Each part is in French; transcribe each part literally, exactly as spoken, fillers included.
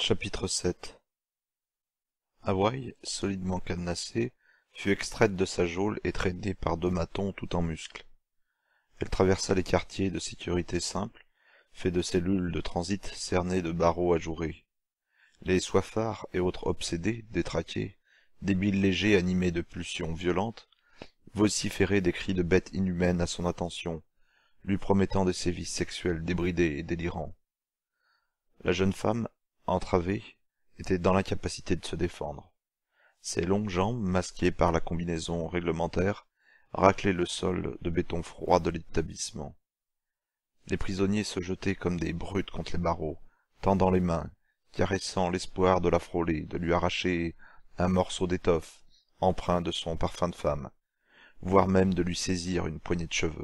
Chapitre sept. Hawaï, solidement cadenassée, fut extraite de sa geôle et traînée par deux matons tout en muscles. Elle traversa les quartiers de sécurité simple, faits de cellules de transit cernées de barreaux ajourés. Les soifards et autres obsédés, détraqués, débiles légers animés de pulsions violentes, vociféraient des cris de bêtes inhumaines à son attention, lui promettant des sévices sexuels débridés et délirants. La jeune femme, entravée, était dans l'incapacité de se défendre. Ses longues jambes, masquées par la combinaison réglementaire, raclaient le sol de béton froid de l'établissement. Les prisonniers se jetaient comme des brutes contre les barreaux, tendant les mains, caressant l'espoir de la frôler, de lui arracher un morceau d'étoffe, empreint de son parfum de femme, voire même de lui saisir une poignée de cheveux.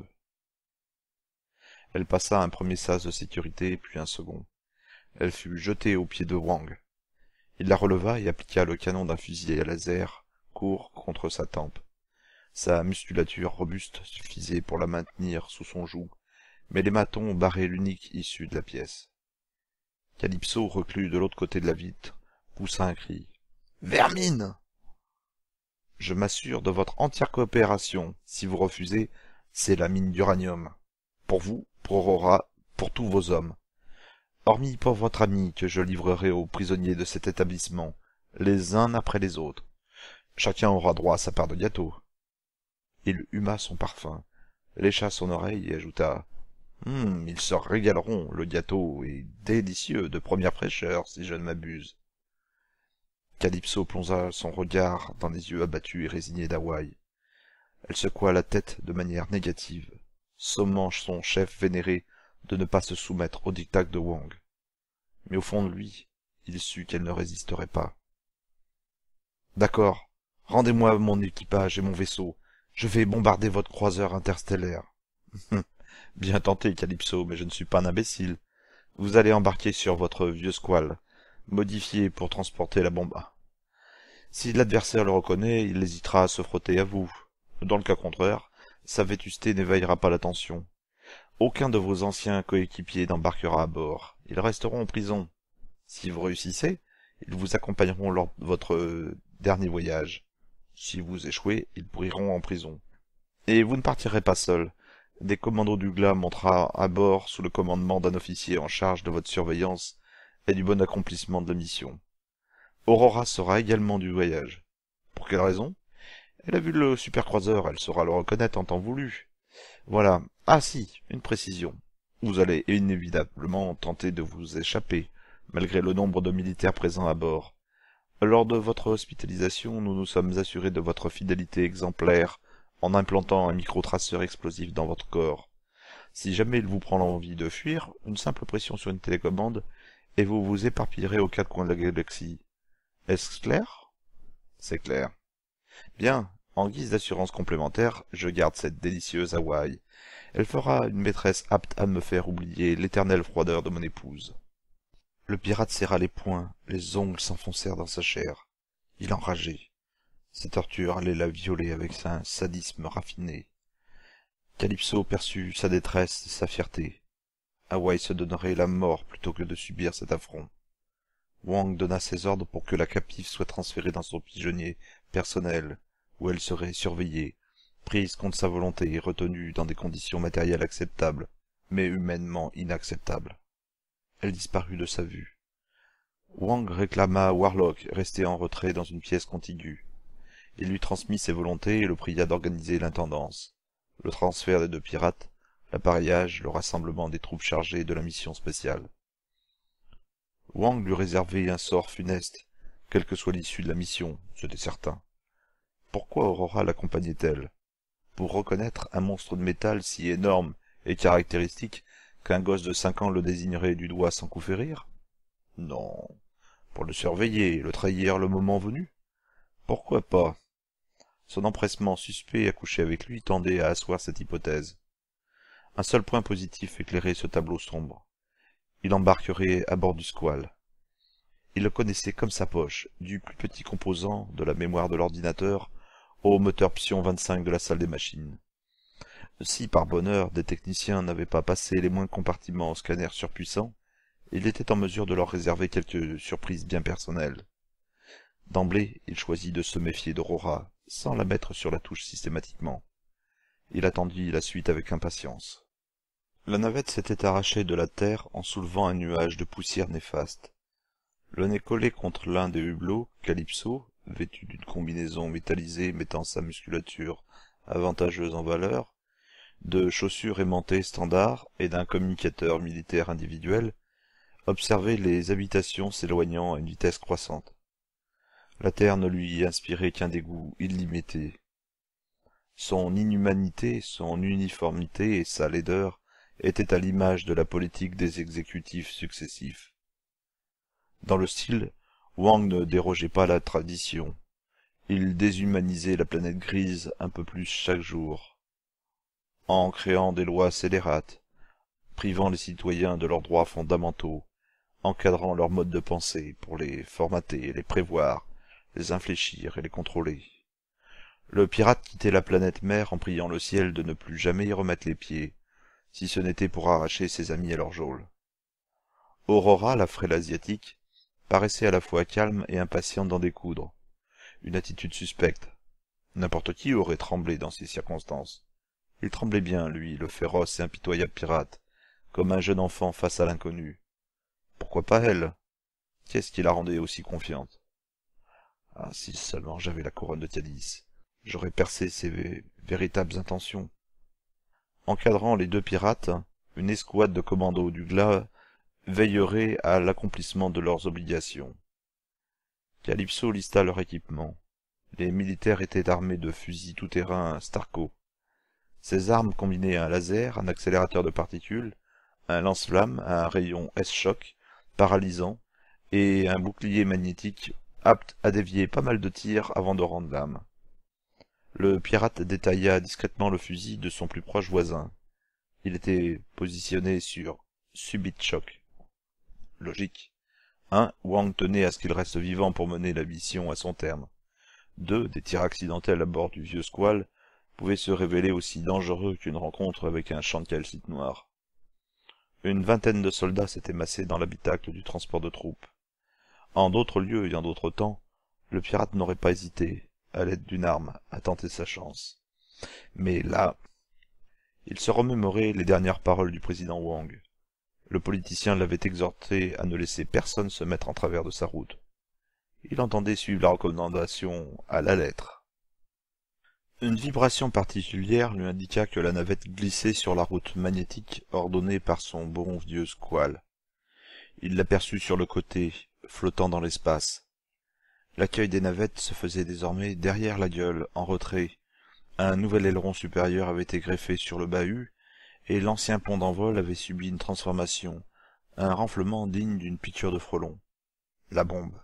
Elle passa un premier sas de sécurité, puis un second. Elle fut jetée aux pieds de Wang. Il la releva et appliqua le canon d'un fusil à laser court contre sa tempe. Sa musculature robuste suffisait pour la maintenir sous son joug, mais les matons barraient l'unique issue de la pièce. Calypso, reclus de l'autre côté de la vitre, poussa un cri. « Vermine !»« Je m'assure de votre entière coopération. Si vous refusez, c'est la mine d'uranium. Pour vous, pour Aurora, pour tous vos hommes. Hormis pour votre ami que je livrerai aux prisonniers de cet établissement, les uns après les autres. Chacun aura droit à sa part de gâteau. » Il huma son parfum, lécha son oreille et ajouta « Hum, ils se régaleront, le gâteau est délicieux, de première fraîcheur, si je ne m'abuse. » Calypso plongea son regard dans les yeux abattus et résignés d'Hawaï. Elle secoua la tête de manière négative, sommant son chef vénéré de ne pas se soumettre au diktat de Wang. Mais au fond de lui, il sut qu'elle ne résisterait pas. « D'accord, rendez-moi mon équipage et mon vaisseau. Je vais bombarder votre croiseur interstellaire. »« Bien tenté, Calypso, mais je ne suis pas un imbécile. Vous allez embarquer sur votre vieux squale, modifié pour transporter la bombe. Si l'adversaire le reconnaît, il hésitera à se frotter à vous. Dans le cas contraire, sa vétusté n'éveillera pas l'attention. Aucun de vos anciens coéquipiers n'embarquera à bord. Ils resteront en prison. Si vous réussissez, ils vous accompagneront lors de votre euh, dernier voyage. Si vous échouez, ils pourriront en prison. Et vous ne partirez pas seul. Des commandos du G L A monteront à bord sous le commandement d'un officier en charge de votre surveillance et du bon accomplissement de la mission. Aurora sera également du voyage. Pour quelle raison? Elle a vu le supercroiseur, elle saura le reconnaître en temps voulu. Voilà. Ah si, une précision. Vous allez inévitablement tenter de vous échapper, malgré le nombre de militaires présents à bord. Lors de votre hospitalisation, nous nous sommes assurés de votre fidélité exemplaire en implantant un micro-traceur explosif dans votre corps. Si jamais il vous prend l'envie de fuir, une simple pression sur une télécommande, et vous vous éparpillerez aux quatre coins de la galaxie. Est-ce clair? C'est clair. Bien, en guise d'assurance complémentaire, je garde cette délicieuse Hawaï. Elle fera une maîtresse apte à me faire oublier l'éternelle froideur de mon épouse. Le pirate serra les poings, les ongles s'enfoncèrent dans sa chair. Il enrageait. Ces tortures allaient la violer avec un sadisme raffiné. Calypso perçut sa détresse et sa fierté. Hawaï se donnerait la mort plutôt que de subir cet affront. Wang donna ses ordres pour que la captive soit transférée dans son pigeonnier personnel, où elle serait surveillée, prise contre sa volonté et retenue dans des conditions matérielles acceptables, mais humainement inacceptables. Elle disparut de sa vue. Wang réclama Warlock, resté en retrait dans une pièce contiguë. Il lui transmit ses volontés et le pria d'organiser l'intendance, le transfert des deux pirates, l'appareillage, le rassemblement des troupes chargées de la mission spéciale. Wang lui réservait un sort funeste, quelle que soit l'issue de la mission, c'était certain. Pourquoi Aurora l'accompagnait-elle? Pour reconnaître un monstre de métal si énorme et caractéristique qu'un gosse de cinq ans le désignerait du doigt sans coup férir? Non. Pour le surveiller et le trahir le moment venu? Pourquoi pas? Son empressement suspect à coucher avec lui tendait à asseoir cette hypothèse. Un seul point positif éclairait ce tableau sombre. Il embarquerait à bord du squale. Il le connaissait comme sa poche, du plus petit composant de la mémoire de l'ordinateur au moteur Psion vingt-cinq de la salle des machines. Si, par bonheur, des techniciens n'avaient pas passé les moindres compartiments au scanner surpuissant, il était en mesure de leur réserver quelques surprises bien personnelles. D'emblée, il choisit de se méfier d'Aurora, sans la mettre sur la touche systématiquement. Il attendit la suite avec impatience. La navette s'était arrachée de la terre en soulevant un nuage de poussière néfaste. Le nez collé contre l'un des hublots, Calypso, vêtu d'une combinaison métallisée mettant sa musculature avantageuse en valeur, de chaussures aimantées standard et d'un communicateur militaire individuel, observait les habitations s'éloignant à une vitesse croissante. La terre ne lui inspirait qu'un dégoût illimité. Son inhumanité, son uniformité et sa laideur étaient à l'image de la politique des exécutifs successifs. Dans le style, Wang ne dérogeait pas à la tradition. Il déshumanisait la planète grise un peu plus chaque jour, en créant des lois scélérates, privant les citoyens de leurs droits fondamentaux, encadrant leur mode de pensée pour les formater, les prévoir, les infléchir et les contrôler. Le pirate quittait la planète mère en priant le ciel de ne plus jamais y remettre les pieds, si ce n'était pour arracher ses amis à leur geôle. Aurora, la frêle asiatique, paraissait à la fois calme et impatiente d'en découdre, une attitude suspecte. N'importe qui aurait tremblé dans ces circonstances. Il tremblait bien, lui, le féroce et impitoyable pirate, comme un jeune enfant face à l'inconnu. Pourquoi pas elle? Qu'est-ce qui la rendait aussi confiante? Ah, si seulement j'avais la couronne de Thalis, j'aurais percé ses vé véritables intentions. Encadrant les deux pirates, une escouade de commandos du Glas veillerait à l'accomplissement de leurs obligations. Calypso lista leur équipement. Les militaires étaient armés de fusils tout-terrain Starco. Ces armes combinaient un laser, un accélérateur de particules, un lance-flamme, un rayon S-choc, paralysant, et un bouclier magnétique apte à dévier pas mal de tirs avant de rendre l'âme. Le pirate détailla discrètement le fusil de son plus proche voisin. Il était positionné sur Subit Choc. Logique. un. Wang tenait à ce qu'il reste vivant pour mener la mission à son terme. deux. Des tirs accidentels à bord du vieux squale pouvaient se révéler aussi dangereux qu'une rencontre avec un champ de calcite noir. Une vingtaine de soldats s'étaient massés dans l'habitacle du transport de troupes. En d'autres lieux et en d'autres temps, le pirate n'aurait pas hésité, à l'aide d'une arme, à tenter sa chance. Mais là, il se remémorait les dernières paroles du président Wang. Le politicien l'avait exhorté à ne laisser personne se mettre en travers de sa route. Il entendait suivre la recommandation à la lettre. Une vibration particulière lui indiqua que la navette glissait sur la route magnétique ordonnée par son bon vieux squale. Il l'aperçut sur le côté, flottant dans l'espace. L'accueil des navettes se faisait désormais derrière la gueule, en retrait. Un nouvel aileron supérieur avait été greffé sur le bahut, et l'ancien pont d'envol avait subi une transformation, un renflement digne d'une piqûre de frelon. La bombe.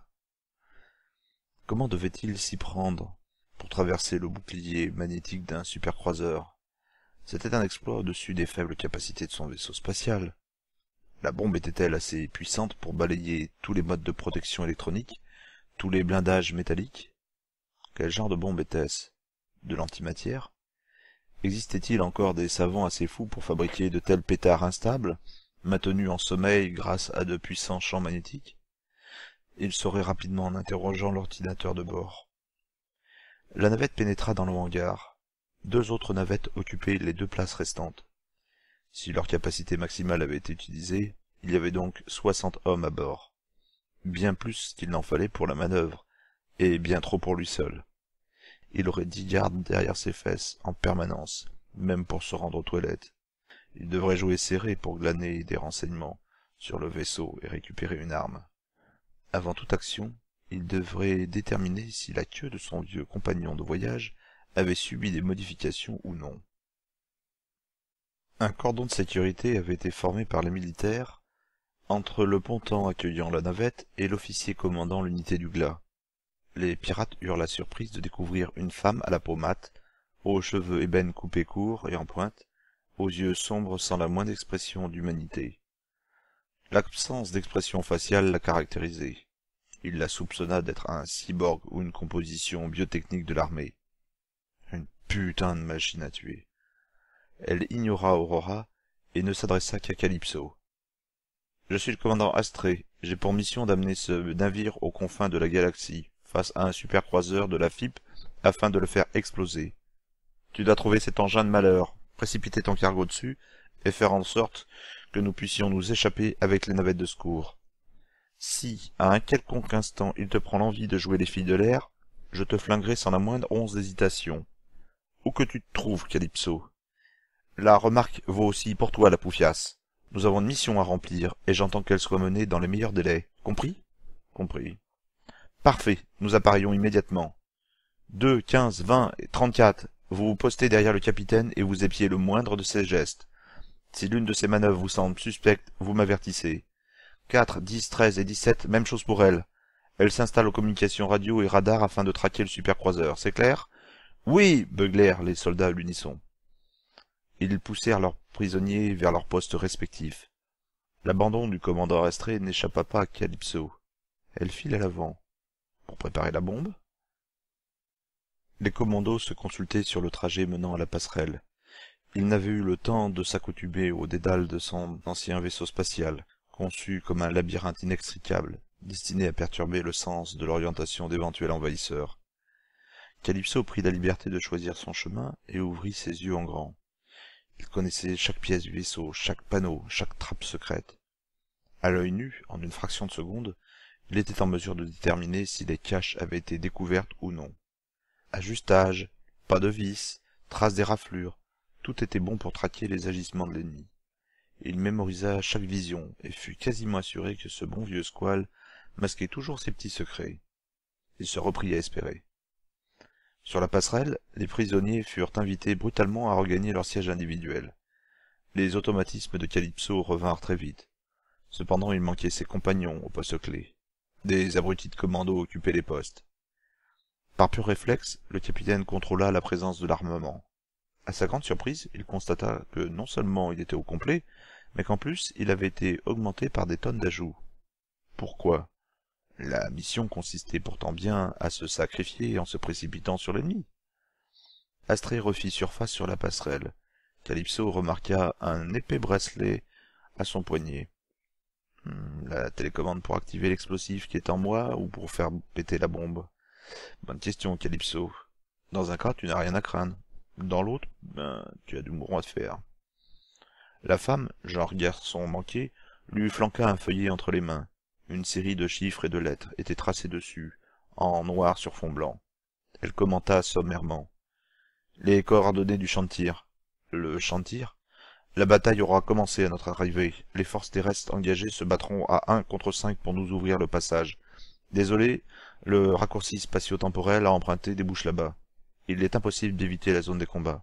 Comment devait-il s'y prendre pour traverser le bouclier magnétique d'un supercroiseur? C'était un exploit au-dessus des faibles capacités de son vaisseau spatial. La bombe était-elle assez puissante pour balayer tous les modes de protection électronique, tous les blindages métalliques? Quel genre de bombe était-ce? De l'antimatière? Existait-il encore des savants assez fous pour fabriquer de tels pétards instables, maintenus en sommeil grâce à de puissants champs magnétiques? Il saurait rapidement en interrogeant l'ordinateur de bord. La navette pénétra dans le hangar. Deux autres navettes occupaient les deux places restantes. Si leur capacité maximale avait été utilisée, il y avait donc soixante hommes à bord. Bien plus qu'il n'en fallait pour la manœuvre, et bien trop pour lui seul. Il aurait dix gardes derrière ses fesses, en permanence, même pour se rendre aux toilettes. Il devrait jouer serré pour glaner des renseignements sur le vaisseau et récupérer une arme. Avant toute action, il devrait déterminer si la queue de son vieux compagnon de voyage avait subi des modifications ou non. Un cordon de sécurité avait été formé par les militaires entre le ponton accueillant la navette et l'officier commandant l'unité du Glas. Les pirates eurent la surprise de découvrir une femme à la peau mate, aux cheveux ébènes coupés courts et en pointe, aux yeux sombres sans la moindre expression d'humanité. L'absence d'expression faciale la caractérisait. Il la soupçonna d'être un cyborg ou une composition biotechnique de l'armée. Une putain de machine à tuer. Elle ignora Aurora et ne s'adressa qu'à Calypso. Je suis le commandant Astrée. J'ai pour mission d'amener ce navire aux confins de la galaxie, face à un supercroiseur de la F I P, afin de le faire exploser. Tu dois trouver cet engin de malheur, précipiter ton cargo dessus, et faire en sorte que nous puissions nous échapper avec les navettes de secours. Si, à un quelconque instant, il te prend l'envie de jouer les filles de l'air, je te flinguerai sans la moindre once d'hésitation. Où que tu te trouves, Calypso. La remarque vaut aussi pour toi, la poufiasse. Nous avons une mission à remplir, et j'entends qu'elle soit menée dans les meilleurs délais. Compris? Compris. Parfait, nous appareillons immédiatement. Deux, quinze, vingt et trente-quatre. Vous vous postez derrière le capitaine et vous épiez le moindre de ses gestes. Si l'une de ces manœuvres vous semble suspecte, vous m'avertissez. quatre, dix, treize et dix-sept, même chose pour elle. Elle s'installe aux communications radio et radar afin de traquer le supercroiseur, c'est clair? Oui, beuglèrent les soldats à l'unisson. Ils poussèrent leurs prisonniers vers leurs postes respectifs. L'abandon du commandant Astrée n'échappa pas à Calypso. Elle file à l'avant. Pour préparer la bombe? Les commandos se consultaient sur le trajet menant à la passerelle. Ils n'avaient eu le temps de s'accoutumer au dédale de son ancien vaisseau spatial, conçu comme un labyrinthe inextricable, destiné à perturber le sens de l'orientation d'éventuels envahisseurs. Calypso prit la liberté de choisir son chemin et ouvrit ses yeux en grand. Il connaissait chaque pièce du vaisseau, chaque panneau, chaque trappe secrète. À l'œil nu, en une fraction de seconde, il était en mesure de déterminer si les caches avaient été découvertes ou non. Ajustage, pas de vis, traces des raflures, tout était bon pour traquer les agissements de l'ennemi. Il mémorisa chaque vision et fut quasiment assuré que ce bon vieux squale masquait toujours ses petits secrets. Il se reprit à espérer. Sur la passerelle, les prisonniers furent invités brutalement à regagner leur siège individuel. Les automatismes de Calypso revinrent très vite. Cependant, il manquait ses compagnons au poste clé. Des abrutis de commando occupaient les postes. Par pur réflexe, le capitaine contrôla la présence de l'armement. À sa grande surprise, il constata que non seulement il était au complet, mais qu'en plus il avait été augmenté par des tonnes d'ajouts. Pourquoi? La mission consistait pourtant bien à se sacrifier en se précipitant sur l'ennemi. Astrée refit surface sur la passerelle. Calypso remarqua un épais bracelet à son poignet. Hmm, la télécommande pour activer l'explosif qui est en moi ou pour faire péter la bombe? Bonne question, Calypso. Dans un cas, tu n'as rien à craindre. Dans l'autre, ben, tu as du mouron à te faire. La femme, genre garçon manqué, lui flanqua un feuillet entre les mains. Une série de chiffres et de lettres étaient tracés dessus, en noir sur fond blanc. Elle commenta sommairement. Les coordonnées du champ de tir. Le champ de tir? La bataille aura commencé à notre arrivée. Les forces terrestres engagées se battront à un contre cinq pour nous ouvrir le passage. Désolé, le raccourci spatio-temporel à emprunter débouche là-bas. Il est impossible d'éviter la zone des combats.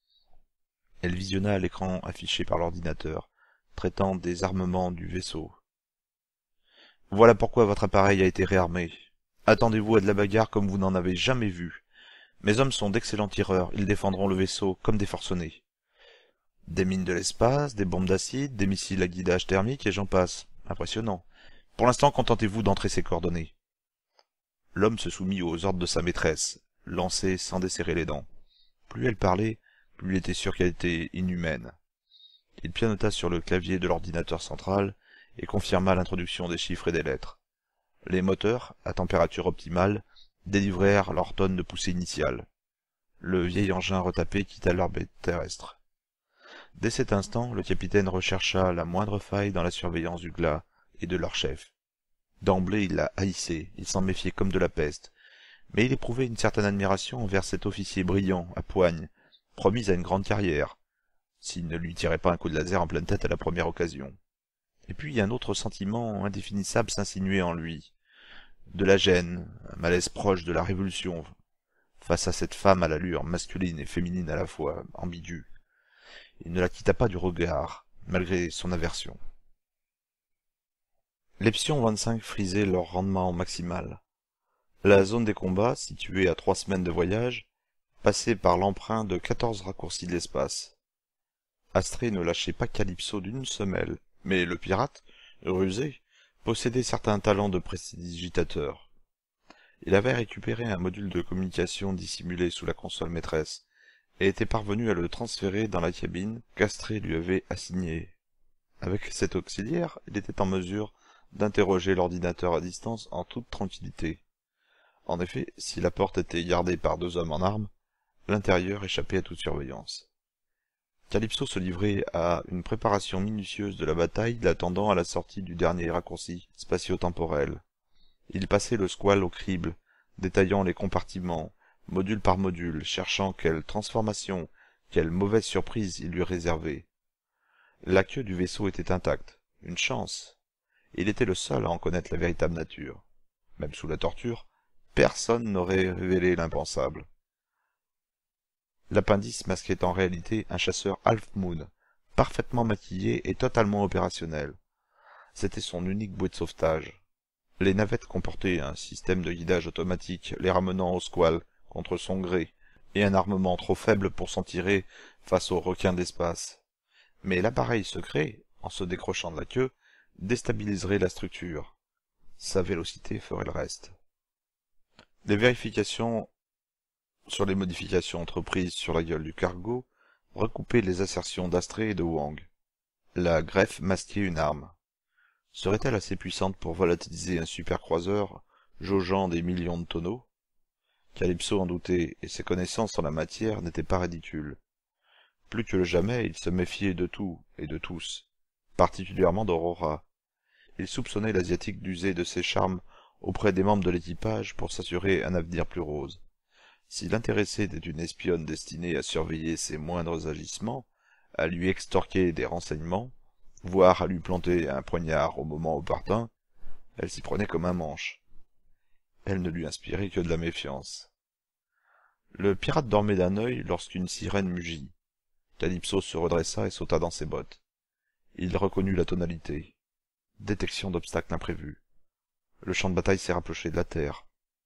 Elle visionna l'écran affiché par l'ordinateur, traitant des armements du vaisseau. Voilà pourquoi votre appareil a été réarmé. Attendez-vous à de la bagarre comme vous n'en avez jamais vu. Mes hommes sont d'excellents tireurs, ils défendront le vaisseau comme des forcenés. Des mines de l'espace, des bombes d'acide, des missiles à guidage thermique et j'en passe. Impressionnant. Pour l'instant, contentez-vous d'entrer ces coordonnées. L'homme se soumit aux ordres de sa maîtresse, lancé sans desserrer les dents. Plus elle parlait, plus il était sûr qu'elle était inhumaine. Il pianota sur le clavier de l'ordinateur central et confirma l'introduction des chiffres et des lettres. Les moteurs, à température optimale, délivrèrent leur tonne de poussée initiale. Le vieil engin retapé quitta l'orbite terrestre. Dès cet instant, le capitaine rechercha la moindre faille dans la surveillance du glas et de leur chef. D'emblée, il la haïssait, il s'en méfiait comme de la peste, mais il éprouvait une certaine admiration envers cet officier brillant, à poigne, promis à une grande carrière, s'il ne lui tirait pas un coup de laser en pleine tête à la première occasion. Et puis un autre sentiment indéfinissable s'insinuait en lui, de la gêne, un malaise proche de la révulsion, face à cette femme à l'allure masculine et féminine à la fois, ambiguë. Il ne la quitta pas du regard, malgré son aversion. L'Epsion vingt-cinq frisait leur rendement maximal. La zone des combats, située à trois semaines de voyage, passait par l'emprunt de quatorze raccourcis de l'espace. Astrée ne lâchait pas Calypso d'une semelle, mais le pirate, rusé, possédait certains talents de prestidigitateur. Il avait récupéré un module de communication dissimulé sous la console maîtresse, et était parvenu à le transférer dans la cabine qu'Astrée lui avait assignée. Avec cet auxiliaire, il était en mesure d'interroger l'ordinateur à distance en toute tranquillité. En effet, si la porte était gardée par deux hommes en armes, l'intérieur échappait à toute surveillance. Calypso se livrait à une préparation minutieuse de la bataille, l'attendant à la sortie du dernier raccourci spatio-temporel. Il passait le squale au crible, détaillant les compartiments, module par module, cherchant quelle transformation, quelle mauvaise surprise il lui réservait. La queue du vaisseau était intacte, une chance. Il était le seul à en connaître la véritable nature. Même sous la torture, personne n'aurait révélé l'impensable. L'appendice masquait en réalité un chasseur Half Moon, parfaitement maquillé et totalement opérationnel. C'était son unique bouée de sauvetage. Les navettes comportaient un système de guidage automatique les ramenant au squale contre son gré, et un armement trop faible pour s'en tirer face aux requins d'espace. Mais l'appareil secret, en se décrochant de la queue, déstabiliserait la structure. Sa vélocité ferait le reste. Les vérifications sur les modifications entreprises sur la gueule du cargo recoupaient les assertions d'Astrée et de Wang. La greffe masquait une arme. Serait-elle assez puissante pour volatiliser un supercroiseur jaugeant des millions de tonneaux? Calypso en doutait, et ses connaissances en la matière n'étaient pas ridicules. Plus que jamais, il se méfiait de tout et de tous, particulièrement d'Aurora. Il soupçonnait l'Asiatique d'user de ses charmes auprès des membres de l'équipage pour s'assurer un avenir plus rose. Si l'intéressé était une espionne destinée à surveiller ses moindres agissements, à lui extorquer des renseignements, voire à lui planter un poignard au moment opportun, elle s'y prenait comme un manche. Elle ne lui inspirait que de la méfiance. Le pirate dormait d'un œil lorsqu'une sirène mugit. Calypso se redressa et sauta dans ses bottes. Il reconnut la tonalité. Détection d'obstacles imprévus. Le champ de bataille s'est rapproché de la terre.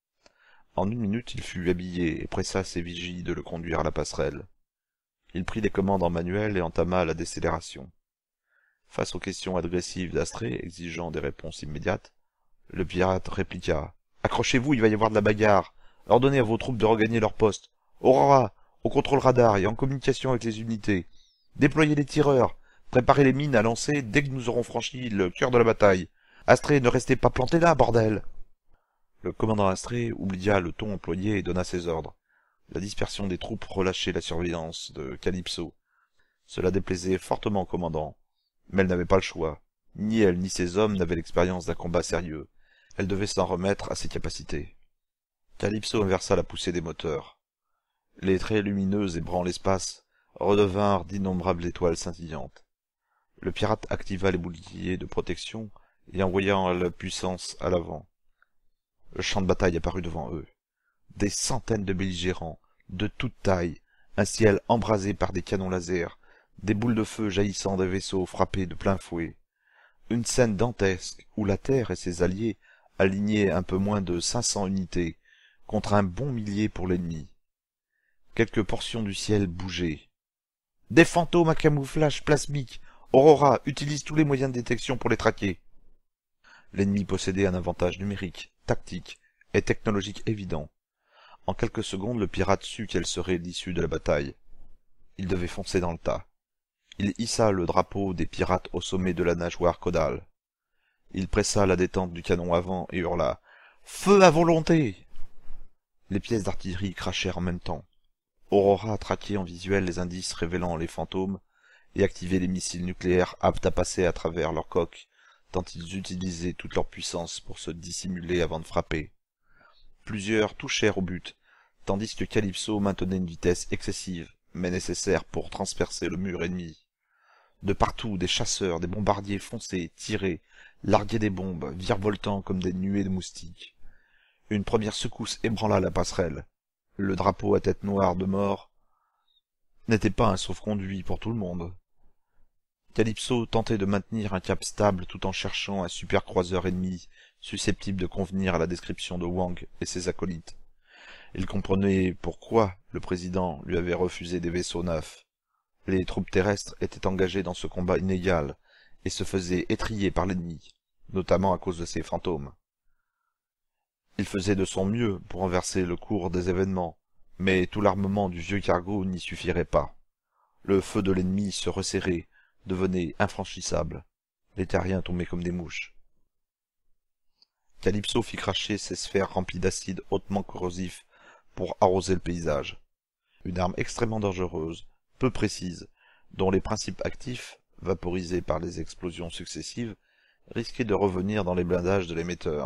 En une minute, il fut habillé et pressa ses vigies de le conduire à la passerelle. Il prit les commandes en manuel et entama la décélération. Face aux questions agressives d'Astrée, exigeant des réponses immédiates, le pirate répliqua. « Accrochez-vous, il va y avoir de la bagarre. Ordonnez à vos troupes de regagner leur poste. Aurora, au contrôle radar et en communication avec les unités. Déployez les tireurs. Préparez les mines à lancer dès que nous aurons franchi le cœur de la bataille. Astrée, ne restez pas planté là, bordel !» Le commandant Astrée oublia le ton employé et donna ses ordres. La dispersion des troupes relâchait la surveillance de Calypso. Cela déplaisait fortement au commandant. Mais elle n'avait pas le choix. Ni elle ni ses hommes n'avaient l'expérience d'un combat sérieux. Elle devait s'en remettre à ses capacités. Calypso inversa la poussée des moteurs. Les traits lumineux ébrant l'espace redevinrent d'innombrables étoiles scintillantes. Le pirate activa les boucliers de protection et envoya la puissance à l'avant. Le champ de bataille apparut devant eux. Des centaines de belligérants, de toutes tailles, un ciel embrasé par des canons laser, des boules de feu jaillissant des vaisseaux frappés de plein fouet. Une scène dantesque où la Terre et ses alliés alignaient un peu moins de cinq cents unités contre un bon millier pour l'ennemi. Quelques portions du ciel bougeaient. « Des fantômes à camouflage plasmique! Aurora, utilise tous les moyens de détection pour les traquer !» L'ennemi possédait un avantage numérique, tactique et technologique évident. En quelques secondes, le pirate sut quelle serait l'issue de la bataille. Il devait foncer dans le tas. Il hissa le drapeau des pirates au sommet de la nageoire caudale. Il pressa la détente du canon avant et hurla « Feu à volonté !» Les pièces d'artillerie crachèrent en même temps. Aurora traquait en visuel les indices révélant les fantômes et activait les missiles nucléaires aptes à passer à travers leurs coques, tant ils utilisaient toute leur puissance pour se dissimuler avant de frapper. Plusieurs touchèrent au but, tandis que Calypso maintenait une vitesse excessive, mais nécessaire pour transpercer le mur ennemi. De partout, des chasseurs, des bombardiers fonçaient, tiraient, larguaient des bombes, virevoltant comme des nuées de moustiques. Une première secousse ébranla la passerelle. Le drapeau à tête noire de mort n'était pas un sauf-conduit pour tout le monde. Calypso tentait de maintenir un cap stable tout en cherchant un supercroiseur ennemi susceptible de convenir à la description de Wang et ses acolytes. Il comprenait pourquoi le président lui avait refusé des vaisseaux neufs. Les troupes terrestres étaient engagées dans ce combat inégal et se faisaient étriller par l'ennemi, notamment à cause de ses fantômes. Il faisait de son mieux pour renverser le cours des événements, mais tout l'armement du vieux cargo n'y suffirait pas. Le feu de l'ennemi se resserrait, devenaient infranchissables. Les terriens tombaient comme des mouches. Calypso fit cracher ses sphères remplies d'acide hautement corrosif pour arroser le paysage. Une arme extrêmement dangereuse, peu précise, dont les principes actifs, vaporisés par les explosions successives, risquaient de revenir dans les blindages de l'émetteur.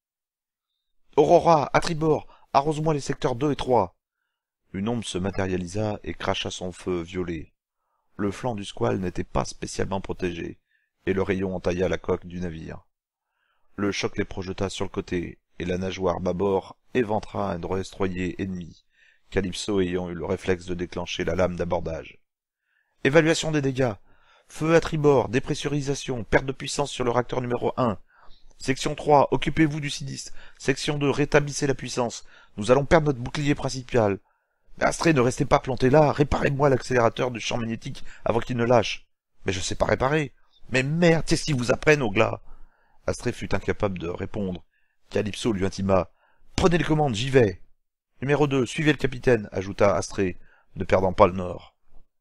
« Aurora, à tribord, arrose-moi les secteurs deux et trois !» Une ombre se matérialisa et cracha son feu violet. Le flanc du squale n'était pas spécialement protégé, et le rayon entailla la coque du navire. Le choc les projeta sur le côté, et la nageoire bâbord éventra un destroyer ennemi, Calypso ayant eu le réflexe de déclencher la lame d'abordage. « Évaluation des dégâts. Feu à tribord, dépressurisation, perte de puissance sur le réacteur numéro un. Section trois, occupez-vous du sinistre. Section deux, rétablissez la puissance. Nous allons perdre notre bouclier principal. Astrée, ne restez pas planté là, réparez-moi l'accélérateur du champ magnétique avant qu'il ne lâche. Mais je sais pas réparer. Mais merde, qu'est-ce qu'ils vous apprennent au glas? Astrée fut incapable de répondre. Calypso lui intima. Prenez les commandes, j'y vais. Numéro deux, suivez le capitaine, ajouta Astrée, ne perdant pas le nord.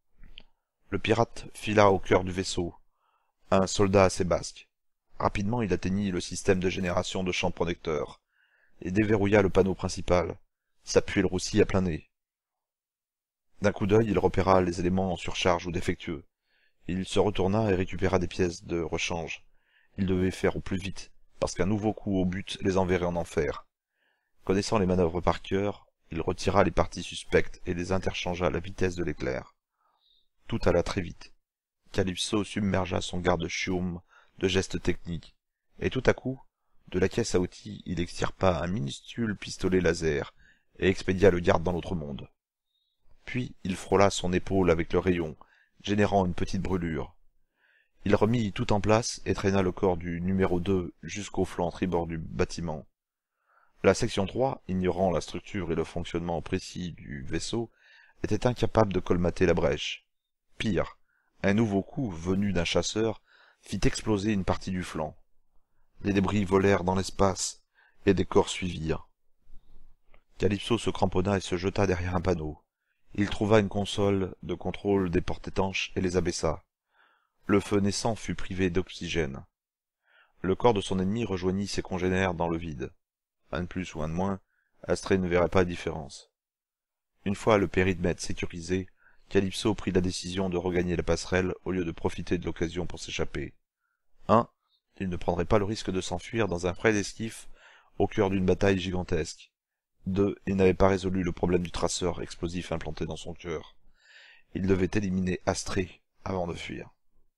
Le pirate fila au cœur du vaisseau. Un soldat assez basque. Rapidement, il atteignit le système de génération de champs protecteurs et déverrouilla le panneau principal. S'appuyait le roussi à plein nez. D'un coup d'œil, il repéra les éléments en surcharge ou défectueux. Il se retourna et récupéra des pièces de rechange. Il devait faire au plus vite, parce qu'un nouveau coup au but les enverrait en enfer. Connaissant les manœuvres par cœur, il retira les parties suspectes et les interchangea à la vitesse de l'éclair. Tout alla très vite. Calypso submergea son garde-chiourme de gestes techniques, et tout à coup, de la caisse à outils, il extirpa un minuscule pistolet laser et expédia le garde dans l'autre monde. Puis il frôla son épaule avec le rayon, générant une petite brûlure. Il remit tout en place et traîna le corps du numéro deux jusqu'au flanc tribord du bâtiment. La section trois, ignorant la structure et le fonctionnement précis du vaisseau, était incapable de colmater la brèche. Pire, un nouveau coup venu d'un chasseur fit exploser une partie du flanc. Les débris volèrent dans l'espace, et des corps suivirent. Calypso se cramponna et se jeta derrière un panneau. Il trouva une console de contrôle des portes étanches et les abaissa. Le feu naissant fut privé d'oxygène. Le corps de son ennemi rejoignit ses congénères dans le vide. Un de plus ou un de moins, Astrée ne verrait pas de différence. Une fois le périmètre sécurisé, Calypso prit la décision de regagner la passerelle au lieu de profiter de l'occasion pour s'échapper. un. Il ne prendrait pas le risque de s'enfuir dans un frais d'esquif au cœur d'une bataille gigantesque. deux. Il n'avait pas résolu le problème du traceur explosif implanté dans son cœur. Il devait éliminer Astrée avant de fuir.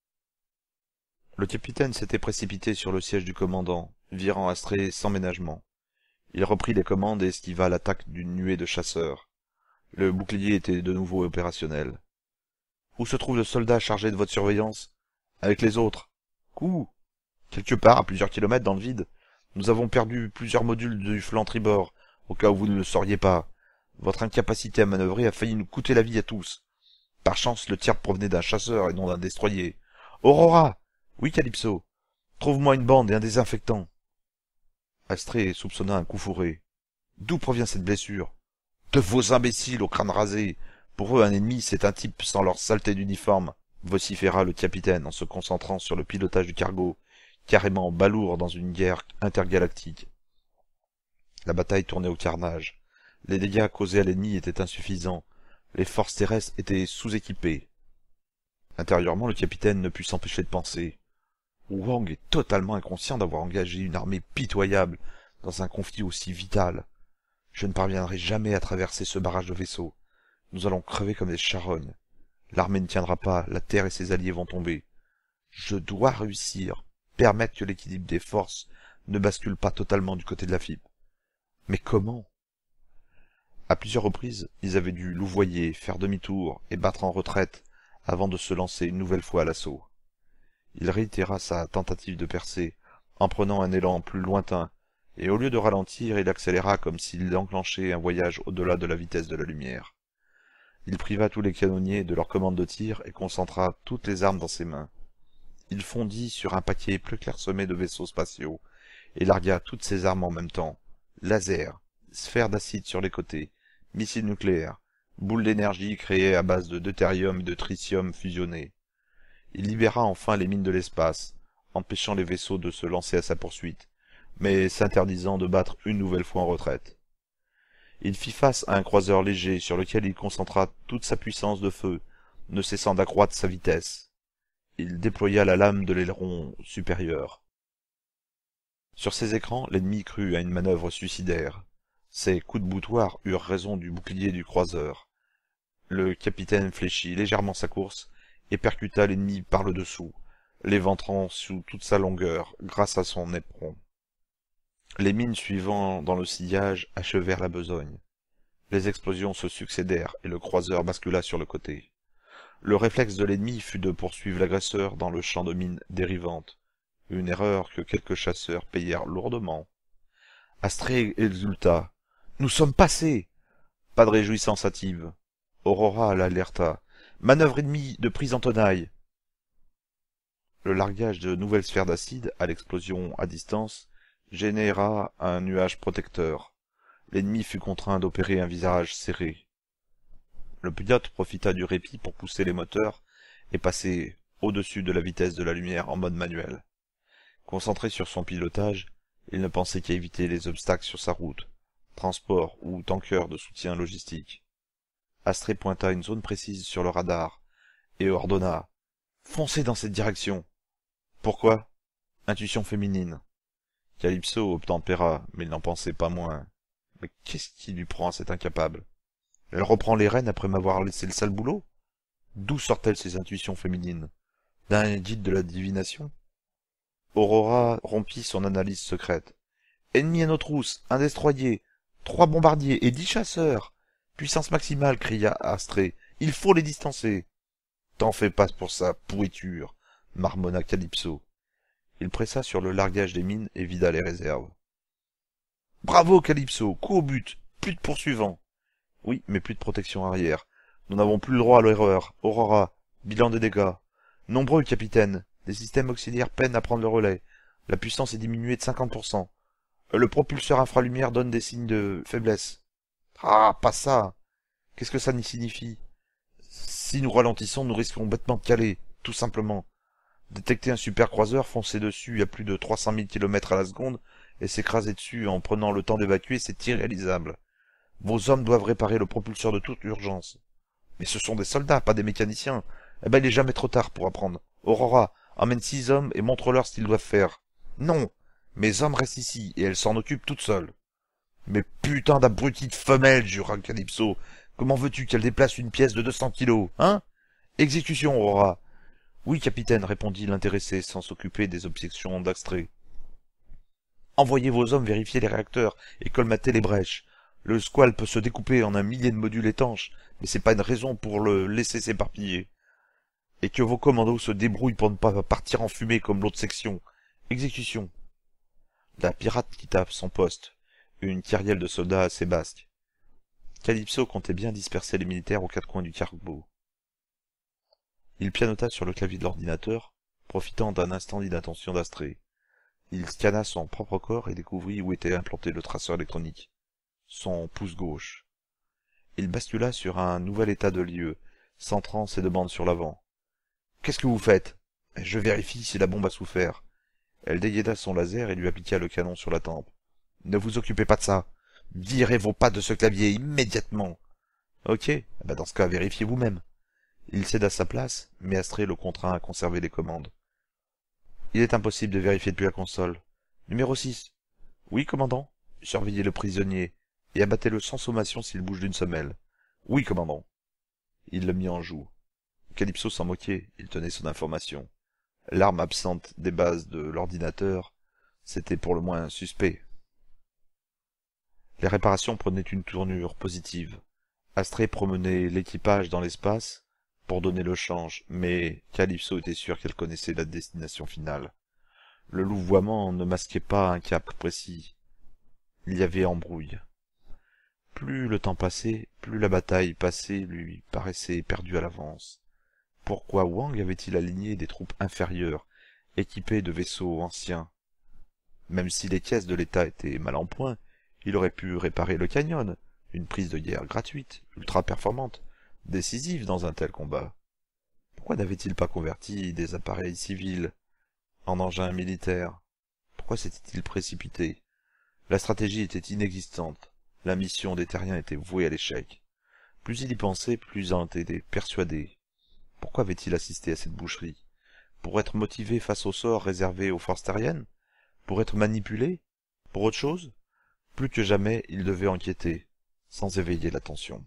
Le capitaine s'était précipité sur le siège du commandant, virant Astrée sans ménagement. Il reprit les commandes et esquiva l'attaque d'une nuée de chasseurs. Le bouclier était de nouveau opérationnel. « Où se trouve le soldat chargé de votre surveillance ?»« Avec les autres. »« Où ?»« Quelque part, à plusieurs kilomètres dans le vide. Nous avons perdu plusieurs modules du flanc tribord, au cas où vous ne le sauriez pas. Votre incapacité à manœuvrer a failli nous coûter la vie à tous. Par chance, le tir provenait d'un chasseur et non d'un destroyer. Aurora !»« Oui, Calypso. Trouve-moi une bande et un désinfectant. » Astrée soupçonna un coup fourré. « D'où provient cette blessure ?»« De vos imbéciles au crâne rasé. Pour eux, un ennemi, c'est un type sans leur saleté d'uniforme. » vociféra le capitaine en se concentrant sur le pilotage du cargo, carrément balourd dans une guerre intergalactique. La bataille tournait au carnage. Les dégâts causés à l'ennemi étaient insuffisants. Les forces terrestres étaient sous-équipées. Intérieurement, le capitaine ne put s'empêcher de penser. Wang est totalement inconscient d'avoir engagé une armée pitoyable dans un conflit aussi vital. Je ne parviendrai jamais à traverser ce barrage de vaisseaux. Nous allons crever comme des charognes. L'armée ne tiendra pas, la Terre et ses alliés vont tomber. Je dois réussir, permettre que l'équilibre des forces ne bascule pas totalement du côté de la F I B. Mais comment? À plusieurs reprises, ils avaient dû louvoyer, faire demi-tour et battre en retraite avant de se lancer une nouvelle fois à l'assaut. Il réitéra sa tentative de percer, en prenant un élan plus lointain, et au lieu de ralentir, il accéléra comme s'il enclenchait un voyage au-delà de la vitesse de la lumière. Il priva tous les canonniers de leur commande de tir et concentra toutes les armes dans ses mains. Il fondit sur un paquet plus clairsemé de vaisseaux spatiaux, et largua toutes ses armes en même temps. Lasers, sphères d'acide sur les côtés, missiles nucléaires, boules d'énergie créées à base de deutérium et de tritium fusionnés. Il libéra enfin les mines de l'espace, empêchant les vaisseaux de se lancer à sa poursuite, mais s'interdisant de battre une nouvelle fois en retraite. Il fit face à un croiseur léger sur lequel il concentra toute sa puissance de feu, ne cessant d'accroître sa vitesse. Il déploya la lame de l'aileron supérieur. Sur ces écrans, l'ennemi crut à une manœuvre suicidaire. Ses coups de boutoir eurent raison du bouclier du croiseur. Le capitaine fléchit légèrement sa course et percuta l'ennemi par le dessous, l'éventrant sous toute sa longueur grâce à son éperon. Les mines suivant dans le sillage achevèrent la besogne. Les explosions se succédèrent et le croiseur bascula sur le côté. Le réflexe de l'ennemi fut de poursuivre l'agresseur dans le champ de mines dérivantes, une erreur que quelques chasseurs payèrent lourdement. Astrée exulta. « Nous sommes passés !» Pas de réjouissance hâtive. Aurora l'alerta. « Manœuvre ennemie de prise en tenaille !» Le largage de nouvelles sphères d'acide à l'explosion à distance généra un nuage protecteur. L'ennemi fut contraint d'opérer un visage serré. Le pilote profita du répit pour pousser les moteurs et passer au-dessus de la vitesse de la lumière en mode manuel. Concentré sur son pilotage, il ne pensait qu'à éviter les obstacles sur sa route, transport ou tanker de soutien logistique. Astrée pointa une zone précise sur le radar et ordonna « Foncez dans cette direction !» Pourquoi? Intuition féminine. Calypso obtempéra, mais il n'en pensait pas moins. Mais qu'est-ce qui lui prend à cet incapable? Elle reprend les rênes après m'avoir laissé le sale boulot? D'où sortent-elles ces intuitions féminines? D'un guide de la divination? Aurora rompit son analyse secrète. Ennemi à nos trousses, un destroyer, trois bombardiers et dix chasseurs. Puissance maximale, cria Astrée. Il faut les distancer. T'en fais pas pour ça, pourriture, marmonna Calypso. Il pressa sur le largage des mines et vida les réserves. Bravo, Calypso, coup au but, plus de poursuivants. Oui, mais plus de protection arrière. Nous n'avons plus le droit à l'erreur. Aurora, bilan des dégâts. Nombreux, capitaine. Les systèmes auxiliaires peinent à prendre le relais. La puissance est diminuée de cinquante pour cent. Le propulseur infralumière donne des signes de faiblesse. Ah, pas ça. Qu'est-ce que ça signifie? Si nous ralentissons, nous risquons bêtement de caler, tout simplement. Détecter un supercroiseur, foncer dessus à plus de trois cent mille kilomètres à la seconde et s'écraser dessus en prenant le temps d'évacuer, c'est irréalisable. Vos hommes doivent réparer le propulseur de toute urgence. Mais ce sont des soldats, pas des mécaniciens. Eh ben, il est jamais trop tard pour apprendre. Aurora, emmène six hommes et montre-leur ce qu'ils doivent faire. Non, mes hommes restent ici et elles s'en occupent toutes seules. Mais putain d'abruti de femelle, jura Calypso. Comment veux-tu qu'elle déplace une pièce de deux cents kilos, hein? Exécution, Aurora. Oui, capitaine, répondit l'intéressé, sans s'occuper des objections d'Astrée. Envoyez vos hommes vérifier les réacteurs et colmater les brèches. Le squal peut se découper en un millier de modules étanches, mais c'est pas une raison pour le laisser s'éparpiller. Et que vos commandos se débrouillent pour ne pas partir en fumée comme l'autre section. Exécution. La pirate quitta son poste, une kyrielle de soldats assez basques. Calypso comptait bien disperser les militaires aux quatre coins du cargo. Il pianota sur le clavier de l'ordinateur, profitant d'un instant d'inattention d'Astrée. Il scanna son propre corps et découvrit où était implanté le traceur électronique. Son pouce gauche. Il bascula sur un nouvel état de lieu, centrant ses demandes sur l'avant. « Qu'est-ce que vous faites ?»« Je vérifie si la bombe a souffert. » Elle dégaina son laser et lui appliqua le canon sur la tempe. « Ne vous occupez pas de ça. Virez vos pattes de ce clavier immédiatement. »« Ok, bah dans ce cas, vérifiez vous-même. » Il céda sa place, mais Astrée le contraint à conserver les commandes. « Il est impossible de vérifier depuis la console. Numéro six. »« Oui, commandant. Surveillez le prisonnier, et abattez-le sans sommation s'il bouge d'une semelle. »« Oui, commandant. » Il le mit en joue. Calypso s'en moquait, il tenait son information. L'arme absente des bases de l'ordinateur, c'était pour le moins suspect. Les réparations prenaient une tournure positive. Astrée promenait l'équipage dans l'espace pour donner le change, mais Calypso était sûr qu'elle connaissait la destination finale. Le louvoiement ne masquait pas un cap précis. Il y avait embrouille. Plus le temps passait, plus la bataille passée lui paraissait perdue à l'avance. Pourquoi Wang avait-il aligné des troupes inférieures, équipées de vaisseaux anciens? Même si les caisses de l'État étaient mal en point, il aurait pu réparer le canyon, une prise de guerre gratuite, ultra performante, décisive dans un tel combat. Pourquoi Pourquoi n'avait-il pas converti des appareils civils en engins militaires? Pourquoi s'était-il précipité? La stratégie était inexistante. La mission des Terriens était vouée à l'échec. Plus il y pensait, plus il en était persuadé. Pourquoi avait-il assisté à cette boucherie? Pour être motivé face au sort réservé aux forces terriennes? Pour être manipulé? Pour autre chose? Plus que jamais, il devait enquêter, sans éveiller l'attention.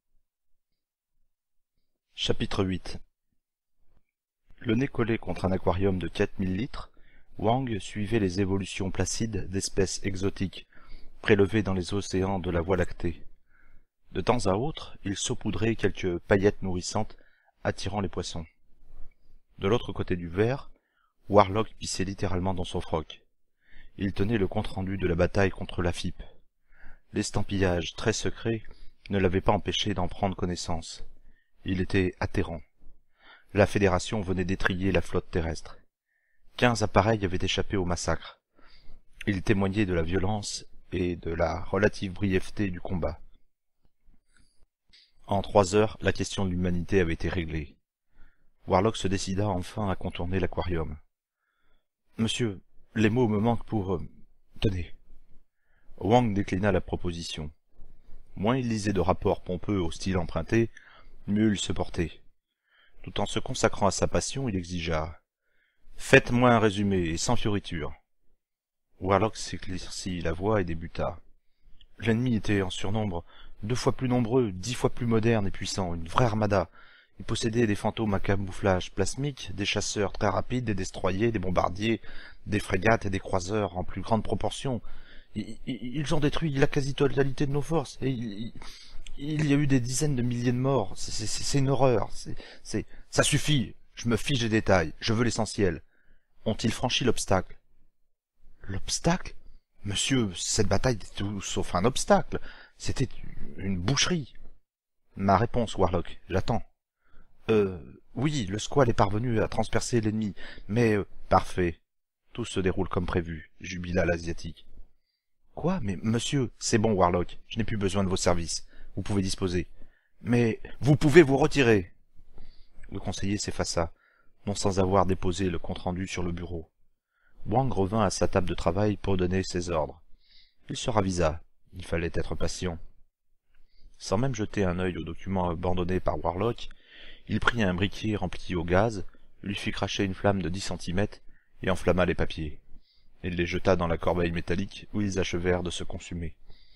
Chapitre huit. Le nez collé contre un aquarium de quatre mille litres, Wang suivait les évolutions placides d'espèces exotiques, prélevées dans les océans de la Voie lactée. De temps à autre, il saupoudrait quelques paillettes nourrissantes, attirant les poissons. De l'autre côté du verre, Warlock pissait littéralement dans son froc. Il tenait le compte-rendu de la bataille contre la F I P. L'estampillage très secret ne l'avait pas empêché d'en prendre connaissance. Il était atterrant. La Fédération venait d'étriller la flotte terrestre. Quinze appareils avaient échappé au massacre. Il témoignait de la violence et de la relative brièveté du combat. En trois heures, la question de l'humanité avait été réglée. Warlock se décida enfin à contourner l'aquarium. « Monsieur, les mots me manquent pour... Euh, tenez. » Wang déclina la proposition. Moins il lisait de rapports pompeux au style emprunté, mieux il se portait. Tout en se consacrant à sa passion, il exigea « Faites-moi un résumé, et sans fioriture. » Warlock s'éclaircit la voix et débuta. L'ennemi était en surnombre, deux fois plus nombreux, dix fois plus moderne et puissant, une vraie armada. Il possédait des fantômes à camouflage plasmique, des chasseurs très rapides, des destroyers, des bombardiers, des frégates et des croiseurs en plus grande proportion. Ils, ils ont détruit la quasi-totalité de nos forces, et il, il y a eu des dizaines de milliers de morts. C'est une horreur. C'est, ça suffit. Je me fiche des détails. Je veux l'essentiel. Ont-ils franchi l'obstacle? L'obstacle? Monsieur, cette bataille était tout sauf un obstacle. C'était une boucherie. Ma réponse, Warlock. J'attends. Euh, oui, le squal est parvenu à transpercer l'ennemi, mais... Euh, parfait. Tout se déroule comme prévu, jubila l'Asiatique. Quoi? Mais monsieur, c'est bon, Warlock. Je n'ai plus besoin de vos services. Vous pouvez disposer. Mais vous pouvez vous retirer. Le conseiller s'effaça, non sans avoir déposé le compte-rendu sur le bureau. Wang revint à sa table de travail pour donner ses ordres. Il se ravisa. Il fallait être patient. Sans même jeter un œil aux documents abandonnés par Warlock, il prit un briquet rempli au gaz, lui fit cracher une flamme de dix centimètres et enflamma les papiers. Il les jeta dans la corbeille métallique où ils achevèrent de se consumer.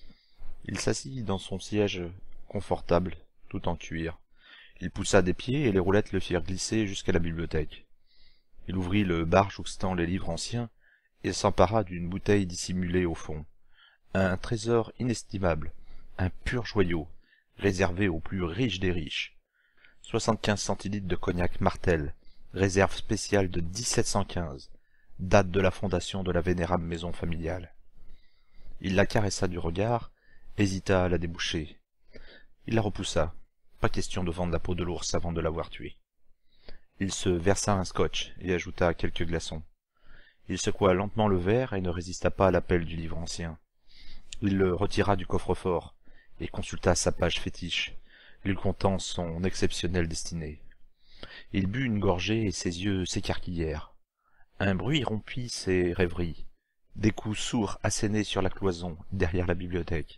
Il s'assit dans son siège confortable, tout en cuir. Il poussa des pieds et les roulettes le firent glisser jusqu'à la bibliothèque. Il ouvrit le bar jouxtant les livres anciens et s'empara d'une bouteille dissimulée au fond. Un trésor inestimable, un pur joyau, réservé aux plus riches des riches. soixante-quinze centilitres de cognac Martel, réserve spéciale de dix-sept cent quinze, date de la fondation de la vénérable maison familiale. Il la caressa du regard, hésita à la déboucher. Il la repoussa. Pas question de vendre la peau de l'ours avant de l'avoir tué. Il se versa un scotch et ajouta quelques glaçons. Il secoua lentement le verre et ne résista pas à l'appel du livre ancien. Il le retira du coffre-fort et consulta sa page fétiche, lui contant son exceptionnelle destinée. Il but une gorgée et ses yeux s'écarquillèrent. Un bruit rompit ses rêveries. Des coups sourds assénaient sur la cloison, derrière la bibliothèque.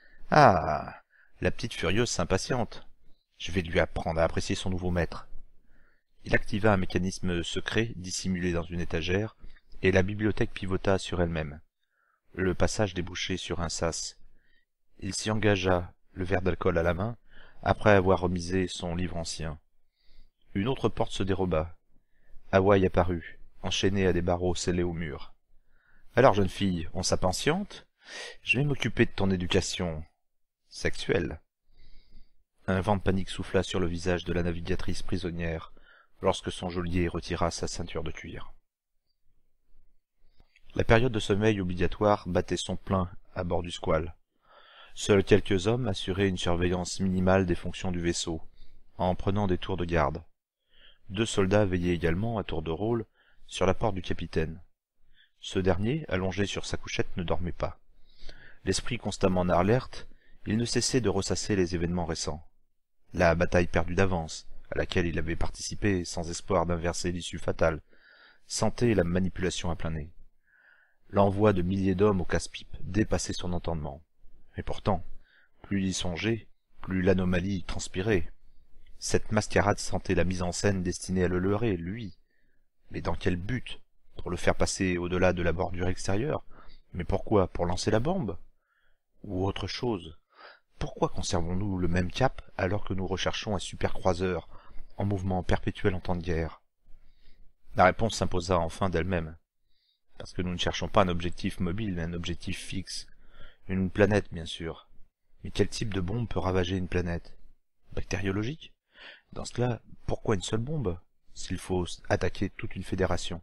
Ah, la petite furieuse s'impatiente. Je vais lui apprendre à apprécier son nouveau maître. Il activa un mécanisme secret dissimulé dans une étagère, et la bibliothèque pivota sur elle-même. Le passage débouchait sur un sas. Il s'y engagea, le verre d'alcool à la main, après avoir remisé son livre ancien. Une autre porte se déroba. Hawaï apparut, enchaîné à des barreaux scellés au mur. « Alors, jeune fille, on s'impatiente? Je vais m'occuper de ton éducation sexuelle. » Un vent de panique souffla sur le visage de la navigatrice prisonnière lorsque son geôlier retira sa ceinture de cuir. La période de sommeil obligatoire battait son plein à bord du squal. Seuls quelques hommes assuraient une surveillance minimale des fonctions du vaisseau, en prenant des tours de garde. Deux soldats veillaient également, à tour de rôle, sur la porte du capitaine. Ce dernier, allongé sur sa couchette, ne dormait pas. L'esprit constamment en alerte, il ne cessait de ressasser les événements récents. La bataille perdue d'avance, à laquelle il avait participé sans espoir d'inverser l'issue fatale, sentait la manipulation à plein nez. L'envoi de milliers d'hommes au casse-pipe dépassait son entendement. Et pourtant, plus il y songeait, plus l'anomalie transpirait. Cette mascarade sentait la mise en scène destinée à le leurrer, lui. Mais dans quel but? Pour le faire passer au-delà de la bordure extérieure? Mais pourquoi? Pour lancer la bombe? Ou autre chose? Pourquoi conservons-nous le même cap alors que nous recherchons un supercroiseur en mouvement perpétuel en temps de guerre? La réponse s'imposa enfin d'elle-même. Parce que nous ne cherchons pas un objectif mobile, mais un objectif fixe. Une planète, bien sûr. Mais quel type de bombe peut ravager une planète? Bactériologique? Dans ce cas, pourquoi une seule bombe, s'il faut attaquer toute une fédération?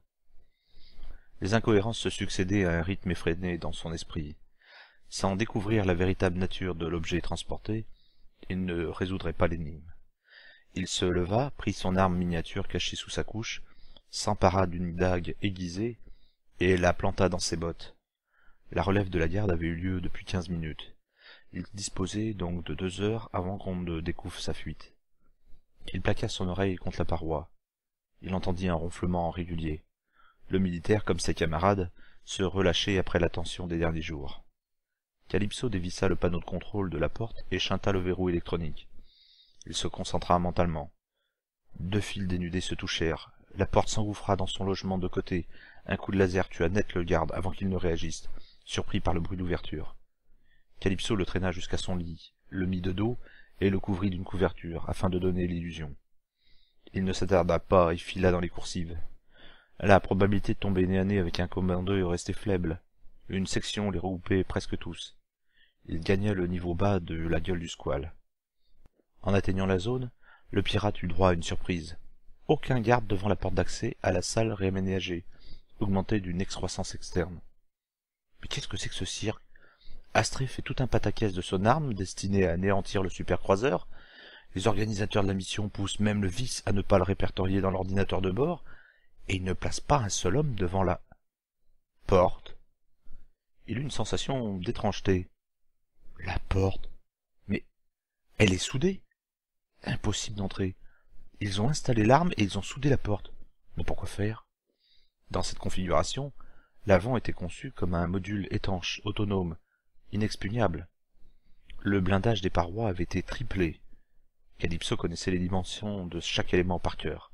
Les incohérences se succédaient à un rythme effréné dans son esprit. Sans découvrir la véritable nature de l'objet transporté, il ne résoudrait pas l'énigme. Il se leva, prit son arme miniature cachée sous sa couche, s'empara d'une dague aiguisée, et la planta dans ses bottes. La relève de la garde avait eu lieu depuis quinze minutes. Il disposait donc de deux heures avant qu'on ne découvre sa fuite. Il plaqua son oreille contre la paroi. Il entendit un ronflement régulier. Le militaire, comme ses camarades, se relâchait après la tension des derniers jours. Calypso dévissa le panneau de contrôle de la porte et chanta le verrou électronique. Il se concentra mentalement. Deux fils dénudés se touchèrent. La porte s'engouffra dans son logement de côté. Un coup de laser tua net le garde avant qu'il ne réagisse, surpris par le bruit d'ouverture. Calypso le traîna jusqu'à son lit, le mit de dos et le couvrit d'une couverture, afin de donner l'illusion. Il ne s'attarda pas et fila dans les coursives. La probabilité de tomber nez à nez avec un commando restait faible. Une section les regroupait presque tous. Il gagna le niveau bas de la gueule du squale. En atteignant la zone, le pirate eut droit à une surprise. Aucun garde devant la porte d'accès à la salle réaménagée, augmentée d'une excroissance externe. Mais qu'est-ce que c'est que ce cirque? Astrée fait tout un pataquès de son arme destinée à anéantir le supercroiseur. Les organisateurs de la mission poussent même le vice à ne pas le répertorier dans l'ordinateur de bord, et ils ne placent pas un seul homme devant la porte. Il eut une sensation d'étrangeté. La porte? Mais elle est soudée. Impossible d'entrer. Ils ont installé l'arme et ils ont soudé la porte. Mais pourquoi faire? Dans cette configuration, l'avant était conçu comme un module étanche, autonome, inexpugnable. Le blindage des parois avait été triplé. Calypso connaissait les dimensions de chaque élément par cœur.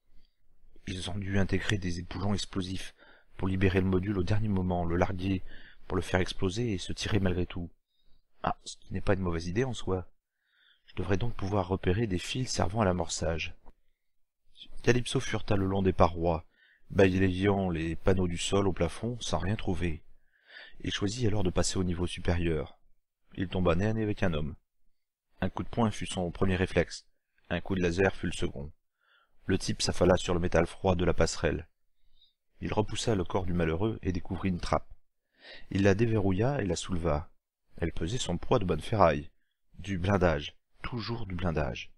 Ils ont dû intégrer des boulons explosifs pour libérer le module au dernier moment, le larguer pour le faire exploser et se tirer malgré tout. Ah, ce qui n'est pas une mauvaise idée en soi. Je devrais donc pouvoir repérer des fils servant à l'amorçage. Calypso fureta le long des parois, balayant les panneaux du sol au plafond sans rien trouver. Il choisit alors de passer au niveau supérieur. Il tomba nez à nez avec un homme. Un coup de poing fut son premier réflexe, un coup de laser fut le second. Le type s'affala sur le métal froid de la passerelle. Il repoussa le corps du malheureux et découvrit une trappe. Il la déverrouilla et la souleva. Elle pesait son poids de bonne ferraille. Du blindage, toujours du blindage.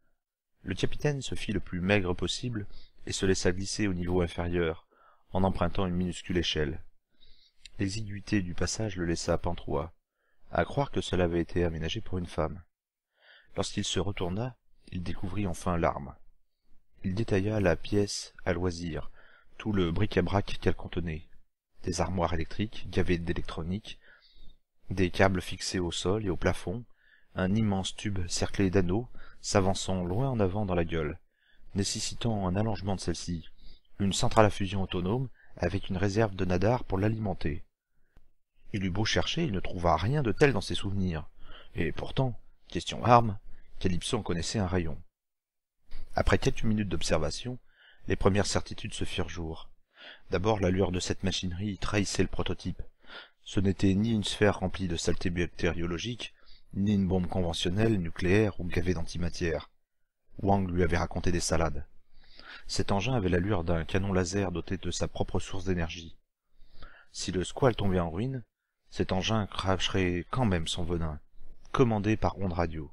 Le capitaine se fit le plus maigre possible et se laissa glisser au niveau inférieur, en empruntant une minuscule échelle. L'exiguïté du passage le laissa pantois, à croire que cela avait été aménagé pour une femme. Lorsqu'il se retourna, il découvrit enfin l'arme. Il détailla la pièce à loisir, tout le bric-à-brac qu'elle contenait. Des armoires électriques, gavées d'électronique, des câbles fixés au sol et au plafond, un immense tube cerclé d'anneaux, s'avançant loin en avant dans la gueule, nécessitant un allongement de celle-ci, une centrale à fusion autonome avec une réserve de nadar pour l'alimenter. Il eut beau chercher, il ne trouva rien de tel dans ses souvenirs, et pourtant, question arme, Calypso en connaissait un rayon. Après quelques minutes d'observation, les premières certitudes se firent jour. D'abord, la lueur de cette machinerie trahissait le prototype. Ce n'était ni une sphère remplie de saletés bactériologiques, ni une bombe conventionnelle, nucléaire ou gavée d'antimatière. Wang lui avait raconté des salades. Cet engin avait l'allure d'un canon laser doté de sa propre source d'énergie. Si le squale tombait en ruine, cet engin cracherait quand même son venin, commandé par ondes radio.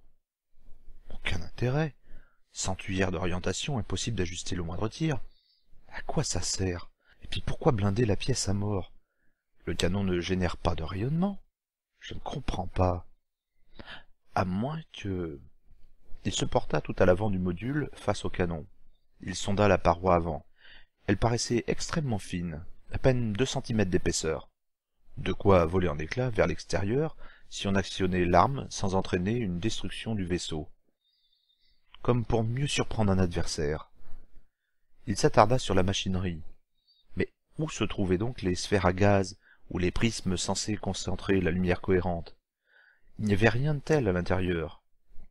Aucun intérêt. Sans tuyère d'orientation, impossible d'ajuster le moindre tir. À quoi ça sert? Et puis pourquoi blinder la pièce à mort? Le canon ne génère pas de rayonnement? Je ne comprends pas. À moins que... Il se porta tout à l'avant du module, face au canon. Il sonda la paroi avant. Elle paraissait extrêmement fine, à peine deux centimètres d'épaisseur. De quoi voler en éclats vers l'extérieur si on actionnait l'arme sans entraîner une destruction du vaisseau. Comme pour mieux surprendre un adversaire. Il s'attarda sur la machinerie. Mais où se trouvaient donc les sphères à gaz ou les prismes censés concentrer la lumière cohérente? Il n'y avait rien de tel à l'intérieur.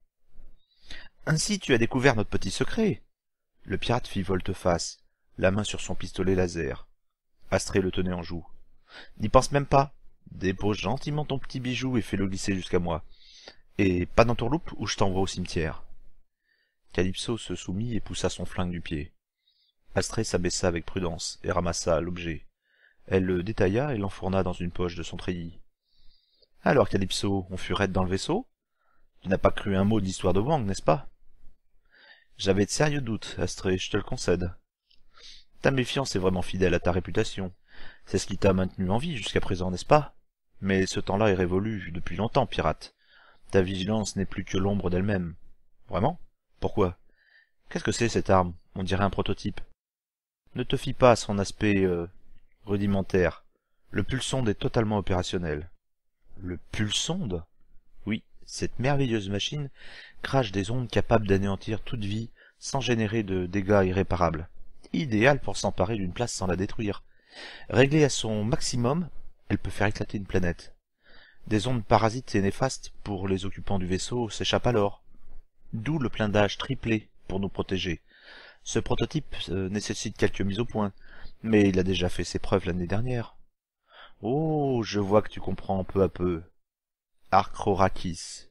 « Ainsi tu as découvert notre petit secret !» Le pirate fit volte-face, la main sur son pistolet laser. Astrée le tenait en joue. « N'y pense même pas. Dépose gentiment ton petit bijou et fais-le glisser jusqu'à moi. Et pas d'entourloupe ou je t'envoie au cimetière. » Calypso se soumit et poussa son flingue du pied. Astrée s'abaissa avec prudence et ramassa l'objet. Elle le détailla et l'enfourna dans une poche de son treillis. « Alors, Calypso, on fut raide dans le vaisseau? Tu n'as pas cru un mot de l'histoire de Wang, n'est-ce pas? » J'avais de sérieux doutes, Astrée, je te le concède. Ta méfiance est vraiment fidèle à ta réputation. C'est ce qui t'a maintenu en vie jusqu'à présent, n'est-ce pas? Mais ce temps-là est révolu depuis longtemps, pirate. Ta vigilance n'est plus que l'ombre d'elle-même. Vraiment? Pourquoi? Qu'est-ce que c'est cette arme? On dirait un prototype. Ne te fie pas à son aspect euh, rudimentaire. Le pulsonde est totalement opérationnel. Le pulsonde? Oui, cette merveilleuse machine crache des ondes capables d'anéantir toute vie sans générer de dégâts irréparables. Idéal pour s'emparer d'une place sans la détruire. Réglée à son maximum, elle peut faire éclater une planète. Des ondes parasites et néfastes pour les occupants du vaisseau s'échappent alors. D'où le blindage triplé pour nous protéger. Ce prototype euh, nécessite quelques mises au point, mais il a déjà fait ses preuves l'année dernière. Oh, je vois que tu comprends peu à peu. Archrorakis.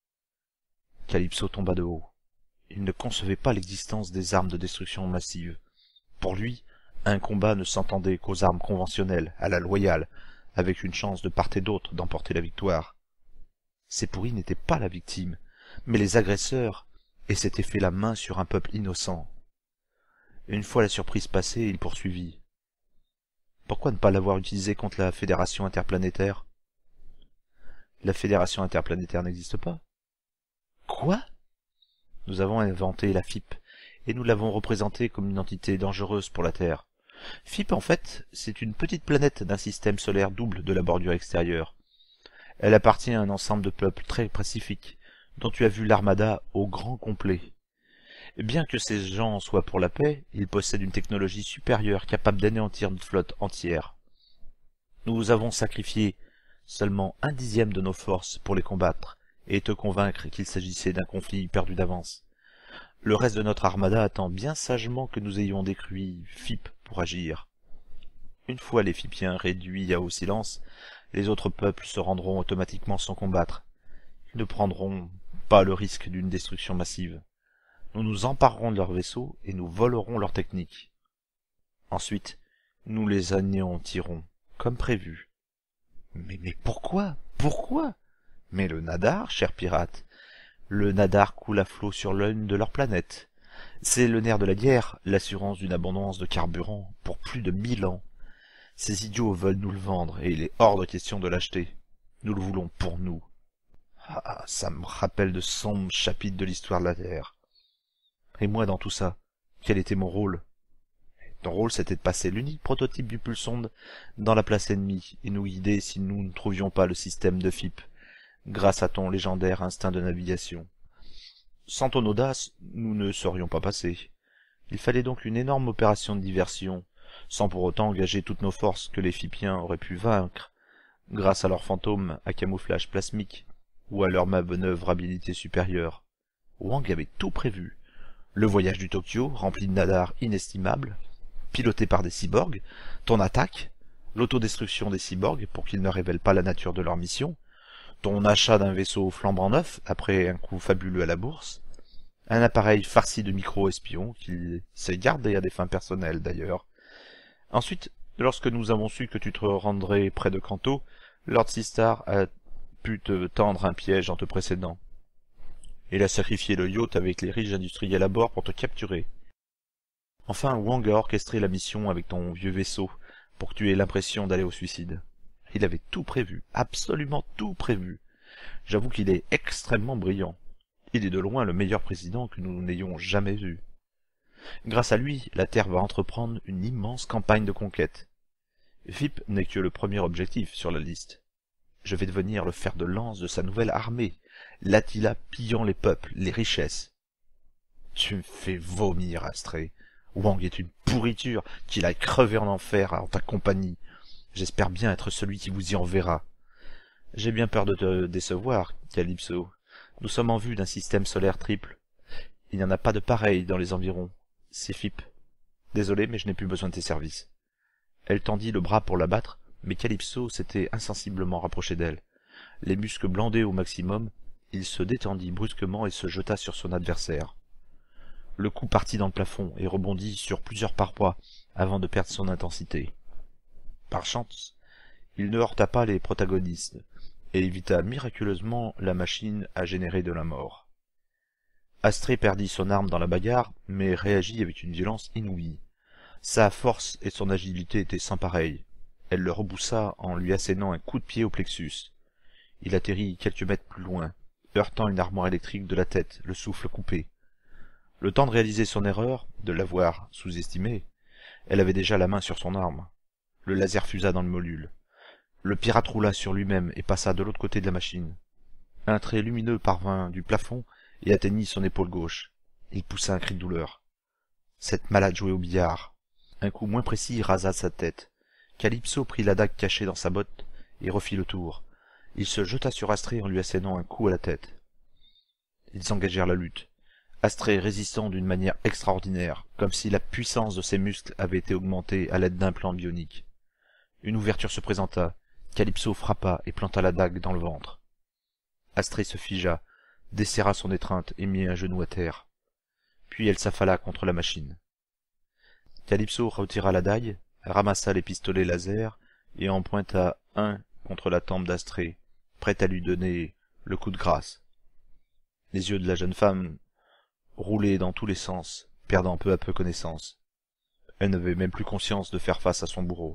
Calypso tomba de haut. Il ne concevait pas l'existence des armes de destruction massive. Pour lui, un combat ne s'entendait qu'aux armes conventionnelles, à la loyale, avec une chance de part et d'autre d'emporter la victoire. Ces pourris n'étaient pas la victime, mais les agresseurs, et s'étaient fait la main sur un peuple innocent. Une fois la surprise passée, il poursuivit. Pourquoi ne pas l'avoir utilisé contre la Fédération interplanétaire? La Fédération interplanétaire n'existe pas. Quoi? Nous avons inventé la F I P, et nous l'avons représentée comme une entité dangereuse pour la Terre. F I P, en fait, c'est une petite planète d'un système solaire double de la bordure extérieure. Elle appartient à un ensemble de peuples très pacifiques, dont tu as vu l'armada au grand complet. Bien que ces gens soient pour la paix, ils possèdent une technologie supérieure capable d'anéantir une flotte entière. Nous avons sacrifié seulement un dixième de nos forces pour les combattre, et te convaincre qu'il s'agissait d'un conflit perdu d'avance. Le reste de notre armada attend bien sagement que nous ayons détruit F I P pour agir. Une fois les Fipiens réduits au silence, les autres peuples se rendront automatiquement sans combattre. Ils ne prendront pas le risque d'une destruction massive. Nous nous emparerons de leurs vaisseaux et nous volerons leurs techniques. Ensuite, nous les anéantirons, comme prévu. Mais, mais pourquoi? Pourquoi? Mais le Nadar, cher pirate, le Nadar coule à flot sur l'une de leurs planètes. C'est le nerf de la guerre, l'assurance d'une abondance de carburant pour plus de mille ans. Ces idiots veulent nous le vendre, et il est hors de question de l'acheter. Nous le voulons pour nous. Ah, ça me rappelle de sombres chapitres de l'histoire de la Terre. Et moi, dans tout ça, quel était mon rôle? Ton rôle, c'était de passer l'unique prototype du pulsonde dans la place ennemie, et nous guider si nous ne trouvions pas le système de F I P, grâce à ton légendaire instinct de navigation. Sans ton audace, nous ne serions pas passés. Il fallait donc une énorme opération de diversion, sans pour autant engager toutes nos forces que les Fipiens auraient pu vaincre, grâce à leurs fantômes à camouflage plasmique, ou à leur manœuvrabilité supérieure. Wang avait tout prévu. Le voyage du Tokyo, rempli de nadars inestimables, piloté par des cyborgs, ton attaque, l'autodestruction des cyborgs pour qu'ils ne révèlent pas la nature de leur mission, ton achat d'un vaisseau flambant neuf après un coup fabuleux à la bourse, un appareil farci de micro-espions qu'il s'est gardé à des fins personnelles d'ailleurs. Ensuite, lorsque nous avons su que tu te rendrais près de Kanto, Lord Seastar a pu te tendre un piège en te précédant. Il a sacrifié le yacht avec les riches industriels à bord pour te capturer. Enfin, Wang a orchestré la mission avec ton vieux vaisseau pour que tu aies l'impression d'aller au suicide. Il avait tout prévu, absolument tout prévu. J'avoue qu'il est extrêmement brillant. Il est de loin le meilleur président que nous n'ayons jamais eu. Grâce à lui, la Terre va entreprendre une immense campagne de conquête. V I P n'est que le premier objectif sur la liste. Je vais devenir le fer de lance de sa nouvelle armée, l'Attila pillant les peuples, les richesses. Tu me fais vomir, Astrée. Wang est une pourriture, qu'il aille crever en enfer en ta compagnie. J'espère bien être celui qui vous y enverra. J'ai bien peur de te décevoir, Calypso. Nous sommes en vue d'un système solaire triple. Il n'y en a pas de pareil dans les environs. C'est V I P. Désolé, mais je n'ai plus besoin de tes services. Elle tendit le bras pour l'abattre, mais Calypso s'était insensiblement rapproché d'elle. Les muscles blandés au maximum, il se détendit brusquement et se jeta sur son adversaire. Le coup partit dans le plafond et rebondit sur plusieurs parois avant de perdre son intensité. Par chance, il ne heurta pas les protagonistes et évita miraculeusement la machine à générer de la mort. Astrée perdit son arme dans la bagarre, mais réagit avec une violence inouïe. Sa force et son agilité étaient sans pareil. Elle le reboussa en lui assénant un coup de pied au plexus. Il atterrit quelques mètres plus loin, heurtant une armoire électrique de la tête, le souffle coupé. Le temps de réaliser son erreur, de l'avoir sous-estimée, elle avait déjà la main sur son arme. Le laser fusa dans le module. Le pirate roula sur lui-même et passa de l'autre côté de la machine. Un trait lumineux parvint du plafond et atteignit son épaule gauche. Il poussa un cri de douleur. Cette malade jouait au billard. Un coup moins précis rasa sa tête. Calypso prit la dague cachée dans sa botte et refit le tour. Il se jeta sur Astrée en lui assénant un coup à la tête. Ils engagèrent la lutte. Astrée résistant d'une manière extraordinaire, comme si la puissance de ses muscles avait été augmentée à l'aide d'implants bioniques. Une ouverture se présenta. Calypso frappa et planta la dague dans le ventre. Astrée se figea, desserra son étreinte et mit un genou à terre. Puis elle s'affala contre la machine. Calypso retira la dague, ramassa les pistolets laser et en pointa un contre la tempe d'Astrée, prête à lui donner le coup de grâce. Les yeux de la jeune femme roulaient dans tous les sens, perdant peu à peu connaissance. Elle n'avait même plus conscience de faire face à son bourreau.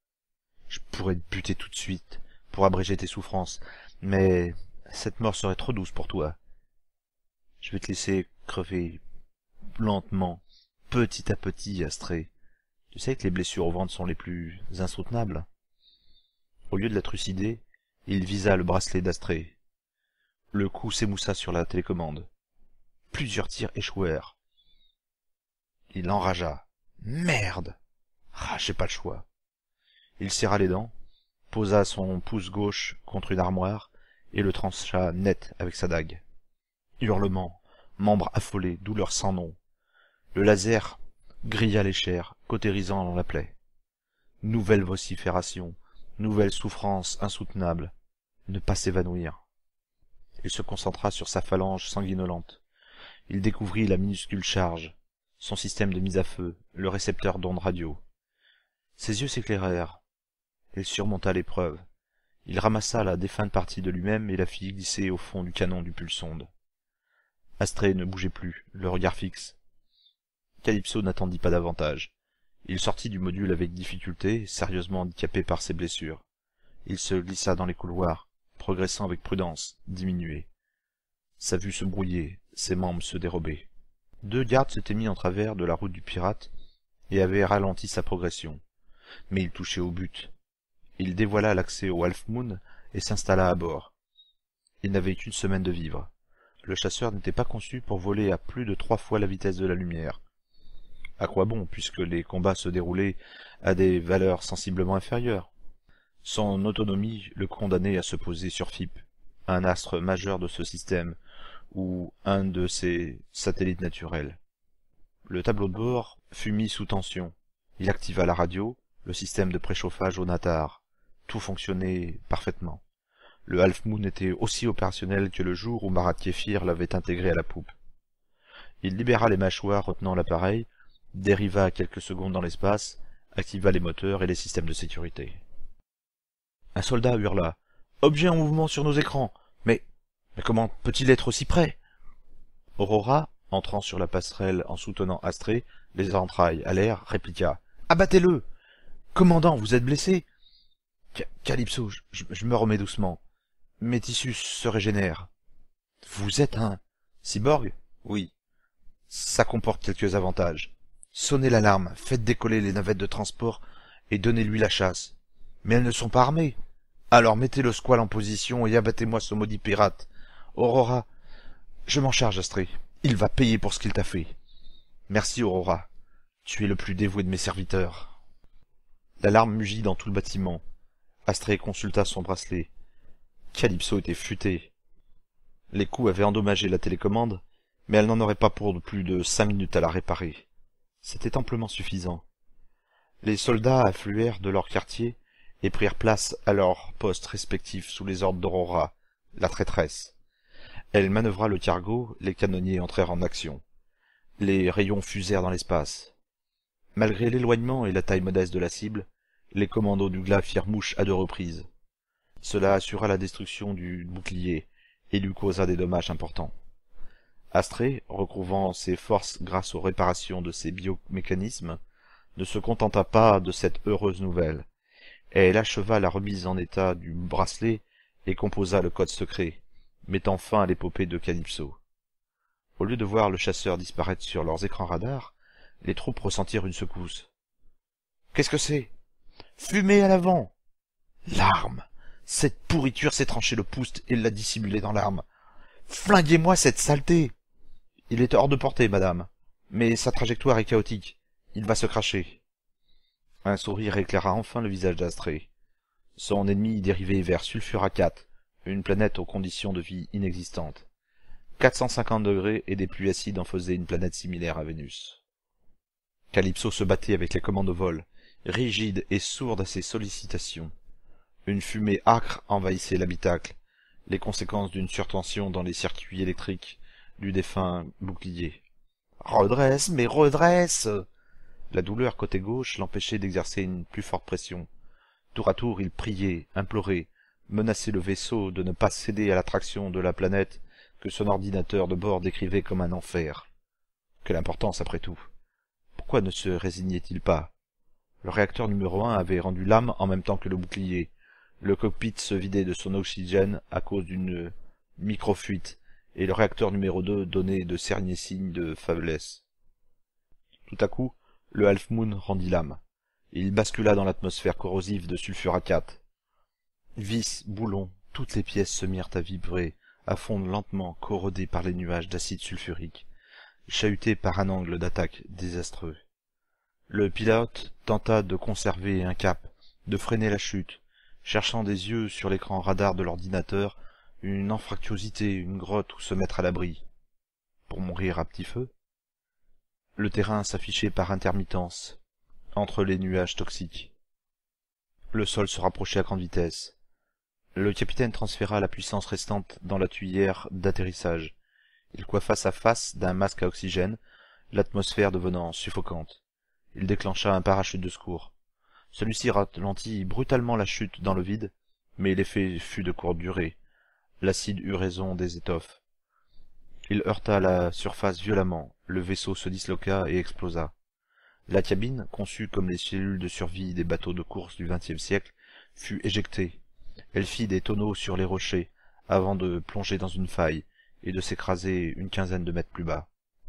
« Je pourrais te buter tout de suite, pour abréger tes souffrances, mais cette mort serait trop douce pour toi. Je vais te laisser crever lentement, petit à petit, Astrée. Tu sais que les blessures au ventre sont les plus insoutenables. » Au lieu de la trucider, il visa le bracelet d'Astrée. Le coup s'émoussa sur la télécommande. Plusieurs tirs échouèrent. Il enragea. Merde! Ah, j'ai pas le choix. Il serra les dents, posa son pouce gauche contre une armoire et le trancha net avec sa dague. Hurlements, membres affolés, douleur sans nom. Le laser grilla les chairs, cautérisant dans la plaie. Nouvelle vocifération, nouvelle souffrance insoutenable. Ne pas s'évanouir. Il se concentra sur sa phalange sanguinolente. Il découvrit la minuscule charge, son système de mise à feu, le récepteur d'ondes radio. Ses yeux s'éclairèrent. Il surmonta l'épreuve. Il ramassa la défunte partie de lui-même et la fit glisser au fond du canon du pulsonde. Astrée ne bougeait plus, le regard fixe. Calypso n'attendit pas davantage. Il sortit du module avec difficulté, sérieusement handicapé par ses blessures. Il se glissa dans les couloirs, progressant avec prudence, diminué. Sa vue se brouillait, ses membres se dérobaient. Deux gardes s'étaient mis en travers de la route du pirate et avaient ralenti sa progression. Mais il touchait au but. Il dévoila l'accès au Half Moon et s'installa à bord. Il n'avait qu'une semaine de vivre. Le chasseur n'était pas conçu pour voler à plus de trois fois la vitesse de la lumière. À quoi bon, puisque les combats se déroulaient à des valeurs sensiblement inférieures? Son autonomie le condamnait à se poser sur F I P, un astre majeur de ce système, ou un de ses satellites naturels. Le tableau de bord fut mis sous tension. Il activa la radio, le système de préchauffage au natar. Tout fonctionnait parfaitement. Le Half Moon était aussi opérationnel que le jour où Marat Kéfir l'avait intégré à la poupe. Il libéra les mâchoires retenant l'appareil, dériva quelques secondes dans l'espace, activa les moteurs et les systèmes de sécurité. Un soldat hurla. « Objet en mouvement sur nos écrans. Mais, mais comment peut-il être aussi près ?» Aurora, entrant sur la passerelle en soutenant Astrée, les entrailles à l'air, répliqua. « Abattez-le ! Commandant, vous êtes blessé ?»« Calypso, je, je me remets doucement. Mes tissus se régénèrent. »« Vous êtes un Cyborg? Oui. Ça comporte quelques avantages. Sonnez l'alarme, faites décoller les navettes de transport et donnez-lui la chasse. Mais elles ne sont pas armées. Alors mettez le squal en position et abattez-moi ce maudit pirate. Aurora, je m'en charge, Astrée. Il va payer pour ce qu'il t'a fait. Merci, Aurora. Tu es le plus dévoué de mes serviteurs. L'alarme mugit dans tout le bâtiment. Astrée consulta son bracelet. Calypso était futé. Les coups avaient endommagé la télécommande, mais elle n'en aurait pas pour plus de cinq minutes à la réparer. C'était amplement suffisant. Les soldats affluèrent de leur quartier et prirent place à leurs postes respectifs sous les ordres d'Aurora, la traîtresse. Elle manœuvra le cargo, les canonniers entrèrent en action. Les rayons fusèrent dans l'espace. Malgré l'éloignement et la taille modeste de la cible, les commandos du glas firent mouche à deux reprises. Cela assura la destruction du bouclier et lui causa des dommages importants. Astrée, recouvrant ses forces grâce aux réparations de ses biomécanismes, ne se contenta pas de cette heureuse nouvelle, et elle acheva la remise en état du bracelet et composa le code secret, mettant fin à l'épopée de Calypso. Au lieu de voir le chasseur disparaître sur leurs écrans radars, les troupes ressentirent une secousse. « Qu'est-ce que c'est ? Fumée à l'avant !»« L'arme ! Cette pourriture s'est tranché le pouce et l'a dissimulé dans l'arme. Flinguez-moi cette saleté !»« Il est hors de portée, madame, mais sa trajectoire est chaotique. Il va se cracher. » Un sourire éclaira enfin le visage d'Astrée. Son ennemi dérivait vers Sulfura quatre, une planète aux conditions de vie inexistantes. quatre cent cinquante degrés et des pluies acides en faisaient une planète similaire à Vénus. Calypso se battait avec les commandes au vol, rigide et sourde à ses sollicitations. Une fumée âcre envahissait l'habitacle, les conséquences d'une surtension dans les circuits électriques du défunt bouclier. « Redresse, mais redresse !» La douleur côté gauche l'empêchait d'exercer une plus forte pression. Tour à tour, il priait, implorait, menaçait le vaisseau de ne pas céder à l'attraction de la planète que son ordinateur de bord décrivait comme un enfer. Quelle importance après tout! Pourquoi ne se résignait-il pas? Le réacteur numéro un avait rendu l'âme en même temps que le bouclier. Le cockpit se vidait de son oxygène à cause d'une micro-fuite, et le réacteur numéro deux donnait de cerniers signes de faiblesse. Tout à coup, le Half Moon rendit l'âme. Il bascula dans l'atmosphère corrosive de Sulfura quatre. Vis, boulons, toutes les pièces se mirent à vibrer, à fondre lentement, corrodées par les nuages d'acide sulfurique, chahutés par un angle d'attaque désastreux. Le pilote tenta de conserver un cap, de freiner la chute, cherchant des yeux sur l'écran radar de l'ordinateur une anfractuosité, une grotte où se mettre à l'abri. Pour mourir à petit feu? Le terrain s'affichait par intermittence, entre les nuages toxiques. Le sol se rapprochait à grande vitesse. Le capitaine transféra la puissance restante dans la tuyère d'atterrissage. Il coiffa sa face d'un masque à oxygène, l'atmosphère devenant suffocante. Il déclencha un parachute de secours. Celui-ci ralentit brutalement la chute dans le vide, mais l'effet fut de courte durée. L'acide eut raison des étoffes. Il heurta la surface violemment, le vaisseau se disloqua et explosa. La cabine, conçue comme les cellules de survie des bateaux de course du vingtième siècle, fut éjectée. Elle fit des tonneaux sur les rochers, avant de plonger dans une faille, et de s'écraser une quinzaine de mètres plus bas.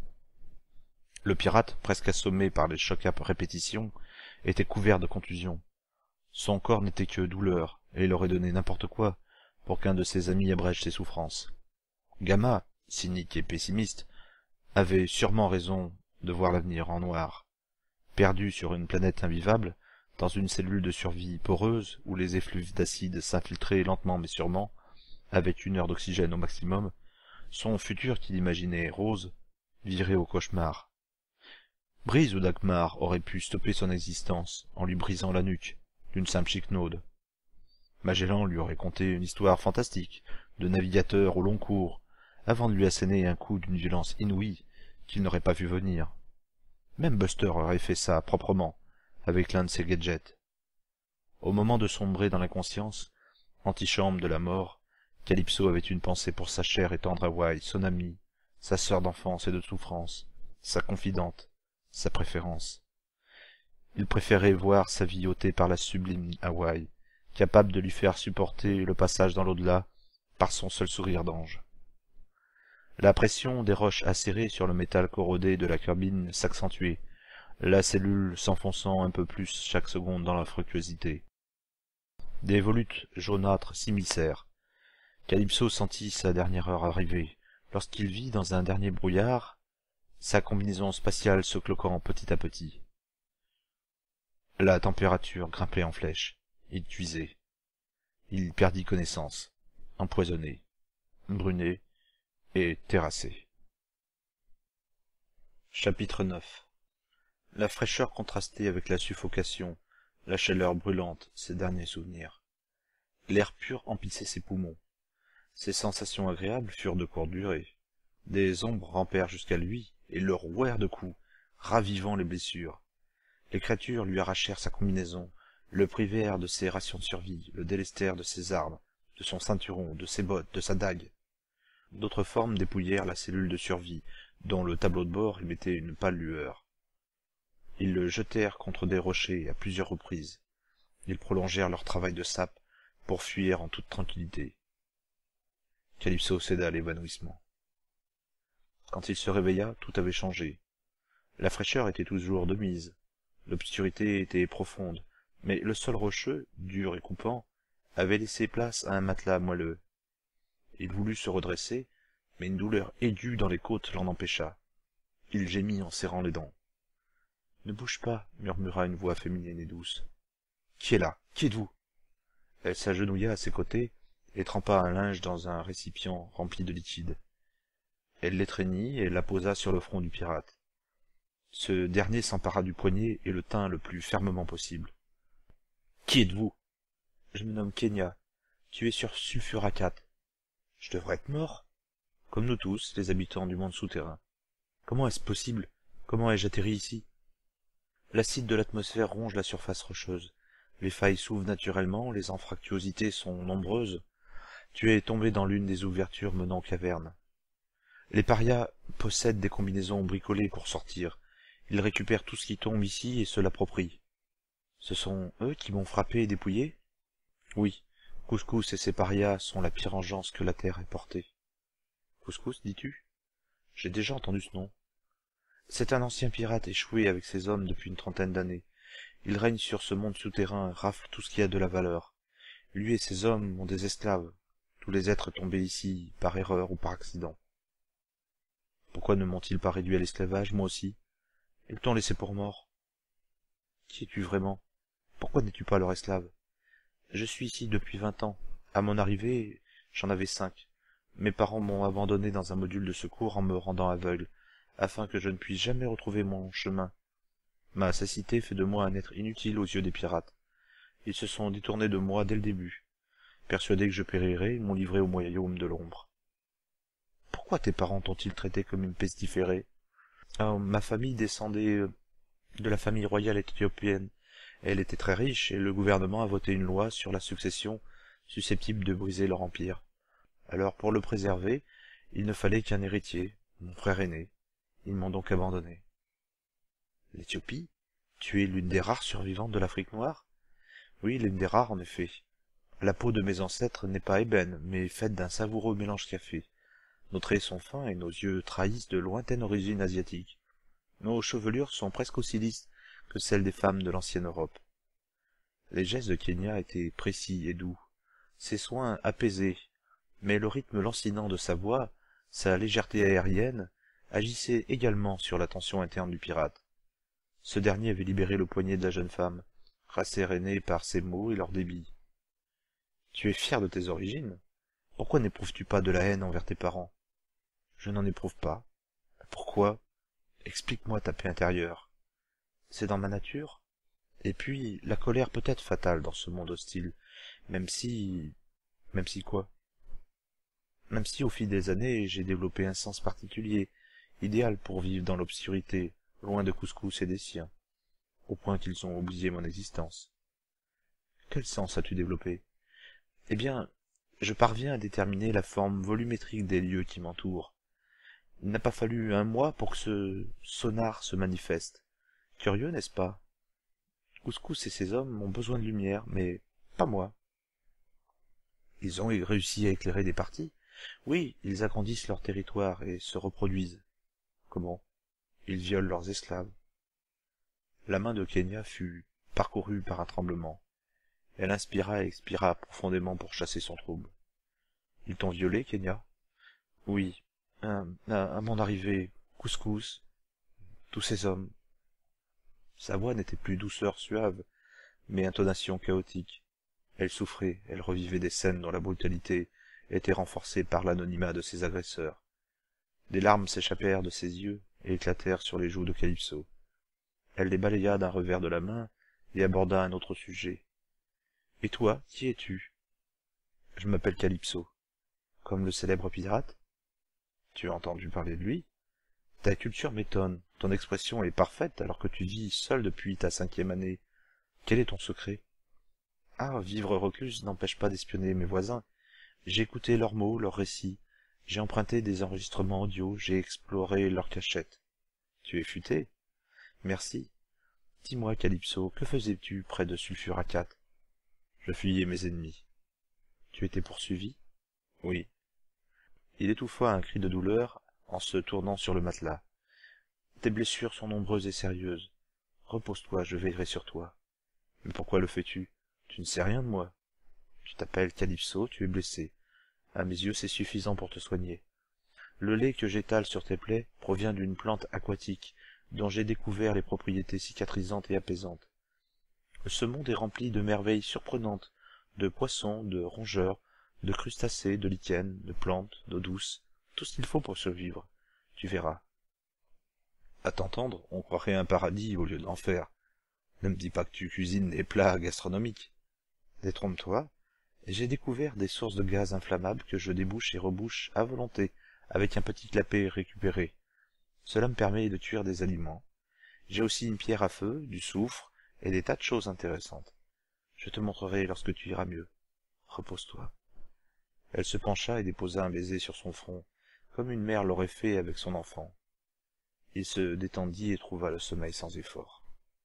Le pirate, presque assommé par les chocs à répétition, était couvert de contusions. Son corps n'était que douleur, et il aurait donné n'importe quoi pour qu'un de ses amis abrège ses souffrances. Gamma, cynique et pessimiste, avait sûrement raison de voir l'avenir en noir. Perdu sur une planète invivable, dans une cellule de survie poreuse, où les effluves d'acide s'infiltraient lentement mais sûrement, avec une heure d'oxygène au maximum, son futur qu'il imaginait rose virait au cauchemar. Brise ou Dagmar aurait pu stopper son existence en lui brisant la nuque d'une simple chiquenaude. Magellan lui aurait conté une histoire fantastique de navigateur au long cours, avant de lui asséner un coup d'une violence inouïe qu'il n'aurait pas vu venir. Même Buster aurait fait ça proprement, avec l'un de ses gadgets. Au moment de sombrer dans l'inconscience, antichambre de la mort, Calypso avait une pensée pour sa chère et tendre Hawaï, son amie, sa sœur d'enfance et de souffrance, sa confidente, sa préférence. Il préférait voir sa vie ôtée par la sublime Hawaï, capable de lui faire supporter le passage dans l'au-delà par son seul sourire d'ange. La pression des roches acérées sur le métal corrodé de la cabine s'accentuait, la cellule s'enfonçant un peu plus chaque seconde dans la fructuosité. Des volutes jaunâtres s'immiscèrent. Calypso sentit sa dernière heure arriver, lorsqu'il vit dans un dernier brouillard sa combinaison spatiale se cloquant petit à petit. La température grimpait en flèche. Il cuisait. Il perdit connaissance, empoisonné, bruné et terrassé. Chapitre neuf. La fraîcheur contrastait avec la suffocation, la chaleur brûlante, ses derniers souvenirs. L'air pur emplissait ses poumons. Ces sensations agréables furent de courte durée. Des ombres rampèrent jusqu'à lui et le rouèrent de coups, ravivant les blessures. Les créatures lui arrachèrent sa combinaison, le privèrent de ses rations de survie, le délestèrent de ses armes, de son ceinturon, de ses bottes, de sa dague. D'autres formes dépouillèrent la cellule de survie, dont le tableau de bord émettait une pâle lueur. Ils le jetèrent contre des rochers à plusieurs reprises. Ils prolongèrent leur travail de sape pour fuir en toute tranquillité. Calypso céda à l'évanouissement. Quand il se réveilla, tout avait changé. La fraîcheur était toujours de mise. L'obscurité était profonde, mais le sol rocheux, dur et coupant, avait laissé place à un matelas moelleux. Il voulut se redresser, mais une douleur aiguë dans les côtes l'en empêcha. Il gémit en serrant les dents. « Ne bouge pas, » murmura une voix féminine et douce. « Qui est là? Qui êtes-vous » Elle s'agenouilla à ses côtés et trempa un linge dans un récipient rempli de liquide. Elle l'étreignit et la posa sur le front du pirate. Ce dernier s'empara du poignet et le tint le plus fermement possible. « Qui êtes-vous »« Je me nomme Kenya. Tu es sur Sulfuracat. »« Je devrais être mort ?»« Comme nous tous, les habitants du monde souterrain. »« Comment est-ce possible? Comment ai-je atterri ici ?» L'acide de l'atmosphère ronge la surface rocheuse. Les failles s'ouvrent naturellement, les anfractuosités sont nombreuses. Tu es tombé dans l'une des ouvertures menant aux cavernes. Les parias possèdent des combinaisons bricolées pour sortir. Ils récupèrent tout ce qui tombe ici et se l'approprient. Ce sont eux qui m'ont frappé et dépouillé? Oui, Couscous et ses parias sont la pire engeance que la terre ait portée. Couscous, dis-tu? J'ai déjà entendu ce nom. C'est un ancien pirate échoué avec ses hommes depuis une trentaine d'années. Il règne sur ce monde souterrain, rafle tout ce qui a de la valeur. Lui et ses hommes ont des esclaves, tous les êtres tombés ici, par erreur ou par accident. Pourquoi ne m'ont-ils pas réduit à l'esclavage, moi aussi? Ils t'ont laissé pour mort. Qui es-tu vraiment? Pourquoi n'es-tu pas leur esclave? Je suis ici depuis vingt ans. À mon arrivée, j'en avais cinq. Mes parents m'ont abandonné dans un module de secours en me rendant aveugle, afin que je ne puisse jamais retrouver mon chemin. Ma cécité fait de moi un être inutile aux yeux des pirates. Ils se sont détournés de moi dès le début. Persuadés que je périrais, ils m'ont livré au royaume de l'ombre. Pourquoi tes parents t'ont-ils traité comme une pestiférée? Oh, ma famille descendait de la famille royale éthiopienne. Elle était très riche, et le gouvernement a voté une loi sur la succession susceptible de briser leur empire. Alors, pour le préserver, il ne fallait qu'un héritier, mon frère aîné. Ils m'ont donc abandonné. L'Éthiopie? Tu es l'une des rares survivantes de l'Afrique noire? Oui, l'une des rares, en effet. La peau de mes ancêtres n'est pas ébène, mais faite d'un savoureux mélange café. Nos traits sont fins et nos yeux trahissent de lointaines origines asiatiques. Nos chevelures sont presque aussi lisses que celles des femmes de l'ancienne Europe. Les gestes de Kenya étaient précis et doux, ses soins apaisés, mais le rythme lancinant de sa voix, sa légèreté aérienne, agissaient également sur la tension interne du pirate. Ce dernier avait libéré le poignet de la jeune femme, rasséréné par ses mots et leur débit. « Tu es fier de tes origines? Pourquoi n'éprouves-tu pas de la haine envers tes parents? »« Je n'en éprouve pas. »« Pourquoi? Explique-moi ta paix intérieure. »« C'est dans ma nature. Et puis, la colère peut être fatale dans ce monde hostile, même si... Même si quoi? Même si, au fil des années, j'ai développé un sens particulier, idéal pour vivre dans l'obscurité, loin de Couscous et des siens, au point qu'ils ont oublié mon existence. Quel sens as-tu développé? Eh bien, je parviens à déterminer la forme volumétrique des lieux qui m'entourent. Il n'a pas fallu un mois pour que ce sonar se manifeste. Curieux, n'est-ce pas? Couscous et ses hommes ont besoin de lumière, mais pas moi. Ils ont réussi à éclairer des parties, Oui, ils agrandissent leur territoire et se reproduisent. Comment? Ils violent leurs esclaves. La main de Kenya fut parcourue par un tremblement. Elle inspira et expira profondément pour chasser son trouble. Ils t'ont violé, Kenya? Oui. À, à, à mon arrivée, Couscous, tous ces hommes. Sa voix n'était plus douceur suave, mais intonation chaotique. Elle souffrait, elle revivait des scènes dont la brutalité était renforcée par l'anonymat de ses agresseurs. Des larmes s'échappèrent de ses yeux et éclatèrent sur les joues de Calypso. Elle les balaya d'un revers de la main et aborda un autre sujet. « Et toi, qui es-tu »« Je m'appelle Calypso. »« Comme le célèbre pirate ?»« Tu as entendu parler de lui ?»« Ta culture m'étonne. Ton expression est parfaite alors que tu vis seul depuis ta cinquième année. Quel est ton secret ?»« Ah, vivre recluse n'empêche pas d'espionner mes voisins. J'ai écouté leurs mots, leurs récits. J'ai emprunté des enregistrements audio, j'ai exploré leurs cachettes. »« Tu es futé ?»« Merci. Dis-moi, Calypso, que faisais-tu près de Sulfuracat ?»« Je fuyais mes ennemis. »« Tu étais poursuivi ?»« Oui. » Il étouffa un cri de douleur en se tournant sur le matelas. « Tes blessures sont nombreuses et sérieuses. Repose-toi, je veillerai sur toi. »« Mais pourquoi le fais-tu? Tu ne sais rien de moi. Tu t'appelles Calypso, tu es blessé. À mes yeux, c'est suffisant pour te soigner. Le lait que j'étale sur tes plaies provient d'une plante aquatique dont j'ai découvert les propriétés cicatrisantes et apaisantes. Ce monde est rempli de merveilles surprenantes, de poissons, de rongeurs, de crustacés, de lichens, de plantes, d'eau douce, tout ce qu'il faut pour survivre. Tu verras. À t'entendre, on croirait un paradis au lieu de l'enfer. Ne me dis pas que tu cuisines des plats gastronomiques. Détrompe-toi. J'ai découvert des sources de gaz inflammables que je débouche et rebouche à volonté, avec un petit clapet récupéré. Cela me permet de cuire des aliments. J'ai aussi une pierre à feu, du soufre, et des tas de choses intéressantes. Je te montrerai lorsque tu iras mieux. Repose-toi. Elle se pencha et déposa un baiser sur son front, comme une mère l'aurait fait avec son enfant. Il se détendit et trouva le sommeil sans effort.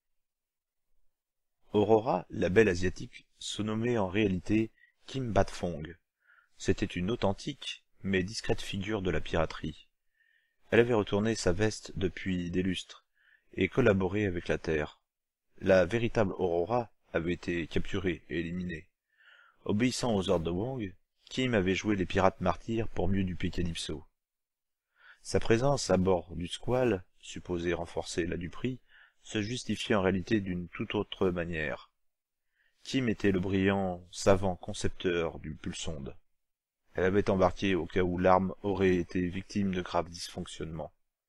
Aurora, la belle asiatique, se nommait en réalité Kim Bat-Fong. C'était une authentique, mais discrète figure de la piraterie. Elle avait retourné sa veste depuis des lustres, et collaboré avec la Terre. La véritable Aurora avait été capturée et éliminée. Obéissant aux ordres de Wong, Kim avait joué les pirates martyrs pour mieux duper Calypso. Sa présence à bord du Squall, supposée renforcer la duperie, se justifiait en réalité d'une toute autre manière. Kim était le brillant, savant concepteur du pulsonde. Elle avait embarqué au cas où l'arme aurait été victime de graves dysfonctionnements.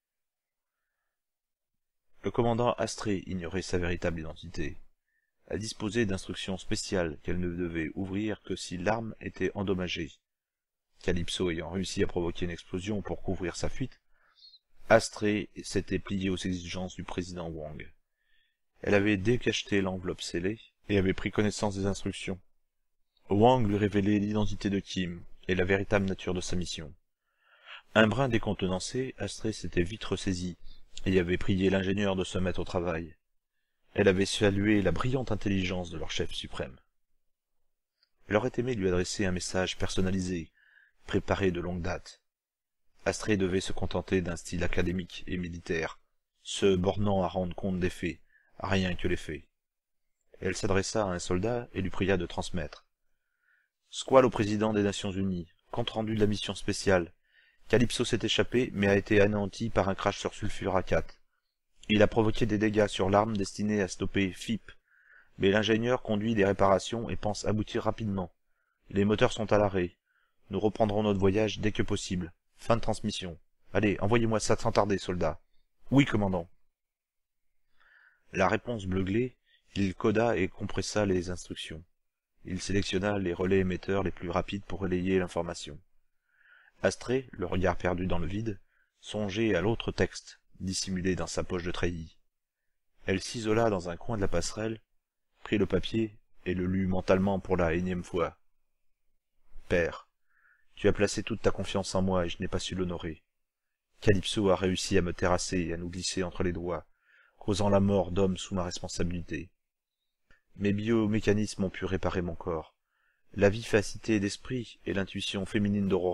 Le commandant Astrée ignorait sa véritable identité. Elle disposait d'instructions spéciales qu'elle ne devait ouvrir que si l'arme était endommagée. Calypso ayant réussi à provoquer une explosion pour couvrir sa fuite, Astrée s'était pliée aux exigences du président Wang. Elle avait décacheté l'enveloppe scellée et avait pris connaissance des instructions. Wang lui révélait l'identité de Kim et la véritable nature de sa mission. Un brin décontenancé, Astrée s'était vite ressaisie et avait prié l'ingénieur de se mettre au travail. Elle avait salué la brillante intelligence de leur chef suprême. Elle aurait aimé lui adresser un message personnalisé, préparé de longue date. Astrée devait se contenter d'un style académique et militaire, se bornant à rendre compte des faits, rien que les faits. Elle s'adressa à un soldat et lui pria de transmettre. Squall au président des Nations Unies, compte rendu de la mission spéciale. Calypso s'est échappé, mais a été anéanti par un crash sur Sulfuracat. Il a provoqué des dégâts sur l'arme destinée à stopper F I P, mais l'ingénieur conduit des réparations et pense aboutir rapidement. Les moteurs sont à l'arrêt. Nous reprendrons notre voyage dès que possible. Fin de transmission. Allez, envoyez-moi ça sans tarder, soldat. Oui, commandant. La réponse bleuglée, il coda et compressa les instructions. Il sélectionna les relais émetteurs les plus rapides pour relayer l'information. Astrée, le regard perdu dans le vide, songeait à l'autre texte, dissimulé dans sa poche de treillis. Elle s'isola dans un coin de la passerelle, prit le papier et le lut mentalement pour la énième fois. « Père, tu as placé toute ta confiance en moi et je n'ai pas su l'honorer. Calypso a réussi à me terrasser et à nous glisser entre les doigts, causant la mort d'hommes sous ma responsabilité. Mes biomécanismes ont pu réparer mon corps. La vivacité d'esprit et l'intuition féminine d'Aurora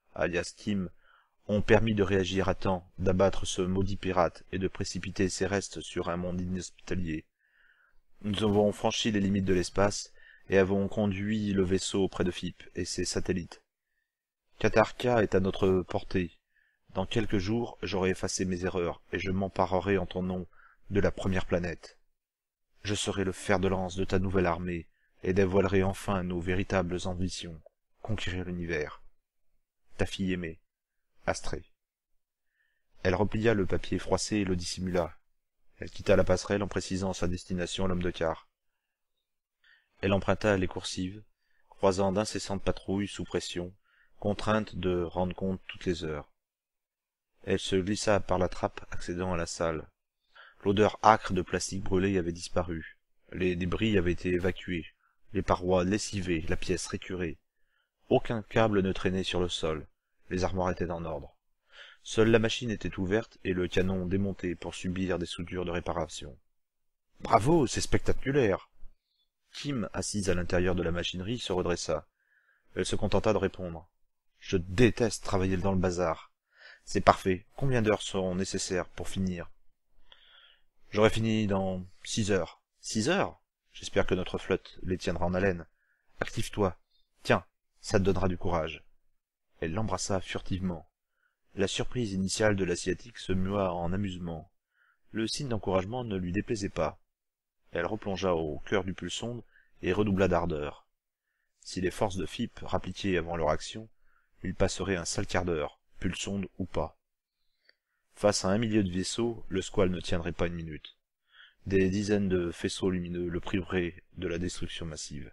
alias Kim, ont permis de réagir à temps, d'abattre ce maudit pirate et de précipiter ses restes sur un monde inhospitalier. Nous avons franchi les limites de l'espace et avons conduit le vaisseau près de F I P et ses satellites. Katarka est à notre portée. Dans quelques jours, j'aurai effacé mes erreurs et je m'emparerai en ton nom de la première planète. Je serai le fer de lance de ta nouvelle armée et dévoilerai enfin nos véritables ambitions, conquérir l'univers. Ta fille aimée, Astrée. Elle replia le papier froissé et le dissimula. Elle quitta la passerelle en précisant sa destination à l'homme de quart. Elle emprunta les coursives, croisant d'incessantes patrouilles sous pression, contrainte de rendre compte toutes les heures. Elle se glissa par la trappe accédant à la salle. L'odeur âcre de plastique brûlé avait disparu. Les débris avaient été évacués, les parois lessivées, la pièce récurée. Aucun câble ne traînait sur le sol. Les armoires étaient en ordre. Seule la machine était ouverte et le canon démonté pour subir des soudures de réparation. « Bravo, c'est spectaculaire !» Kim, assise à l'intérieur de la machinerie, se redressa. Elle se contenta de répondre. « Je déteste travailler dans le bazar. C'est parfait. Combien d'heures seront nécessaires pour finir ?»« J'aurai fini dans six heures. »« Six heures ? J'espère que notre flotte les tiendra en haleine. Active-toi. Tiens, ça te donnera du courage. » Elle l'embrassa furtivement. La surprise initiale de l'Asiatique se mua en amusement. Le signe d'encouragement ne lui déplaisait pas. Elle replongea au cœur du pulsonde et redoubla d'ardeur. Si les forces de F I P rappliquaient avant leur action, il passerait un sale quart d'heure, pulsonde ou pas. Face à un millier de vaisseaux, le squale ne tiendrait pas une minute. Des dizaines de faisceaux lumineux le priveraient de la destruction massive.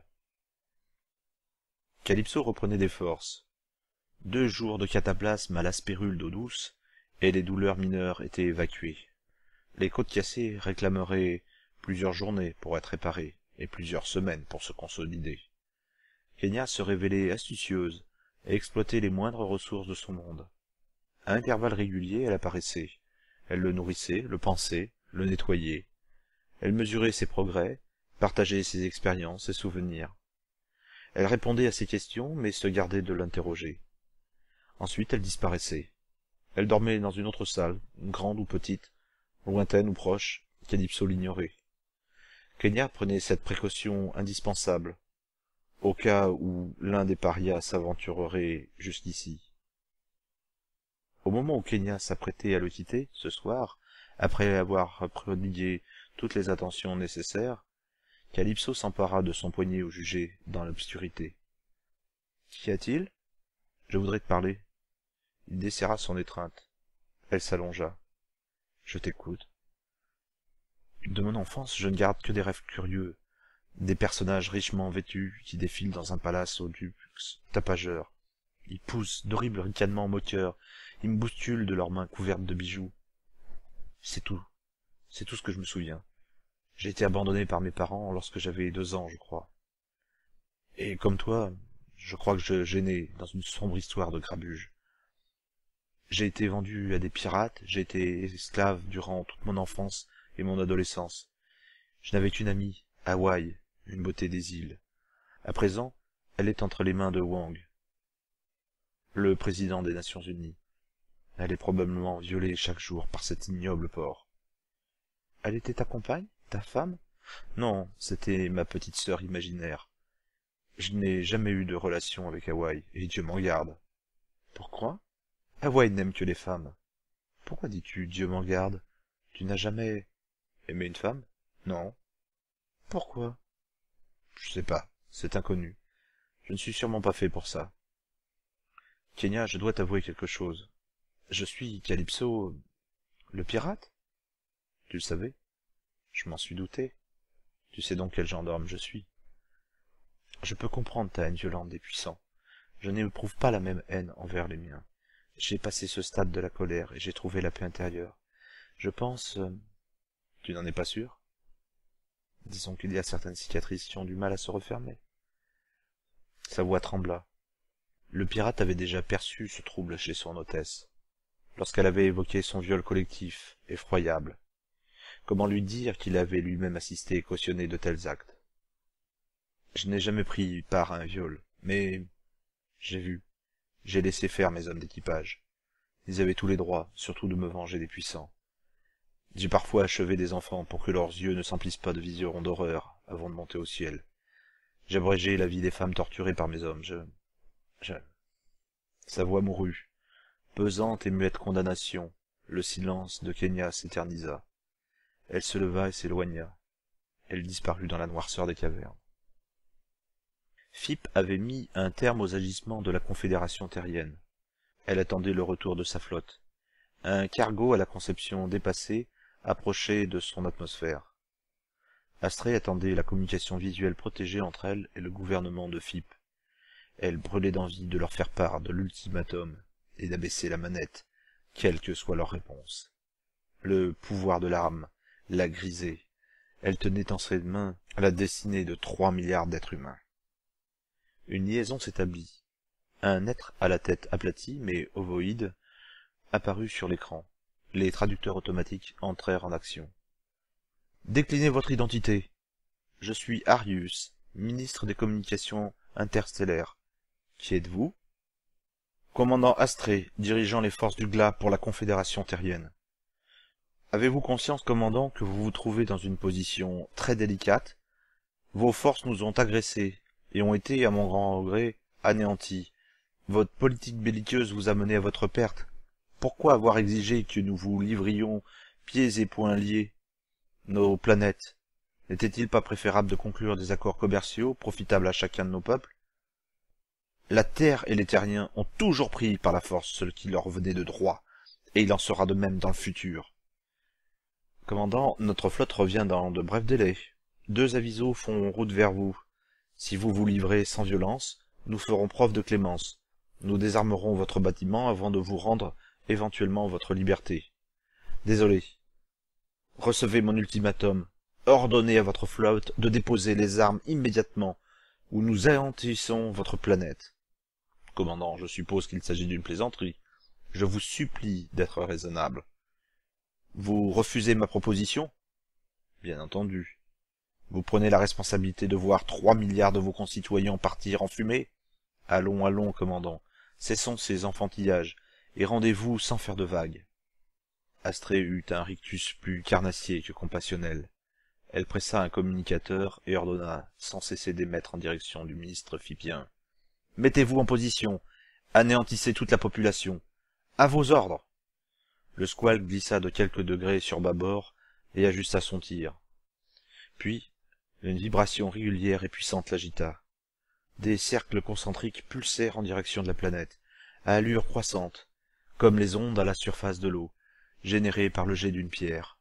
Calypso reprenait des forces. Deux jours de cataplasme à l'aspérule d'eau douce, et les douleurs mineures étaient évacuées. Les côtes cassées réclameraient plusieurs journées pour être réparées, et plusieurs semaines pour se consolider. Kenya se révélait astucieuse, et exploitait les moindres ressources de son monde. À intervalles réguliers, elle apparaissait. Elle le nourrissait, le pansait, le nettoyait. Elle mesurait ses progrès, partageait ses expériences, ses souvenirs. Elle répondait à ses questions, mais se gardait de l'interroger. Ensuite, elle disparaissait. Elle dormait dans une autre salle, grande ou petite, lointaine ou proche, Calypso l'ignorait. Kenya prenait cette précaution indispensable, au cas où l'un des parias s'aventurerait jusqu'ici. Au moment où Kenya s'apprêtait à le quitter, ce soir, après avoir prodigué toutes les attentions nécessaires, Calypso s'empara de son poignet au jugé, dans l'obscurité. « Qu'y a-t-il ? Je voudrais te parler. » Il desserra son étreinte. Elle s'allongea. « Je t'écoute. » De mon enfance, je ne garde que des rêves curieux, des personnages richement vêtus qui défilent dans un palace au luxe tapageur. Ils poussent d'horribles ricanements moqueurs, ils me bousculent de leurs mains couvertes de bijoux. C'est tout. C'est tout ce que je me souviens. J'ai été abandonné par mes parents lorsque j'avais deux ans, je crois. Et comme toi, je crois que je gênais dans une sombre histoire de grabuge. J'ai été vendu à des pirates, j'ai été esclave durant toute mon enfance et mon adolescence. Je n'avais qu'une amie, Hawaï, une beauté des îles. À présent, elle est entre les mains de Wang, le président des Nations Unies. Elle est probablement violée chaque jour par cet ignoble porc. Elle était ta compagne, ta femme? Non, c'était ma petite sœur imaginaire. Je n'ai jamais eu de relation avec Hawaï, et Dieu m'en garde. Pourquoi? Hawaï n'aime que les femmes. Pourquoi dis-tu Dieu m'en garde? Tu n'as jamais aimé une femme? Non. Pourquoi? Je sais pas, c'est inconnu. Je ne suis sûrement pas fait pour ça. Kenya, je dois t'avouer quelque chose. Je suis Calypso... le pirate? Tu le savais? Je m'en suis douté. Tu sais donc quel gendarme je suis. Je peux comprendre ta haine violente des puissants. Je n'éprouve pas la même haine envers les miens. J'ai passé ce stade de la colère et j'ai trouvé la paix intérieure. Je pense... Euh... Tu n'en es pas sûr? Disons qu'il y a certaines cicatrices qui ont du mal à se refermer. Sa voix trembla. Le pirate avait déjà perçu ce trouble chez son hôtesse, lorsqu'elle avait évoqué son viol collectif, effroyable. Comment lui dire qu'il avait lui-même assisté et cautionné de tels actes? Je n'ai jamais pris part à un viol, mais j'ai vu, J'ai laissé faire mes hommes d'équipage. Ils avaient tous les droits, surtout de me venger des puissants. J'ai parfois achevé des enfants pour que leurs yeux ne s'emplissent pas de visions d'horreur avant de monter au ciel. J'ai abrégé la vie des femmes torturées par mes hommes. Je... je... Sa voix mourut. Pesante et muette condamnation, le silence de Kenya s'éternisa. Elle se leva et s'éloigna. Elle disparut dans la noirceur des cavernes. Phippe avait mis un terme aux agissements de la Confédération terrienne. Elle attendait le retour de sa flotte. Un cargo à la conception dépassée approchait de son atmosphère. Astrée attendait la communication visuelle protégée entre elle et le gouvernement de Phippe. Elle brûlait d'envie de leur faire part de l'ultimatum et d'abaisser la manette, quelle que soit leur réponse. Le pouvoir de l'arme la grisait. Elle tenait en ses mains la destinée de trois milliards d'êtres humains. Une liaison s'établit. Un être à la tête aplatie, mais ovoïde, apparut sur l'écran. Les traducteurs automatiques entrèrent en action. Déclinez votre identité. Je suis Arius, ministre des Communications interstellaires. Qui êtes-vous? Commandant Astrée, dirigeant les forces du Glas pour la Confédération terrienne. Avez-vous conscience, commandant, que vous vous trouvez dans une position très délicate? Vos forces nous ont agressés et ont été, à mon grand regret, anéanties. Votre politique belliqueuse vous a mené à votre perte. Pourquoi avoir exigé que nous vous livrions pieds et poings liés nos planètes? N'était-il pas préférable de conclure des accords commerciaux profitables à chacun de nos peuples? La Terre et les Terriens ont toujours pris par la force ce qui leur venait de droit, et il en sera de même dans le futur. Commandant, notre flotte revient dans de brefs délais. Deux avisos font route vers vous. Si vous vous livrez sans violence, nous ferons preuve de clémence. Nous désarmerons votre bâtiment avant de vous rendre éventuellement votre liberté. Désolé. Recevez mon ultimatum. Ordonnez à votre flotte de déposer les armes immédiatement, ou nous anéantissons votre planète. Commandant, je suppose qu'il s'agit d'une plaisanterie. Je vous supplie d'être raisonnable. Vous refusez ma proposition? Bien entendu. Vous prenez la responsabilité de voir trois milliards de vos concitoyens partir en fumée? Allons, allons, commandant. Cessons ces enfantillages, et rendez-vous sans faire de vagues. Astrée eut un rictus plus carnassier que compassionnel. Elle pressa un communicateur et ordonna, sans cesser d'émettre en direction du ministre phippien. « Mettez-vous en position. Anéantissez toute la population. À vos ordres !» Le squale glissa de quelques degrés sur bâbord et ajusta son tir. Puis, une vibration régulière et puissante l'agita. Des cercles concentriques pulsèrent en direction de la planète, à allure croissante, comme les ondes à la surface de l'eau, générées par le jet d'une pierre.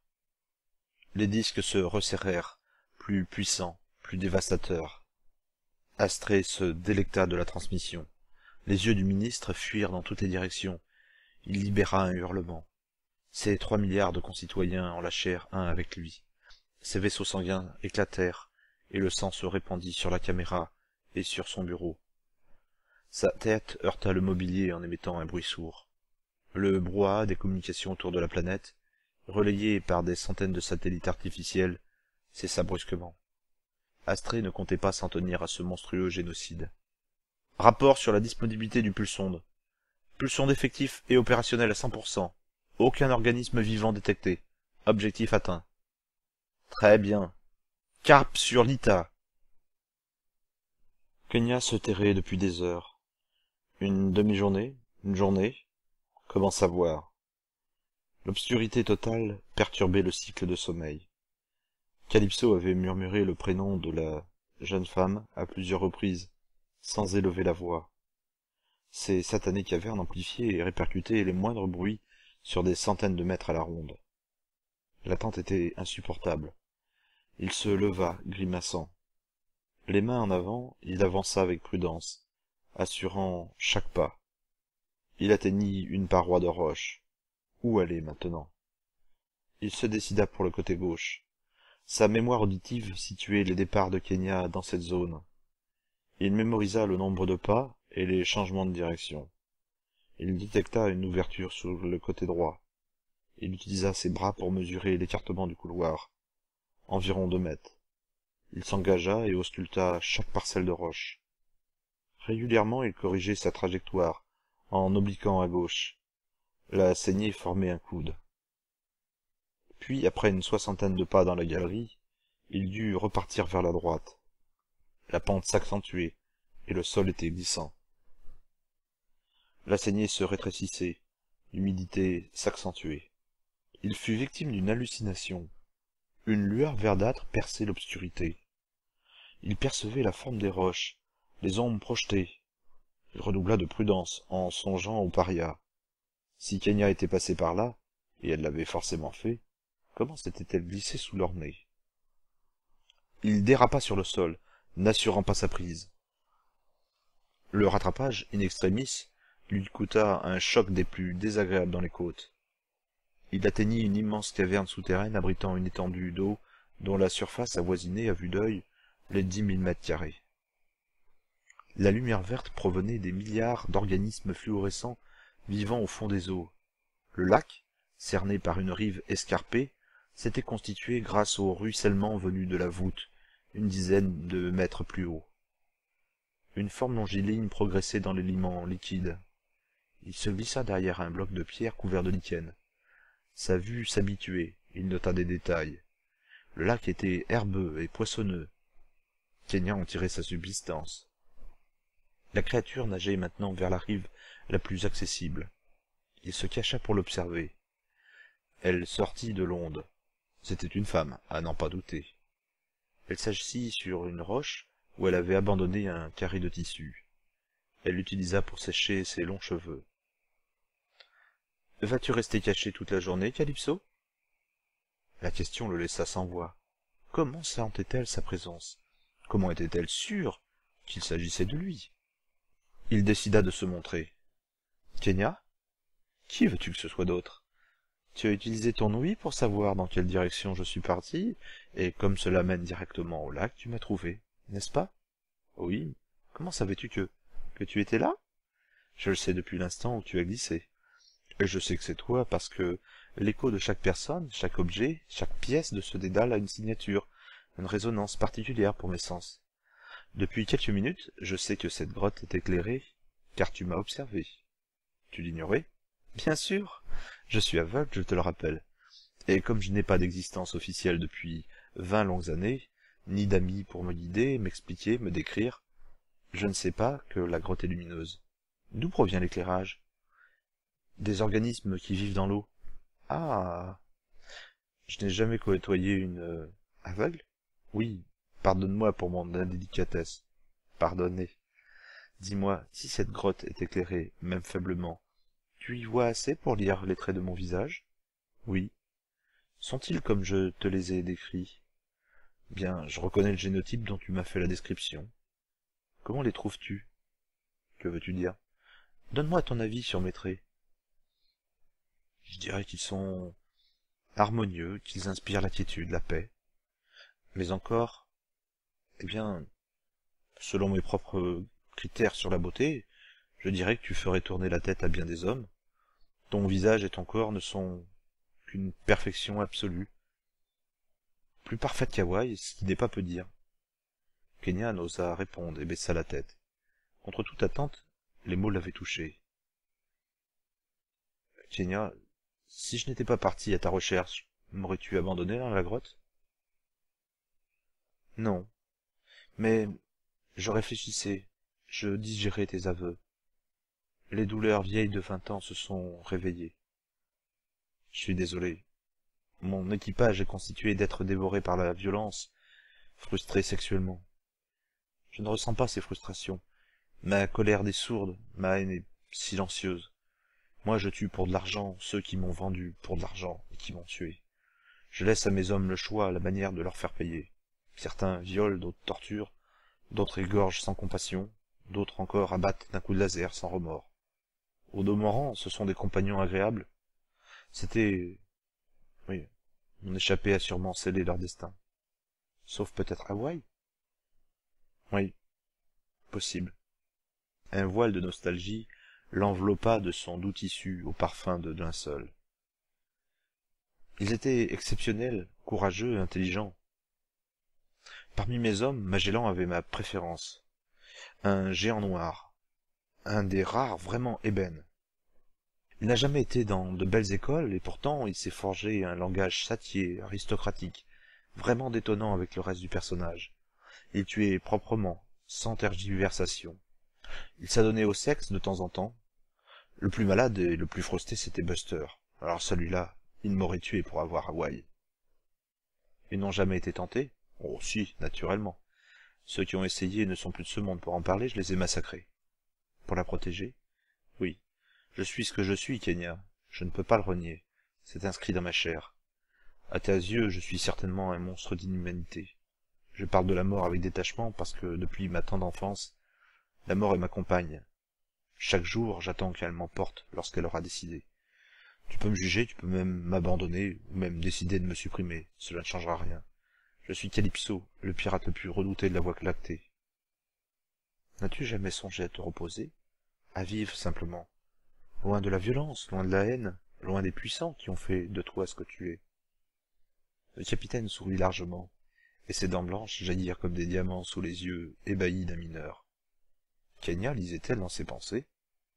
Les disques se resserrèrent, plus puissants, plus dévastateurs. Astrée se délecta de la transmission. Les yeux du ministre fuirent dans toutes les directions. Il libéra un hurlement. Ses trois milliards de concitoyens en lâchèrent un avec lui. Ses vaisseaux sanguins éclatèrent, et le sang se répandit sur la caméra et sur son bureau. Sa tête heurta le mobilier en émettant un bruit sourd. Le brouhaha des communications autour de la planète, relayé par des centaines de satellites artificiels, cessa brusquement. Astrée ne comptait pas s'en tenir à ce monstrueux génocide. Rapport sur la disponibilité du pulsonde. Pulsonde effectif et opérationnel à cent pour cent. Aucun organisme vivant détecté. Objectif atteint. Très bien. Cap sur l'Ita. Kenya se terrait depuis des heures. Une demi-journée, une journée, comment savoir? L'obscurité totale perturbait le cycle de sommeil. Calypso avait murmuré le prénom de la jeune femme à plusieurs reprises, sans élever la voix. Ces satanées cavernes amplifiaient et répercutaient les moindres bruits sur des centaines de mètres à la ronde. L'attente était insupportable. Il se leva, grimaçant. Les mains en avant, il avança avec prudence, assurant chaque pas. Il atteignit une paroi de roche. Où aller maintenant? Il se décida pour le côté gauche. Sa mémoire auditive situait les départs de Kenya dans cette zone. Il mémorisa le nombre de pas et les changements de direction. Il détecta une ouverture sur le côté droit. Il utilisa ses bras pour mesurer l'écartement du couloir. Environ deux mètres. Il s'engagea et ausculta chaque parcelle de roche. Régulièrement, il corrigeait sa trajectoire, en obliquant à gauche. La saignée formait un coude. Puis, après une soixantaine de pas dans la galerie, il dut repartir vers la droite. La pente s'accentuait, et le sol était glissant. La saignée se rétrécissait, l'humidité s'accentuait. Il fut victime d'une hallucination. Une lueur verdâtre perçait l'obscurité. Il percevait la forme des roches, les ombres projetées. Il redoubla de prudence en songeant aux parias. Si Kenya était passée par là, et elle l'avait forcément fait, comment s'était-elle glissée sous leur nez? Il dérapa sur le sol, n'assurant pas sa prise. Le rattrapage, in extremis, lui coûta un choc des plus désagréables dans les côtes. Il atteignit une immense caverne souterraine abritant une étendue d'eau dont la surface avoisinait à vue d'œil les dix mille mètres carrés. La lumière verte provenait des milliards d'organismes fluorescents vivant au fond des eaux. Le lac, cerné par une rive escarpée, s'était constitué grâce au ruissellement venu de la voûte, une dizaine de mètres plus haut. Une forme longiligne progressait dans l'élément liquide. Il se glissa derrière un bloc de pierre couvert de lichen. Sa vue s'habituait, il nota des détails. Le lac était herbeux et poissonneux. Kenya en tirait sa subsistance. La créature nageait maintenant vers la rive la plus accessible. Il se cacha pour l'observer. Elle sortit de l'onde. C'était une femme, à n'en pas douter. Elle s'assit sur une roche où elle avait abandonné un carré de tissu. Elle l'utilisa pour sécher ses longs cheveux. « Vas-tu rester caché toute la journée, Calypso ?» La question le laissa sans voix. Comment sentait-elle sa présence? Comment était-elle sûre qu'il s'agissait de lui? Il décida de se montrer. « Kenya? Qui veux-tu que ce soit d'autre? Tu as utilisé ton ouïe pour savoir dans quelle direction je suis parti, et comme cela mène directement au lac, tu m'as trouvé, n'est-ce pas? Oui. Comment savais-tu que... que tu étais là? Je le sais depuis l'instant où tu as glissé. Et je sais que c'est toi parce que l'écho de chaque personne, chaque objet, chaque pièce de ce dédale a une signature, une résonance particulière pour mes sens. Depuis quelques minutes, je sais que cette grotte est éclairée, car tu m'as observé. Tu l'ignorais? Bien sûr. Je suis aveugle, je te le rappelle. Et comme je n'ai pas d'existence officielle depuis vingt longues années, ni d'amis pour me guider, m'expliquer, me décrire, je ne sais pas que la grotte est lumineuse. D'où provient l'éclairage? Des organismes qui vivent dans l'eau. Ah. Je n'ai jamais côtoyé une... Euh, aveugle? Oui, pardonne-moi pour mon indélicatesse. Pardonnez. Dis-moi, si cette grotte est éclairée, même faiblement, tu y vois assez pour lire les traits de mon visage? Oui. Sont-ils comme je te les ai décrits? Bien, je reconnais le génotype dont tu m'as fait la description. Comment les trouves-tu? Que veux-tu dire? Donne-moi ton avis sur mes traits. Je dirais qu'ils sont harmonieux, qu'ils inspirent la quiétude, la paix. Mais encore, eh bien, selon mes propres critères sur la beauté, je dirais que tu ferais tourner la tête à bien des hommes. Ton visage et ton corps ne sont qu'une perfection absolue. Plus parfaite qu'Hawaï, ce qui n'est pas peu dire. Kenya n'osa répondre et baissa la tête. Contre toute attente, les mots l'avaient touché. Kenya, si je n'étais pas parti à ta recherche, m'aurais-tu abandonné dans la grotte? Non. Mais je réfléchissais, je digérais tes aveux. Les douleurs vieilles de vingt ans se sont réveillées. Je suis désolé. Mon équipage est constitué d'êtres dévorés par la violence, frustrés sexuellement. Je ne ressens pas ces frustrations. Ma colère est sourde, ma haine est silencieuse. Moi je tue pour de l'argent ceux qui m'ont vendu pour de l'argent et qui m'ont tué. Je laisse à mes hommes le choix, la manière de leur faire payer. Certains violent, d'autres torturent, d'autres égorgent sans compassion, d'autres encore abattent d'un coup de laser sans remords. Au demeurant, ce sont des compagnons agréables. C'était... oui, mon échappée a sûrement scellé leur destin. Sauf peut-être Hawaï? Oui, possible. Un voile de nostalgie l'enveloppa de son doux tissu au parfum de linceul. Ils étaient exceptionnels, courageux, intelligents. Parmi mes hommes, Magellan avait ma préférence. Un géant noir, un des rares vraiment ébènes. Il n'a jamais été dans de belles écoles, et pourtant il s'est forgé un langage sattier, aristocratique, vraiment détonnant avec le reste du personnage. Il tuait proprement, sans tergiversation. Il s'adonnait au sexe de temps en temps. Le plus malade et le plus frosté, c'était Buster. Alors celui-là, il m'aurait tué pour avoir Hawaï. Ils n'ont jamais été tentés? Oh si, naturellement. Ceux qui ont essayé ne sont plus de ce monde. Pour en parler, je les ai massacrés. Pour la protéger? Oui. Je suis ce que je suis, Kenya. Je ne peux pas le renier. C'est inscrit dans ma chair. À tes yeux, je suis certainement un monstre d'inhumanité. Je parle de la mort avec détachement parce que, depuis ma tendre enfance, la mort est ma compagne. Chaque jour, j'attends qu'elle m'emporte lorsqu'elle aura décidé. Tu peux me juger, tu peux même m'abandonner, ou même décider de me supprimer. Cela ne changera rien. Je suis Calypso, le pirate le plus redouté de la Voie lactée. N'as-tu jamais songé à te reposer? À vivre simplement. Loin de la violence, loin de la haine, loin des puissants qui ont fait de toi ce que tu es. Le capitaine sourit largement, et ses dents blanches jaillirent comme des diamants sous les yeux ébahis d'un mineur. Kenya lisait-elle dans ses pensées?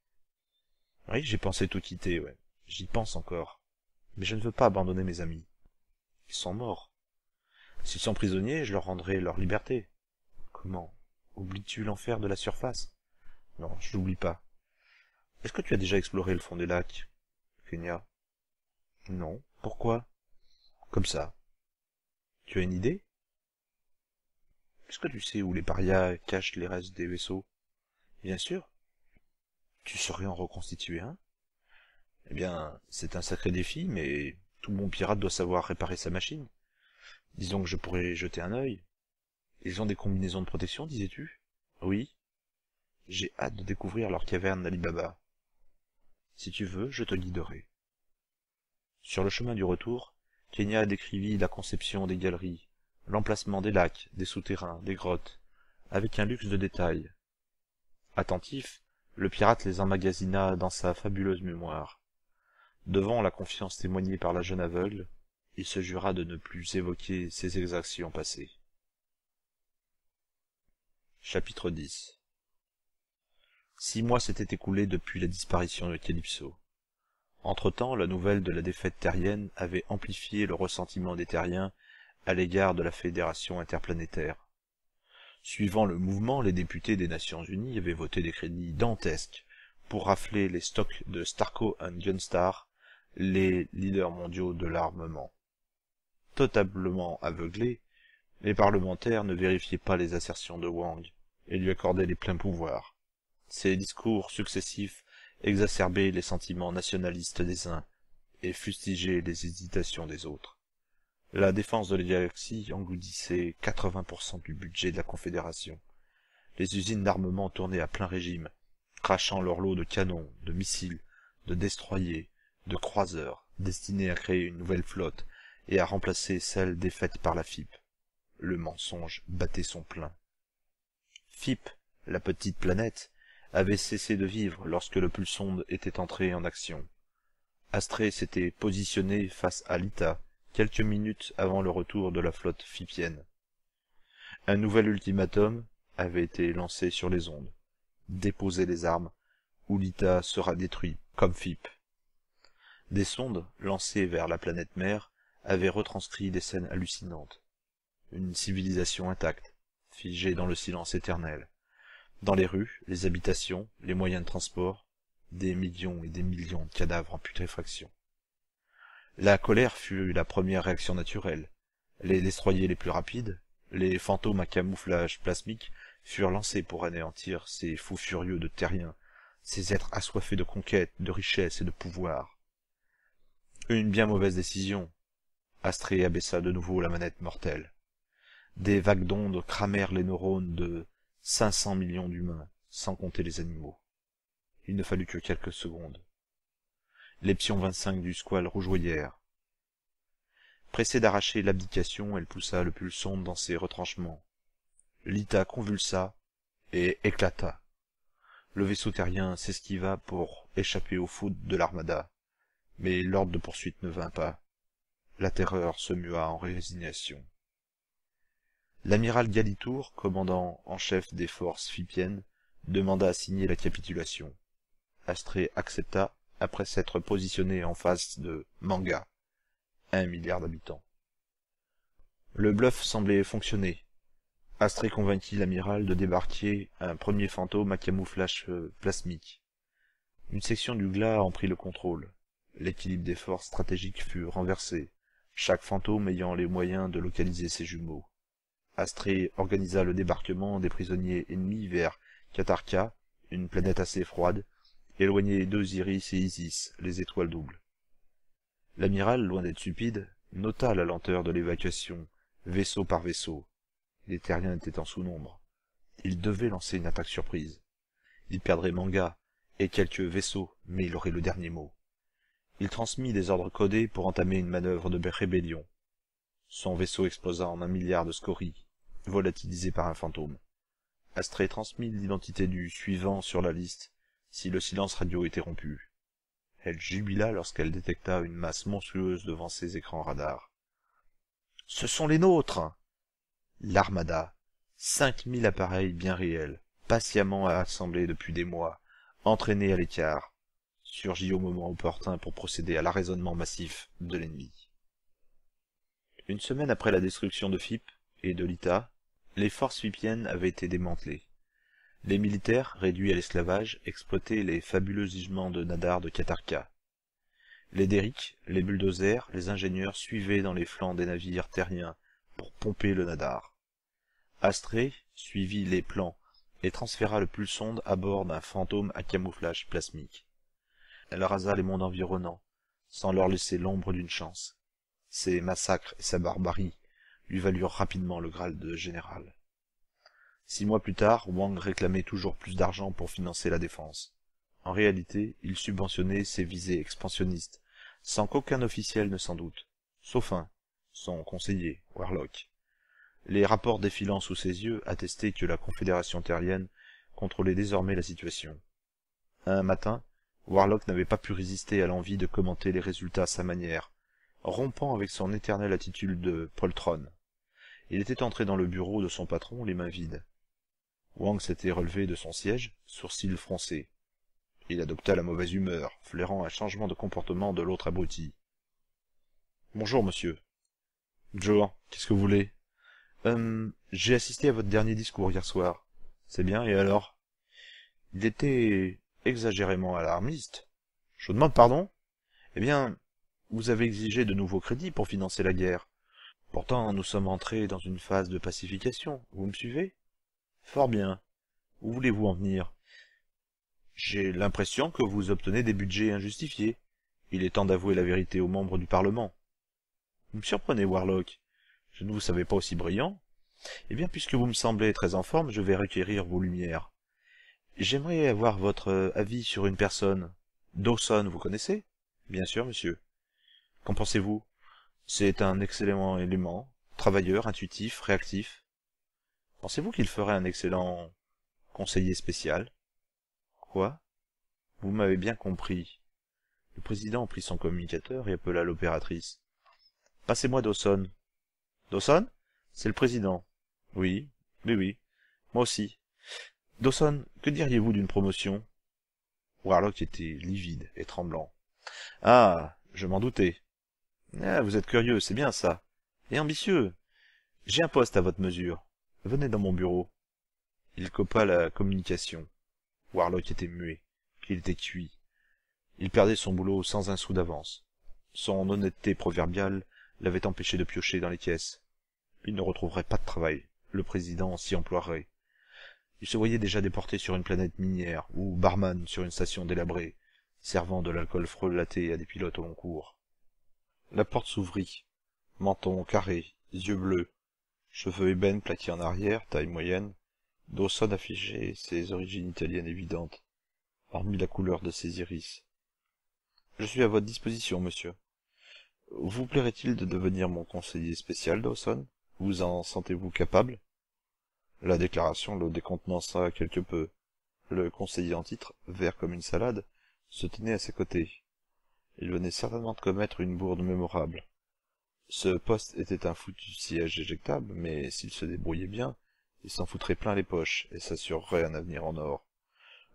Oui, j'ai pensé tout quitter, ouais. J'y pense encore. Mais je ne veux pas abandonner mes amis. Ils sont morts. S'ils sont prisonniers, je leur rendrai leur liberté. Comment? Oublies-tu l'enfer de la surface? Non, je l'oublie pas. Est-ce que tu as déjà exploré le fond des lacs, Kenya? Non. Pourquoi? Comme ça. Tu as une idée? Est-ce que tu sais où les parias cachent les restes des vaisseaux? Bien sûr. Tu saurais en reconstituer un? Eh bien, c'est un sacré défi, mais tout bon pirate doit savoir réparer sa machine. Disons que je pourrais jeter un œil. Ils ont des combinaisons de protection, disais-tu? Oui. J'ai hâte de découvrir leur caverne d'Ali Baba. Si tu veux, je te guiderai. Sur le chemin du retour, Kenya décrivit la conception des galeries, l'emplacement des lacs, des souterrains, des grottes, avec un luxe de détails. Attentif, le pirate les emmagasina dans sa fabuleuse mémoire. Devant la confiance témoignée par la jeune aveugle, il se jura de ne plus évoquer ses exactions passées. Chapitre dix. Six mois s'étaient écoulés depuis la disparition de Calypso. Entre-temps, la nouvelle de la défaite terrienne avait amplifié le ressentiment des terriens à l'égard de la Fédération interplanétaire. Suivant le mouvement, les députés des Nations Unies avaient voté des crédits dantesques pour rafler les stocks de Starco et Gunstar, les leaders mondiaux de l'armement. Totalement aveuglés, les parlementaires ne vérifiaient pas les assertions de Wang et lui accordaient les pleins pouvoirs. Ses discours successifs exacerbaient les sentiments nationalistes des uns et fustigeaient les hésitations des autres. La défense de la galaxie engloutissait quatre-vingts pour cent du budget de la Confédération. Les usines d'armement tournaient à plein régime, crachant leur lot de canons, de missiles, de destroyers, de croiseurs, destinés à créer une nouvelle flotte et à remplacer celle défaite par la F I P. Le mensonge battait son plein. F I P, la petite planète, avait cessé de vivre lorsque le pulsonde était entré en action. Astrée s'était positionné face à Lita quelques minutes avant le retour de la flotte fipienne. Un nouvel ultimatum avait été lancé sur les ondes. Déposez les armes, ou Lita sera détruit, comme F I P. Des sondes, lancées vers la planète mère, avaient retranscrit des scènes hallucinantes. Une civilisation intacte, figée dans le silence éternel. Dans les rues, les habitations, les moyens de transport, des millions et des millions de cadavres en putréfaction. La colère fut la première réaction naturelle. Les destroyers les plus rapides, les fantômes à camouflage plasmique, furent lancés pour anéantir ces fous furieux de terriens, ces êtres assoiffés de conquête, de richesse et de pouvoir. Une bien mauvaise décision. Astrée abaissa de nouveau la manette mortelle. Des vagues d'ondes cramèrent les neurones de cinq cents millions d'humains, sans compter les animaux. Il ne fallut que quelques secondes. Les pions vingt-cinq du squale rougeoyèrent. Pressée d'arracher l'abdication, elle poussa le pulsonde dans ses retranchements. Lita convulsa et éclata. Le vaisseau terrien s'esquiva pour échapper aux foudres de l'armada, mais l'ordre de poursuite ne vint pas. La terreur se mua en résignation. L'amiral Galitour, commandant en chef des forces fipiennes, demanda à signer la capitulation. Astrée accepta après s'être positionné en face de Manga, un milliard d'habitants. Le bluff semblait fonctionner. Astrée convainquit l'amiral de débarquer un premier fantôme à camouflage plasmique. Une section du G L A en prit le contrôle. L'équilibre des forces stratégiques fut renversé, chaque fantôme ayant les moyens de localiser ses jumeaux. Astrée organisa le débarquement des prisonniers ennemis vers Katarka, une planète assez froide, éloignée d'Osiris et Isis, les étoiles doubles. L'amiral, loin d'être stupide, nota la lenteur de l'évacuation, vaisseau par vaisseau. Les terriens étaient en sous-nombre. Il devait lancer une attaque surprise. Il perdrait Manga et quelques vaisseaux, mais il aurait le dernier mot. Il transmit des ordres codés pour entamer une manœuvre de rébellion. Son vaisseau explosa en un milliard de scories, volatilisé par un fantôme. Astrée transmit l'identité du suivant sur la liste, si le silence radio était rompu. Elle jubila lorsqu'elle détecta une masse monstrueuse devant ses écrans radars. « Ce sont les nôtres !» L'armada, cinq mille appareils bien réels, patiemment assemblés depuis des mois, entraînés à l'écart, surgit au moment opportun pour procéder à l'arraisonnement massif de l'ennemi. Une semaine après la destruction de F I P et de l'I T A, les forces fipiennes avaient été démantelées. Les militaires, réduits à l'esclavage, exploitaient les fabuleux gisements de Nadar de Katarka. Les derricks, les bulldozers, les ingénieurs suivaient dans les flancs des navires terriens pour pomper le Nadar. Astrée suivit les plans et transféra le pulsonde à bord d'un fantôme à camouflage plasmique. Elle rasa les mondes environnants, sans leur laisser l'ombre d'une chance. Ses massacres et sa barbarie lui valurent rapidement le grade de général. Six mois plus tard, Wang réclamait toujours plus d'argent pour financer la défense. En réalité, il subventionnait ses visées expansionnistes, sans qu'aucun officiel ne s'en doute, sauf un, son conseiller, Warlock. Les rapports défilant sous ses yeux attestaient que la Confédération terrienne contrôlait désormais la situation. Un matin, Warlock n'avait pas pu résister à l'envie de commenter les résultats à sa manière, rompant avec son éternelle attitude de poltron. Il était entré dans le bureau de son patron les mains vides. Wang s'était relevé de son siège, sourcils froncés. Il adopta la mauvaise humeur, flairant un changement de comportement de l'autre abruti. « Bonjour, monsieur. »« Bonjour. Qu'est-ce que vous voulez ?»« Euh, j'ai assisté à votre dernier discours hier soir. C'est bien, et alors ?»« Il était exagérément alarmiste. »« Je vous demande pardon ? Eh bien, vous avez exigé de nouveaux crédits pour financer la guerre. Pourtant, nous sommes entrés dans une phase de pacification. Vous me suivez ? Fort bien. Où voulez-vous en venir ? J'ai l'impression que vous obtenez des budgets injustifiés. Il est temps d'avouer la vérité aux membres du Parlement. Vous me surprenez, Warlock. Je ne vous savais pas aussi brillant. Eh bien, puisque vous me semblez très en forme, je vais requérir vos lumières. J'aimerais avoir votre avis sur une personne. Dawson, vous connaissez ? Bien sûr, monsieur. Qu'en pensez-vous ? C'est un excellent élément, travailleur, intuitif, réactif. Pensez-vous qu'il ferait un excellent conseiller spécial ? Quoi ? Vous m'avez bien compris. Le président prit son communicateur et appela l'opératrice. Passez-moi Dawson. Dawson ? C'est le président. Oui, oui, oui. Moi aussi. Dawson, que diriez-vous d'une promotion ? Warlock était livide et tremblant. Ah, je m'en doutais. Ah, vous êtes curieux, c'est bien ça. Et ambitieux. J'ai un poste à votre mesure. Venez dans mon bureau. Il coupa la communication. Warlock était muet. Il était cuit. Il perdait son boulot sans un sou d'avance. Son honnêteté proverbiale l'avait empêché de piocher dans les caisses. Il ne retrouverait pas de travail. Le président s'y emploierait. Il se voyait déjà déporté sur une planète minière, ou barman sur une station délabrée, servant de l'alcool frelaté à des pilotes au long cours. La porte s'ouvrit. Menton carré, yeux bleus, cheveux ébènes plaqués en arrière, taille moyenne, Dawson affichait ses origines italiennes évidentes, hormis la couleur de ses iris. « Je suis à votre disposition, monsieur. Vous plairait-il de devenir mon conseiller spécial, Dawson ? Vous en sentez-vous capable ?» La déclaration le décontenança quelque peu. Le conseiller en titre, vert comme une salade, se tenait à ses côtés. Il venait certainement de commettre une bourde mémorable. Ce poste était un foutu siège éjectable, mais s'il se débrouillait bien, il s'en foutrait plein les poches et s'assurerait un avenir en or.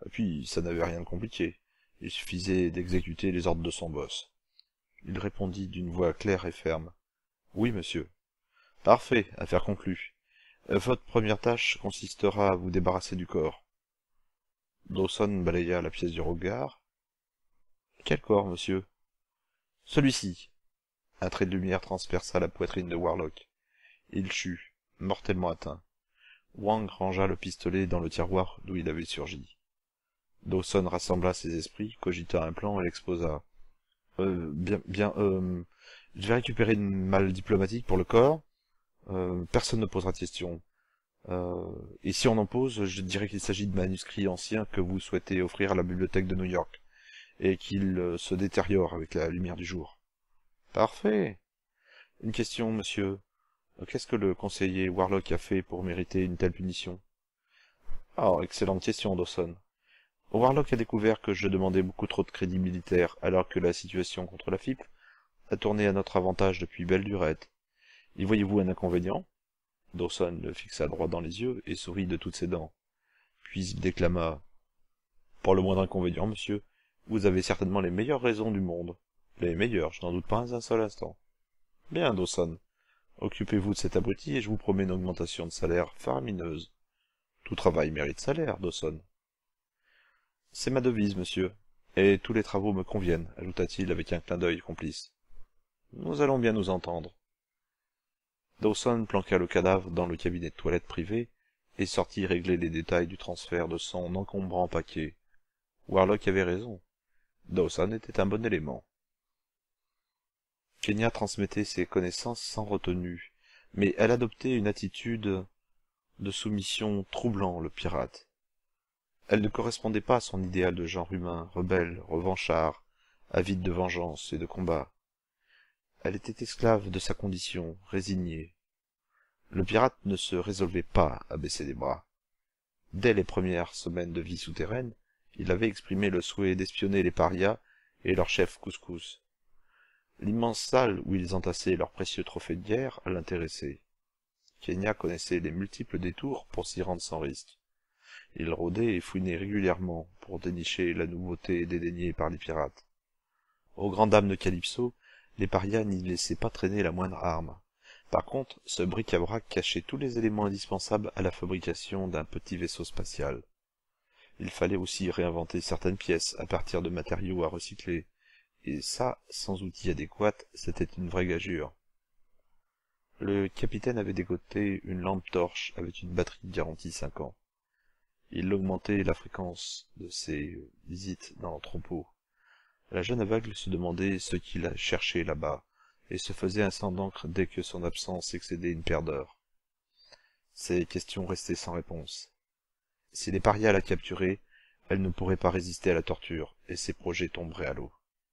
Et puis, ça n'avait rien de compliqué. Il suffisait d'exécuter les ordres de son boss. Il répondit d'une voix claire et ferme. « Oui, monsieur. »« Parfait, affaire conclue. Euh, votre première tâche consistera à vous débarrasser du corps. » Dawson balaya la pièce du regard. « Quel corps, monsieur ?»« Celui-ci. » Un trait de lumière transperça la poitrine de Warlock. Il chut, mortellement atteint. Wang rangea le pistolet dans le tiroir d'où il avait surgi. Dawson rassembla ses esprits, cogita un plan et l'exposa. Euh, bien, bien, euh, je vais récupérer une malle diplomatique pour le corps. Euh, personne ne posera de questions. Euh, et si on en pose, je dirais qu'il s'agit de manuscrits anciens que vous souhaitez offrir à la bibliothèque de New York, et qu'ils euh, se détériorent avec la lumière du jour. Parfait. Une question, monsieur. Qu'est-ce que le conseiller Warlock a fait pour mériter une telle punition? Ah, excellente question, Dawson. Warlock a découvert que je demandais beaucoup trop de crédits militaires, alors que la situation contre la F I P a tourné à notre avantage depuis belle lurette. Y voyez-vous un inconvénient? Dawson le fixa droit dans les yeux et sourit de toutes ses dents. Puis il déclama. « Pas le moindre inconvénient, monsieur. Vous avez certainement les meilleures raisons du monde. Les meilleures, je n'en doute pas un seul instant. Bien, Dawson. Occupez-vous de cet abruti et je vous promets une augmentation de salaire faramineuse. Tout travail mérite salaire, Dawson. »« C'est ma devise, monsieur. Et tous les travaux me conviennent, ajouta-t-il avec un clin d'œil complice. Nous allons bien nous entendre. » Dawson planqua le cadavre dans le cabinet de toilette privé et sortit régler les détails du transfert de son encombrant paquet. Warlock avait raison. Dawson était un bon élément. Kenya transmettait ses connaissances sans retenue, mais elle adoptait une attitude de soumission troublant le pirate. Elle ne correspondait pas à son idéal de genre humain, rebelle, revanchard, avide de vengeance et de combat. Elle était esclave de sa condition, résignée. Le pirate ne se résolvait pas à baisser les bras. Dès les premières semaines de vie souterraine, il avait exprimé le souhait d'espionner les parias et leur chef Couscous. L'immense salle où ils entassaient leurs précieux trophées de guerre l'intéressait. Kenya connaissait les multiples détours pour s'y rendre sans risque. Il rôdait et fouinait régulièrement pour dénicher la nouveauté dédaignée par les pirates. Aux grandes dames de Calypso, les parias n'y laissaient pas traîner la moindre arme. Par contre, ce bric-à-brac cachait tous les éléments indispensables à la fabrication d'un petit vaisseau spatial. Il fallait aussi réinventer certaines pièces à partir de matériaux à recycler, et ça, sans outils adéquats, c'était une vraie gageure. Le capitaine avait dégoté une lampe torche avec une batterie garantie cinq ans. Il augmentait la fréquence de ses visites dans l'entrepôt. La jeune aveugle se demandait ce qu'il cherchait là-bas, et se faisait un sang d'encre dès que son absence excédait une paire d'heures. Ces questions restaient sans réponse. Si les parias la capturaient, elle ne pourrait pas résister à la torture, et ses projets tomberaient à l'eau.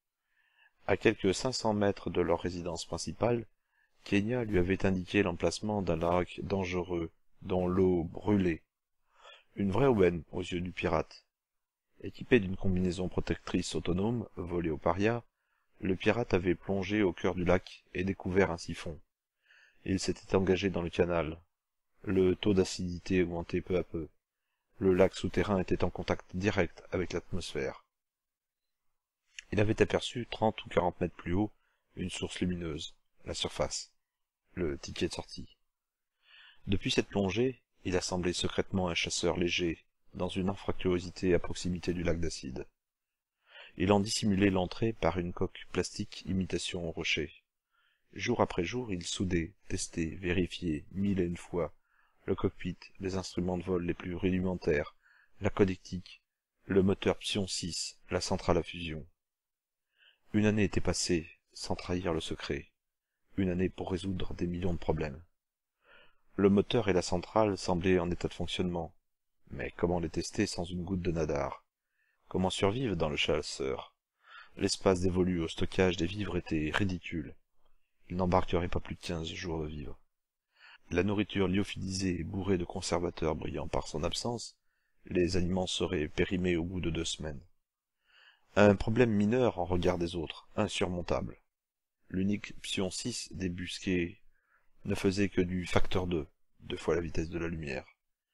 À quelques cinq cents mètres de leur résidence principale, Kenya lui avait indiqué l'emplacement d'un lac dangereux, dont l'eau brûlait. Une vraie aubaine aux yeux du pirate. Équipé d'une combinaison protectrice autonome, volée aux parias, le pirate avait plongé au cœur du lac et découvert un siphon. Il s'était engagé dans le canal. Le taux d'acidité augmentait peu à peu. Le lac souterrain était en contact direct avec l'atmosphère. Il avait aperçu, trente ou quarante mètres plus haut, une source lumineuse, la surface. Le ticket de sortie. Depuis cette plongée, il assemblait secrètement un chasseur léger, dans une anfractuosité à proximité du lac d'acide. Il en dissimulait l'entrée par une coque plastique imitation au rocher. Jour après jour, il soudait, testait, vérifiait, mille et une fois, le cockpit, les instruments de vol les plus rudimentaires, la connectique, le moteur Psion six, la centrale à fusion. Une année était passée, sans trahir le secret. Une année pour résoudre des millions de problèmes. Le moteur et la centrale semblaient en état de fonctionnement. Mais comment les tester sans une goutte de nadar? Comment survivre dans le chasseur? L'espace dévolu au stockage des vivres était ridicule. Il n'embarquerait pas plus de quinze jours de vivres. La nourriture lyophilisée et bourrée de conservateurs brillant par son absence, les aliments seraient périmés au bout de deux semaines. Un problème mineur en regard des autres, insurmontable. L'unique Psion six débusqué ne faisait que du facteur deux, deux fois la vitesse de la lumière.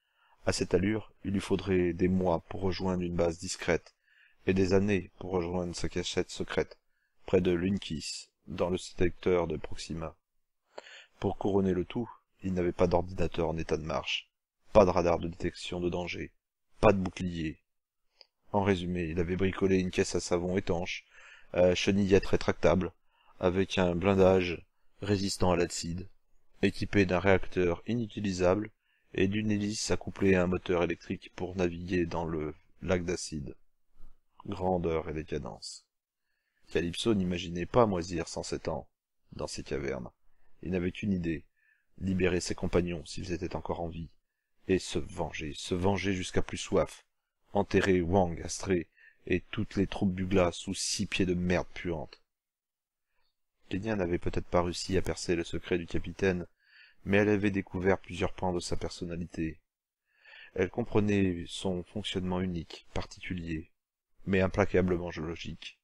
À cette allure, il lui faudrait des mois pour rejoindre une base discrète, et des années pour rejoindre sa cachette secrète, près de Lunkis, dans le secteur de Proxima. Pour couronner le tout, il n'avait pas d'ordinateur en état de marche, pas de radar de détection de danger, pas de bouclier. En résumé, il avait bricolé une caisse à savon étanche, à chenillette rétractable, avec un blindage résistant à l'acide, équipé d'un réacteur inutilisable et d'une hélice accouplée à un moteur électrique pour naviguer dans le lac d'acide. Grandeur et décadence. Calypso n'imaginait pas moisir cent sept ans dans ces cavernes. Il n'avait qu'une idée, libérer ses compagnons s'ils étaient encore en vie, et se venger, se venger jusqu'à plus soif, enterrer Wang, Astrée et toutes les troupes Bugla sous six pieds de merde puante. Kenya n'avait peut-être pas réussi à percer le secret du capitaine, mais elle avait découvert plusieurs pans de sa personnalité. Elle comprenait son fonctionnement unique, particulier, mais implacablement logique.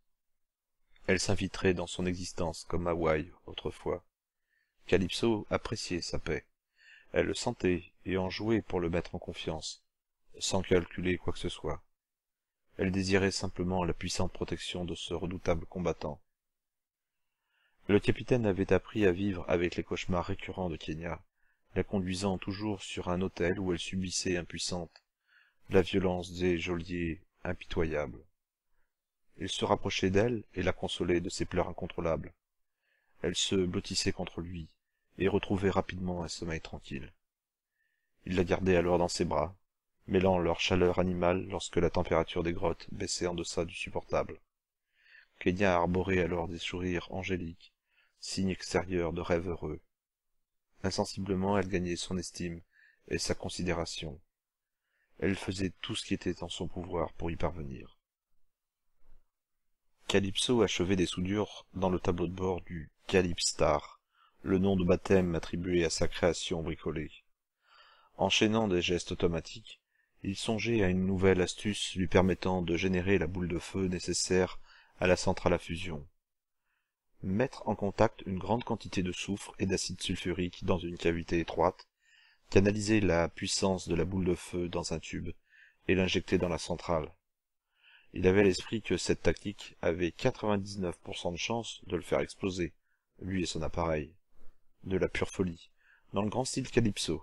Elle s'infiltrait dans son existence comme Hawaï autrefois. Calypso appréciait sa paix. Elle le sentait et en jouait pour le mettre en confiance, sans calculer quoi que ce soit. Elle désirait simplement la puissante protection de ce redoutable combattant. Le capitaine avait appris à vivre avec les cauchemars récurrents de Kenya, la conduisant toujours sur un autel où elle subissait impuissante la violence des geôliers impitoyables. Il se rapprochait d'elle et la consolait de ses pleurs incontrôlables. Elle se blottissait contre lui et retrouvait rapidement un sommeil tranquille. Il la gardait alors dans ses bras, mêlant leur chaleur animale lorsque la température des grottes baissait en deçà du supportable. Kenya arborait alors des sourires angéliques, signe extérieur de rêve heureux. Insensiblement, elle gagnait son estime et sa considération. Elle faisait tout ce qui était en son pouvoir pour y parvenir. Calypso achevait des soudures dans le tableau de bord du Calypstar, le nom de baptême attribué à sa création bricolée. Enchaînant des gestes automatiques, il songeait à une nouvelle astuce lui permettant de générer la boule de feu nécessaire à la centrale à fusion. Mettre en contact une grande quantité de soufre et d'acide sulfurique dans une cavité étroite, canaliser la puissance de la boule de feu dans un tube et l'injecter dans la centrale. Il avait à l'esprit que cette tactique avait quatre-vingt-dix-neuf pour cent de chance de le faire exploser, lui et son appareil. De la pure folie, dans le grand style Calypso.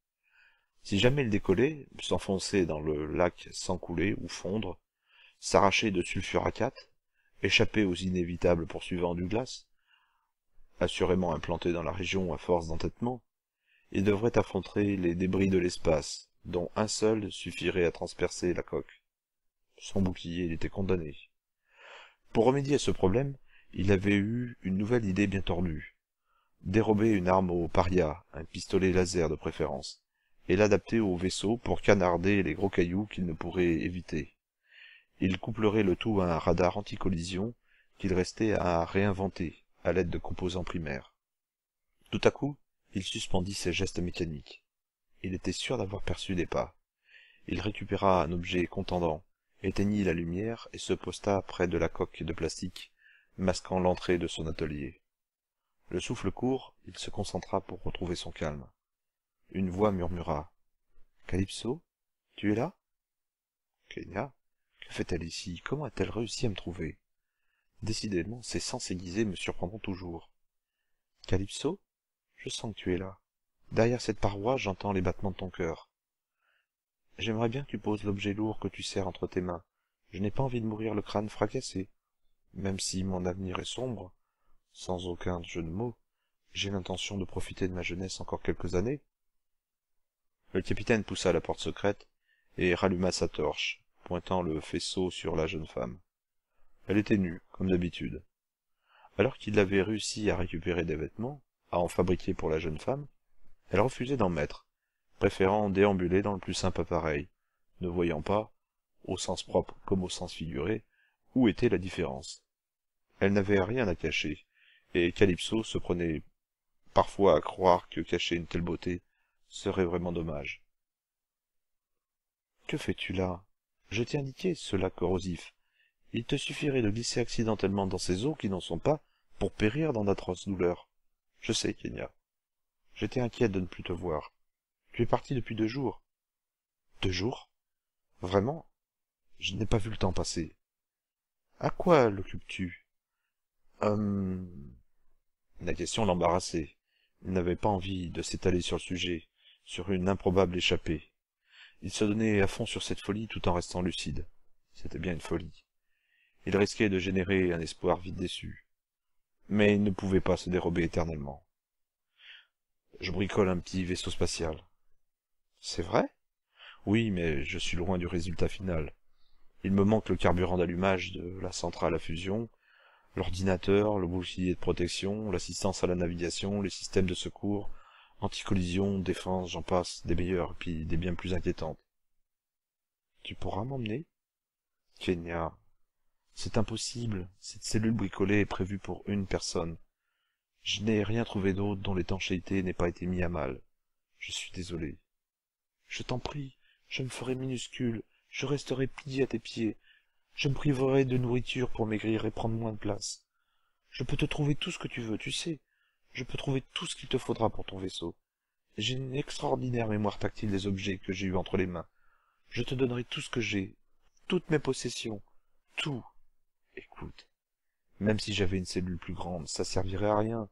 Si jamais il décollait, s'enfonçait dans le lac sans couler ou fondre, s'arracher de sulfuracate, échapper aux inévitables poursuivants du glace, assurément implanté dans la région à force d'entêtement, il devrait affronter les débris de l'espace, dont un seul suffirait à transpercer la coque. Sans bouclier, il était condamné. Pour remédier à ce problème, il avait eu une nouvelle idée bien tordue. Dérober une arme au paria, un pistolet laser de préférence, et l'adapter au vaisseau pour canarder les gros cailloux qu'il ne pourrait éviter. Il couplerait le tout à un radar anti-collision qu'il restait à réinventer à l'aide de composants primaires. Tout à coup, il suspendit ses gestes mécaniques. Il était sûr d'avoir perçu des pas. Il récupéra un objet contendant, éteignit la lumière et se posta près de la coque de plastique, masquant l'entrée de son atelier. Le souffle court, il se concentra pour retrouver son calme. Une voix murmura. « Calypso, tu es là ?»« Kenya, que fait-elle ici? Comment a-t-elle réussi à me trouver? Décidément, ces sens aiguisés me surprendront toujours. »« Calypso, je sens que tu es là. Derrière cette paroi, j'entends les battements de ton cœur. J'aimerais bien que tu poses l'objet lourd que tu serres entre tes mains. Je n'ai pas envie de mourir le crâne fracassé. Même si mon avenir est sombre, sans aucun jeu de mots, j'ai l'intention de profiter de ma jeunesse encore quelques années. » Le capitaine poussa la porte secrète et ralluma sa torche, pointant le faisceau sur la jeune femme. Elle était nue, comme d'habitude. Alors qu'il avait réussi à récupérer des vêtements, à en fabriquer pour la jeune femme, elle refusait d'en mettre, préférant déambuler dans le plus simple appareil, ne voyant pas, au sens propre comme au sens figuré, où était la différence. Elle n'avait rien à cacher, et Calypso se prenait parfois à croire que cacher une telle beauté serait vraiment dommage. « Que fais-tu là? Je t'ai indiqué ce lac corrosif. Il te suffirait de glisser accidentellement dans ces eaux qui n'en sont pas pour périr dans d'atroces douleurs. Je sais, Kenya. J'étais inquiète de ne plus te voir. Tu es parti depuis deux jours. Deux jours? Vraiment? Je n'ai pas vu le temps passer. À quoi l'occupes-tu? Hum... La question l'embarrassait. Il n'avait pas envie de s'étaler sur le sujet, sur une improbable échappée. Il se donnait à fond sur cette folie tout en restant lucide. C'était bien une folie. Il risquait de générer un espoir vite déçu. Mais il ne pouvait pas se dérober éternellement. Je bricole un petit vaisseau spatial. C'est vrai? Oui, mais je suis loin du résultat final. Il me manque le carburant d'allumage de la centrale à fusion, l'ordinateur, le bouclier de protection, l'assistance à la navigation, les systèmes de secours, anti-collision, défense, j'en passe, des meilleurs, puis des bien plus inquiétantes. Tu pourras m'emmener? Kenya, c'est impossible. Cette cellule bricolée est prévue pour une personne. Je n'ai rien trouvé d'autre dont l'étanchéité n'ait pas été mise à mal. Je suis désolé. Je t'en prie, je me ferai minuscule, je resterai plié à tes pieds. Je me priverai de nourriture pour maigrir et prendre moins de place. Je peux te trouver tout ce que tu veux, tu sais. Je peux trouver tout ce qu'il te faudra pour ton vaisseau. J'ai une extraordinaire mémoire tactile des objets que j'ai eus entre les mains. Je te donnerai tout ce que j'ai, toutes mes possessions, tout. Écoute, même si j'avais une cellule plus grande, ça servirait à rien.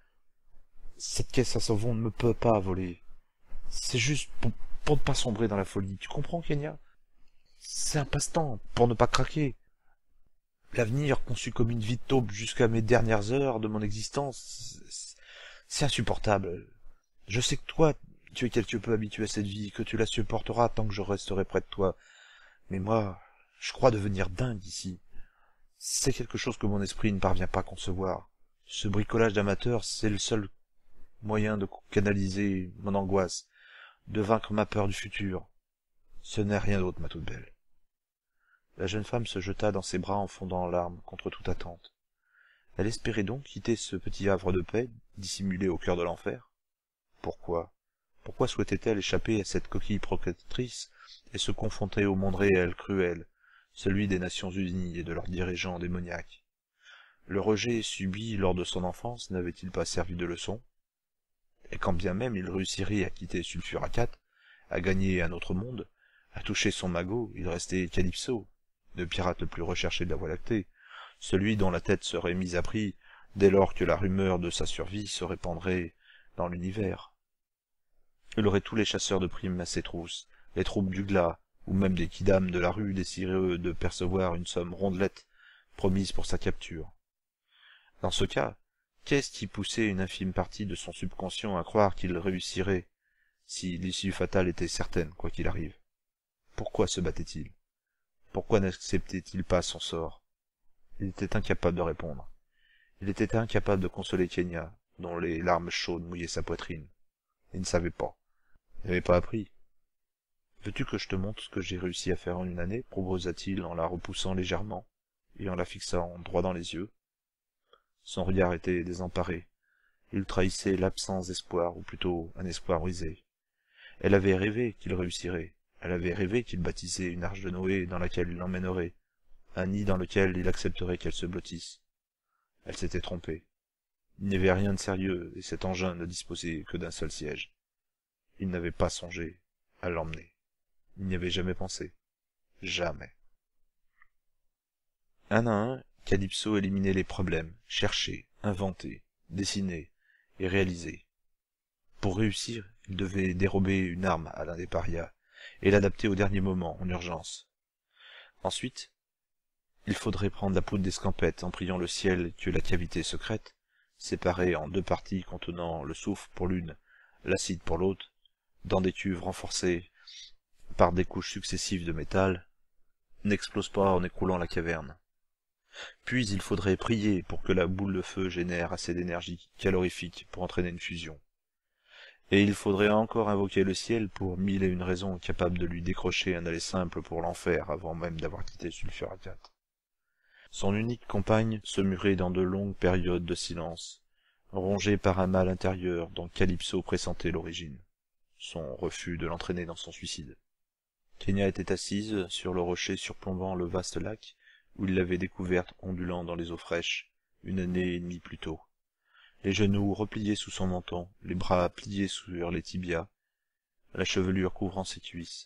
Cette caisse à savon ne me peut pas voler. C'est juste pour, pour ne pas sombrer dans la folie. Tu comprends, Kenya? C'est un passe-temps, pour ne pas craquer. L'avenir, conçu comme une vie de taupe jusqu'à mes dernières heures de mon existence, c'est insupportable. Je sais que toi, tu es quelque peu habitué à cette vie, que tu la supporteras tant que je resterai près de toi. Mais moi, je crois devenir dingue ici. C'est quelque chose que mon esprit ne parvient pas à concevoir. Ce bricolage d'amateur, c'est le seul moyen de canaliser mon angoisse, de vaincre ma peur du futur. Ce n'est rien d'autre, ma toute belle. La jeune femme se jeta dans ses bras en fondant en larmes, contre toute attente. Elle espérait donc quitter ce petit havre de paix, dissimulé au cœur de l'enfer. Pourquoi? Pourquoi souhaitait-elle échapper à cette coquille protectrice et se confronter au monde réel, cruel, celui des Nations Unies et de leurs dirigeants démoniaques? Le rejet subi lors de son enfance n'avait-il pas servi de leçon? Et quand bien même il réussirait à quitter Sulfuracat, à gagner un autre monde, à toucher son magot, il restait Calypso, le pirate le plus recherché de la Voie lactée, celui dont la tête serait mise à prix dès lors que la rumeur de sa survie se répandrait dans l'univers. Il aurait tous les chasseurs de primes à ses trousses, les troupes du glas, ou même des kidams de la rue désireux de percevoir une somme rondelette promise pour sa capture. Dans ce cas, qu'est-ce qui poussait une infime partie de son subconscient à croire qu'il réussirait, si l'issue fatale était certaine, quoi qu'il arrive? Pourquoi se battait-il? Pourquoi n'acceptait-il pas son sort? Il était incapable de répondre. Il était incapable de consoler Kenya, dont les larmes chaudes mouillaient sa poitrine. Il ne savait pas. Il n'avait pas appris. Veux-tu que je te montre ce que j'ai réussi à faire en une année? Proposa-t-il en la repoussant légèrement, et en la fixant droit dans les yeux. Son regard était désemparé. Il trahissait l'absence d'espoir, ou plutôt un espoir brisé. Elle avait rêvé qu'il réussirait. Elle avait rêvé qu'il bâtissait une arche de Noé dans laquelle il l'emmènerait, un nid dans lequel il accepterait qu'elle se blottisse. Elle s'était trompée. Il n'y avait rien de sérieux, et cet engin ne disposait que d'un seul siège. Il n'avait pas songé à l'emmener. Il n'y avait jamais pensé. Jamais. Un à un, Calypso éliminait les problèmes, cherchait, inventait, dessinait et réalisait. Pour réussir, il devait dérober une arme à l'un des parias et l'adapter au dernier moment, en urgence. Ensuite, il faudrait prendre la poudre d'escampette en priant le ciel que la cavité secrète, séparée en deux parties contenant le soufre pour l'une, l'acide pour l'autre, dans des cuves renforcées par des couches successives de métal, n'explose pas en écroulant la caverne. Puis il faudrait prier pour que la boule de feu génère assez d'énergie calorifique pour entraîner une fusion. Et il faudrait encore invoquer le ciel pour mille et une raisons capables de lui décrocher un aller simple pour l'enfer avant même d'avoir quitté Sulfuracat. Son unique compagne se murait dans de longues périodes de silence, rongée par un mal intérieur dont Calypso pressentait l'origine, son refus de l'entraîner dans son suicide. Kenya était assise sur le rocher surplombant le vaste lac où il l'avait découverte ondulant dans les eaux fraîches, une année et demie plus tôt. Les genoux repliés sous son menton, les bras pliés sur les tibias, la chevelure couvrant ses cuisses,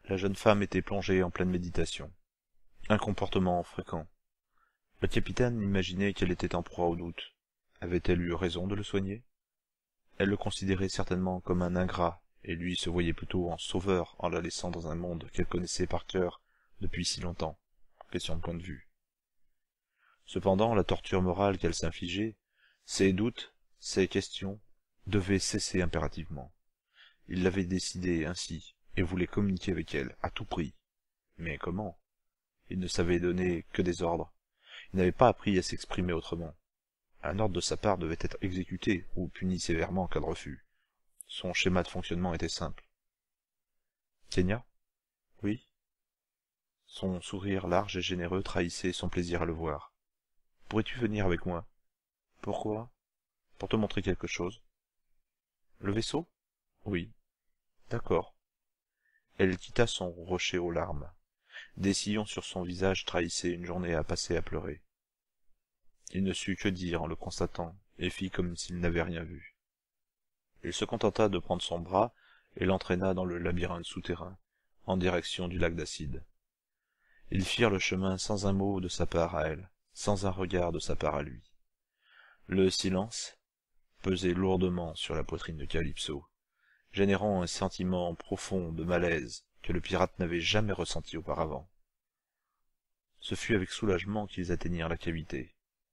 La jeune femme était plongée en pleine méditation. Un comportement fréquent. Le capitaine imaginait qu'elle était en proie au doute. Avait-elle eu raison de le soigner? Elle le considérait certainement comme un ingrat, et lui se voyait plutôt en sauveur en la laissant dans un monde qu'elle connaissait par cœur depuis si longtemps. Question de point de vue. Cependant, la torture morale qu'elle s'infligeait, ses doutes, ses questions, devaient cesser impérativement. Il l'avait décidé ainsi, et voulait communiquer avec elle, à tout prix. Mais comment? Il ne savait donner que des ordres. Il n'avait pas appris à s'exprimer autrement. Un ordre de sa part devait être exécuté, ou puni sévèrement en cas de refus. Son schéma de fonctionnement était simple. Kenya? Oui? Son sourire large et généreux trahissait son plaisir à le voir. Pourrais-tu venir avec moi? Pourquoi? Pour te montrer quelque chose. Le vaisseau? Oui. D'accord. Elle quitta son rocher aux larmes. Des sillons sur son visage trahissaient une journée à passer à pleurer. Il ne sut que dire en le constatant, et fit comme s'il n'avait rien vu. Il se contenta de prendre son bras et l'entraîna dans le labyrinthe souterrain, en direction du lac d'acide. Ils firent le chemin sans un mot de sa part à elle, sans un regard de sa part à lui. Le silence pesait lourdement sur la poitrine de Calypso, générant un sentiment profond de malaise que le pirate n'avait jamais ressenti auparavant. Ce fut avec soulagement qu'ils atteignirent la cavité.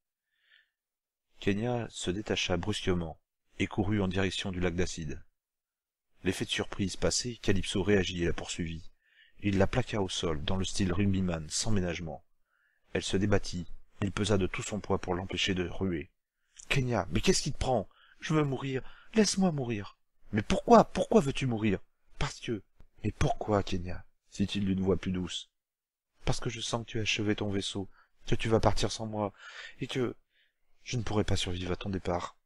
Kenya se détacha brusquement et courut en direction du lac d'acide. L'effet de surprise passé, Calypso réagit et la poursuivit. Il la plaqua au sol, dans le style rugbyman, sans ménagement. Elle se débattit, il pesa de tout son poids pour l'empêcher de ruer. « Kenya, mais qu'est-ce qui te prend? Je veux mourir, laisse-moi mourir. »« Mais pourquoi, pourquoi veux-tu mourir? »« Parce que... »« Mais pourquoi, Kenya ?» dit-il d'une voix plus douce. « Parce que je sens que tu as achevé ton vaisseau, que tu vas partir sans moi, et que... je ne pourrai pas survivre à ton départ.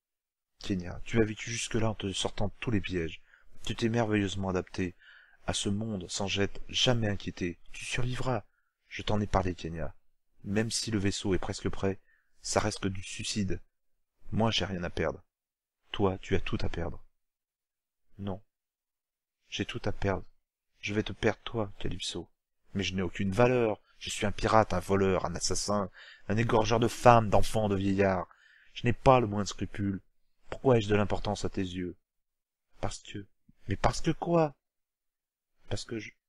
Kenya, tu as vécu jusque-là en te sortant de tous les pièges. Tu t'es merveilleusement adapté à ce monde sans j'être jamais inquiété. Tu survivras. Je t'en ai parlé, Kenya. Même si le vaisseau est presque prêt, ça reste que du suicide. Moi, j'ai rien à perdre. Toi, tu as tout à perdre. Non. J'ai tout à perdre. Je vais te perdre, toi, Calypso. Mais je n'ai aucune valeur. Je suis un pirate, un voleur, un assassin, un égorgeur de femmes, d'enfants, de vieillards. Je n'ai pas le moindre scrupule. Pourquoi ai-je de l'importance à tes yeux? Parce que... Mais parce que quoi? Parce que je...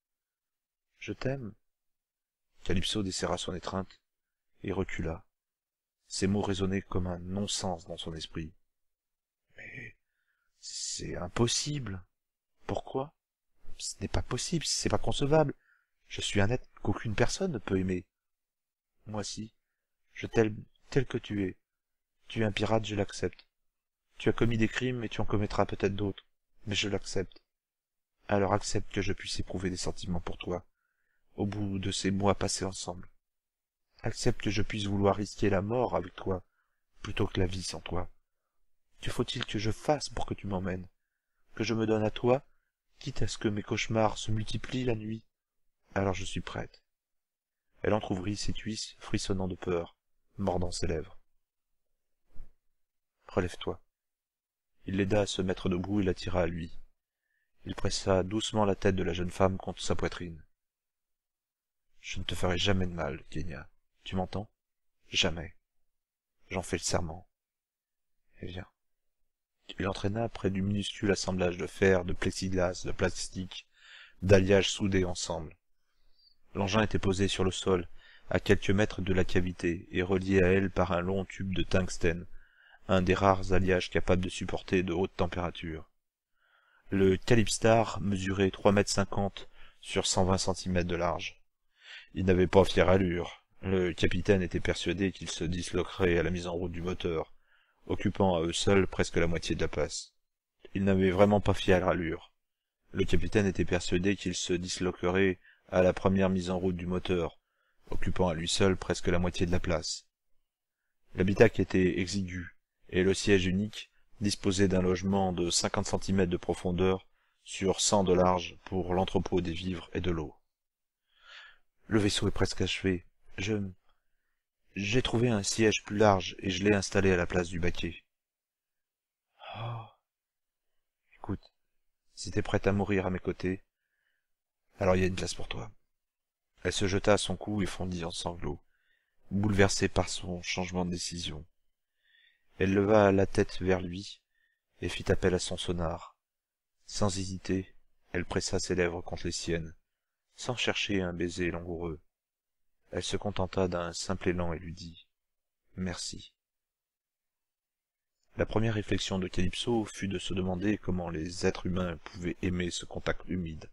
Je t'aime. Calypso desserra son étreinte et recula. Ces mots résonnaient comme un non-sens dans son esprit. Mais... c'est impossible. Pourquoi? Ce n'est pas possible, c'est pas concevable. Je suis un être qu'aucune personne ne peut aimer. Moi si, je t'aime tel que tu es. Tu es un pirate, je l'accepte. Tu as commis des crimes et tu en commettras peut-être d'autres, mais je l'accepte. Alors accepte que je puisse éprouver des sentiments pour toi, au bout de ces mois passés ensemble. Accepte que je puisse vouloir risquer la mort avec toi, plutôt que la vie sans toi. Que faut-il que je fasse pour que tu m'emmènes? Que je me donne à toi, quitte à ce que mes cauchemars se multiplient la nuit? Alors je suis prête. Elle entr'ouvrit ses cuisses, frissonnant de peur, mordant ses lèvres. Relève-toi. Il l'aida à se mettre debout et l'attira à lui. Il pressa doucement la tête de la jeune femme contre sa poitrine. « Je ne te ferai jamais de mal, Kenya. Tu m'entends? Jamais. J'en fais le serment. Eh bien. » Il entraîna près du minuscule assemblage de fer, de plexiglas, de plastique, d'alliages soudés ensemble. L'engin était posé sur le sol, à quelques mètres de la cavité, et relié à elle par un long tube de tungstène, un des rares alliages capables de supporter de hautes températures. Le Calypstar mesurait trois mètres cinquante sur cent vingt centimètres de large. Il n'avait pas fière allure. Le capitaine était persuadé qu'il se disloquerait à la mise en route du moteur, occupant à eux seuls presque la moitié de la place. Il n'avait vraiment pas fière allure. Le capitaine était persuadé qu'il se disloquerait à la première mise en route du moteur, occupant à lui seul presque la moitié de la place. L'habitacle était exigu, et le siège unique disposait d'un logement de cinquante centimètres de profondeur sur cent de large pour l'entrepôt des vivres et de l'eau. Le vaisseau est presque achevé. Je... J'ai trouvé un siège plus large et je l'ai installé à la place du baquet. Oh. Écoute, si t'es prête à mourir à mes côtés, Alors il y a une place pour toi. Elle se jeta à son cou et fondit en sanglots, bouleversée par son changement de décision. Elle leva la tête vers lui et fit appel à son sonar. Sans hésiter, elle pressa ses lèvres contre les siennes, sans chercher un baiser langoureux. Elle se contenta d'un simple élan et lui dit « Merci ». La première réflexion de Calypso fut de se demander comment les êtres humains pouvaient aimer ce contact humide.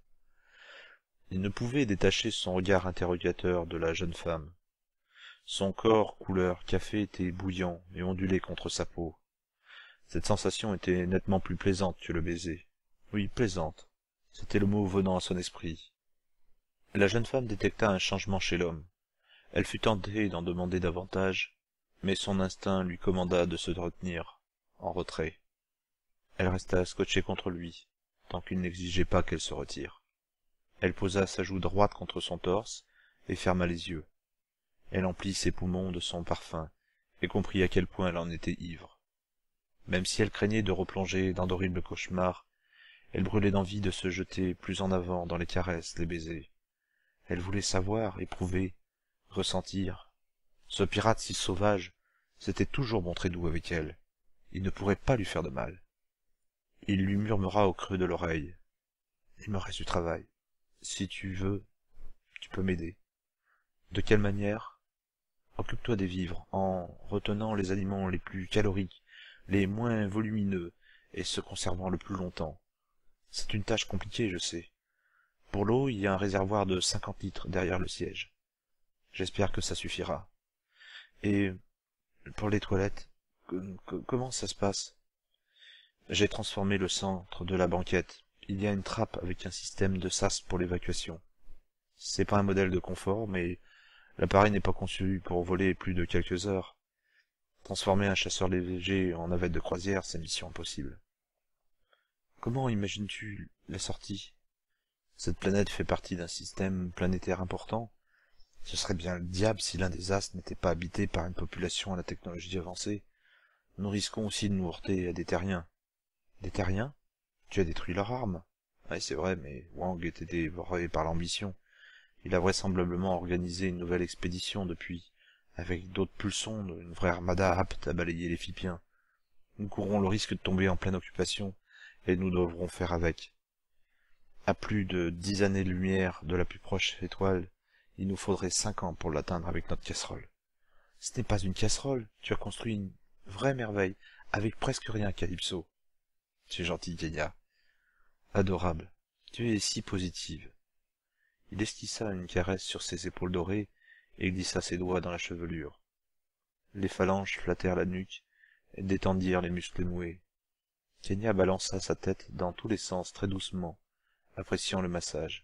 Il ne pouvait détacher son regard interrogateur de la jeune femme. Son corps couleur café était bouillant et ondulé contre sa peau. Cette sensation était nettement plus plaisante que le baiser. Oui, plaisante. C'était le mot venant à son esprit. La jeune femme détecta un changement chez l'homme. Elle fut tentée d'en demander davantage, mais son instinct lui commanda de se retenir, en retrait. Elle resta scotchée contre lui, tant qu'il n'exigeait pas qu'elle se retire. Elle posa sa joue droite contre son torse et ferma les yeux. Elle emplit ses poumons de son parfum et comprit à quel point elle en était ivre. Même si elle craignait de replonger dans d'horribles cauchemars, elle brûlait d'envie de se jeter plus en avant dans les caresses, les baisers. Elle voulait savoir, éprouver, ressentir. Ce pirate si sauvage s'était toujours montré doux avec elle. Il ne pourrait pas lui faire de mal. Il lui murmura au creux de l'oreille. « Il me reste du travail. Si tu veux, tu peux m'aider. » De quelle manière? Occupe-toi des vivres, en retenant les aliments les plus caloriques, les moins volumineux, et se conservant le plus longtemps. C'est une tâche compliquée, je sais. Pour l'eau, il y a un réservoir de cinquante litres derrière le siège. J'espère que ça suffira. Et pour les toilettes, que, que, comment ça se passe? J'ai transformé le centre de la banquette. Il y a une trappe avec un système de sas pour l'évacuation. C'est pas un modèle de confort, mais l'appareil n'est pas conçu pour voler plus de quelques heures. Transformer un chasseur léger en navette de croisière, c'est mission impossible. Comment imagines-tu la sortie? Cette planète fait partie d'un système planétaire important. Ce serait bien le diable si l'un des astres n'était pas habité par une population à la technologie avancée. Nous risquons aussi de nous heurter à des terriens. Des terriens? Tu as détruit leur arme. Oui, c'est vrai, mais Wang était dévoré par l'ambition. Il a vraisemblablement organisé une nouvelle expédition depuis, avec d'autres pulsons, une vraie armada apte à balayer les Phipiens. Nous courons le risque de tomber en pleine occupation, et nous devrons faire avec. À plus de dix années-lumière de la plus proche étoile, il nous faudrait cinq ans pour l'atteindre avec notre casserole. Ce n'est pas une casserole, tu as construit une vraie merveille, avec presque rien, Calypso. Tu es gentil, Kenya. Adorable. Tu es si positive. Il esquissa une caresse sur ses épaules dorées et glissa ses doigts dans la chevelure. Les phalanges flattèrent la nuque et détendirent les muscles noués. Kenya balança sa tête dans tous les sens très doucement, appréciant le massage.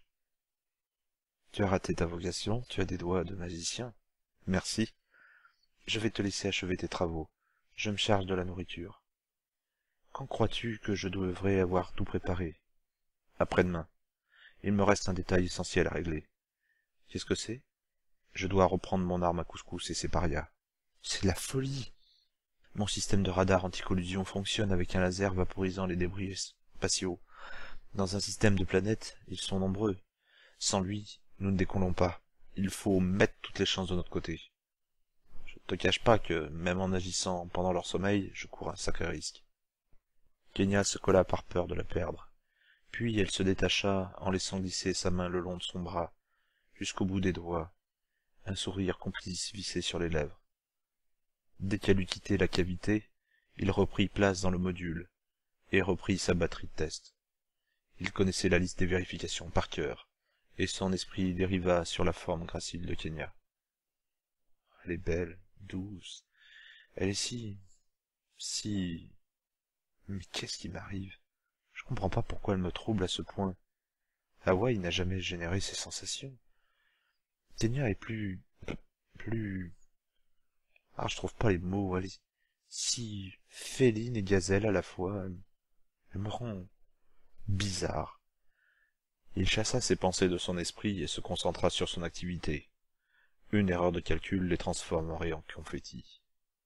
Tu as raté ta vocation, tu as des doigts de magicien. Merci. Je vais te laisser achever tes travaux. Je me charge de la nourriture. Quand crois-tu que je devrais avoir tout préparé? Après-demain. Il me reste un détail essentiel à régler. Qu'est-ce que c'est? Je dois reprendre mon arme à couscous et ses parias. C'est de la folie! Mon système de radar anti-collusion fonctionne avec un laser vaporisant les débris spatiaux. Dans un système de planètes, ils sont nombreux. Sans lui, nous ne décollons pas. Il faut mettre toutes les chances de notre côté. Je ne te cache pas que, même en agissant pendant leur sommeil, je cours un sacré risque. Kenya se colla par peur de la perdre. Puis elle se détacha en laissant glisser sa main le long de son bras, jusqu'au bout des doigts. Un sourire complice vissait sur les lèvres. Dès qu'elle eut quitté la cavité, il reprit place dans le module, et reprit sa batterie de test. Il connaissait la liste des vérifications par cœur, et son esprit dériva sur la forme gracile de Kenya. Elle est belle, douce, elle est si... si... Mais qu'est-ce qui m'arrive? Je comprends pas pourquoi elle me trouble à ce point. Hawaï n'a jamais généré ces sensations. Kenya est plus... plus... Ah, je trouve pas les mots, elle est si féline et gazelle à la fois. Elle, elle me rend bizarre. Il chassa ses pensées de son esprit et se concentra sur son activité. Une erreur de calcul les transformerait en confettis.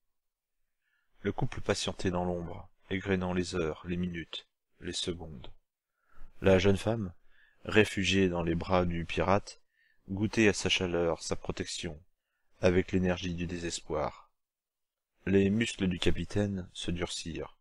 Le couple patientait dans l'ombre, égrénant les heures, les minutes, les secondes. La jeune femme, réfugié dans les bras du pirate, goûter à sa chaleur, sa protection, avec l'énergie du désespoir. Les muscles du capitaine se durcirent.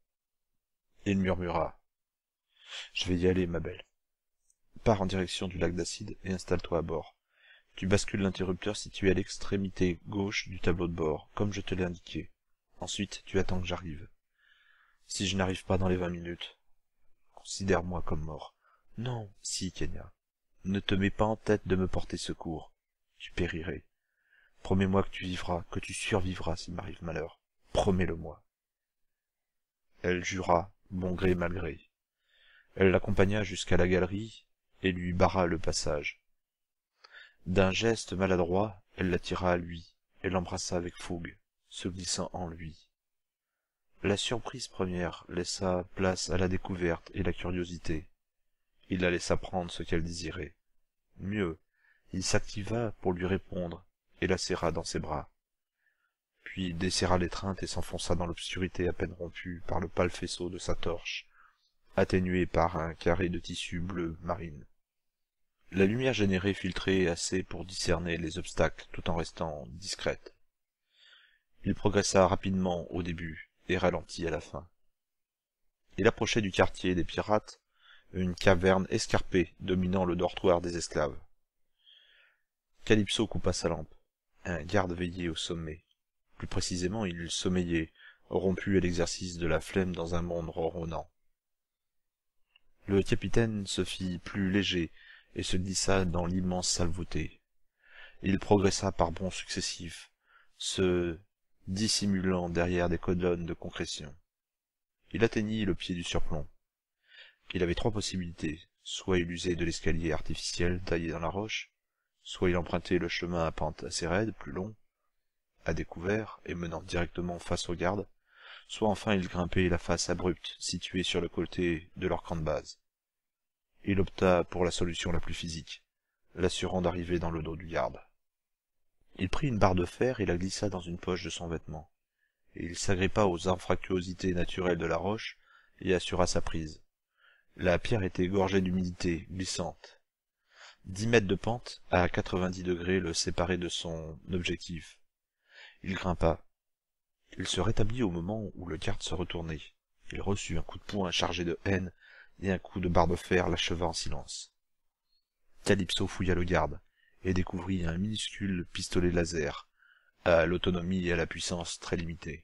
Il murmura. « Je vais y aller, ma belle. Pars en direction du lac d'acide et installe-toi à bord. Tu bascules l'interrupteur situé à l'extrémité gauche du tableau de bord, comme je te l'ai indiqué. Ensuite, tu attends que j'arrive. Si je n'arrive pas dans les vingt minutes, considère-moi comme mort. Non, si, Kenya. Ne te mets pas en tête de me porter secours. Tu périrais. Promets-moi que tu vivras, que tu survivras s'il m'arrive malheur. Promets-le-moi. » Elle jura, bon gré mal gré. Elle l'accompagna jusqu'à la galerie et lui barra le passage. D'un geste maladroit, elle l'attira à lui et l'embrassa avec fougue, se glissant en lui. La surprise première laissa place à la découverte et la curiosité. Il la laissa prendre ce qu'elle désirait. Mieux, il s'activa pour lui répondre et la serra dans ses bras. Puis desserra l'étreinte et s'enfonça dans l'obscurité à peine rompue par le pâle faisceau de sa torche, atténué par un carré de tissu bleu marine. La lumière générée filtrait assez pour discerner les obstacles tout en restant discrète. Il progressa rapidement au début et ralentit à la fin. Il approchait du quartier des pirates, une caverne escarpée dominant le dortoir des esclaves. Calypso coupa sa lampe. Un garde veillait au sommet. Plus précisément, il sommeillait, rompu à l'exercice de la flemme dans un monde ronronnant. Le capitaine se fit plus léger et se glissa dans l'immense salle voûtée. Il progressa par bonds successifs, se dissimulant derrière des colonnes de concrétion. Il atteignit le pied du surplomb. Il avait trois possibilités, soit il usait de l'escalier artificiel taillé dans la roche, soit il empruntait le chemin à pente assez raide, plus long, à découvert et menant directement face aux gardes, soit enfin il grimpait la face abrupte située sur le côté de leur camp de base. Il opta pour la solution la plus physique, l'assurant d'arriver dans le dos du garde. Il prit une barre de fer et la glissa dans une poche de son vêtement, et il s'agrippa aux anfractuosités naturelles de la roche et assura sa prise. La pierre était gorgée d'humidité, glissante. Dix mètres de pente à quatre-vingt-dix degrés le séparaient de son objectif. Il grimpa. Il se rétablit au moment où le garde se retournait. Il reçut un coup de poing chargé de haine et un coup de barre de fer l'acheva en silence. Calypso fouilla le garde et découvrit un minuscule pistolet laser, à l'autonomie et à la puissance très limitée.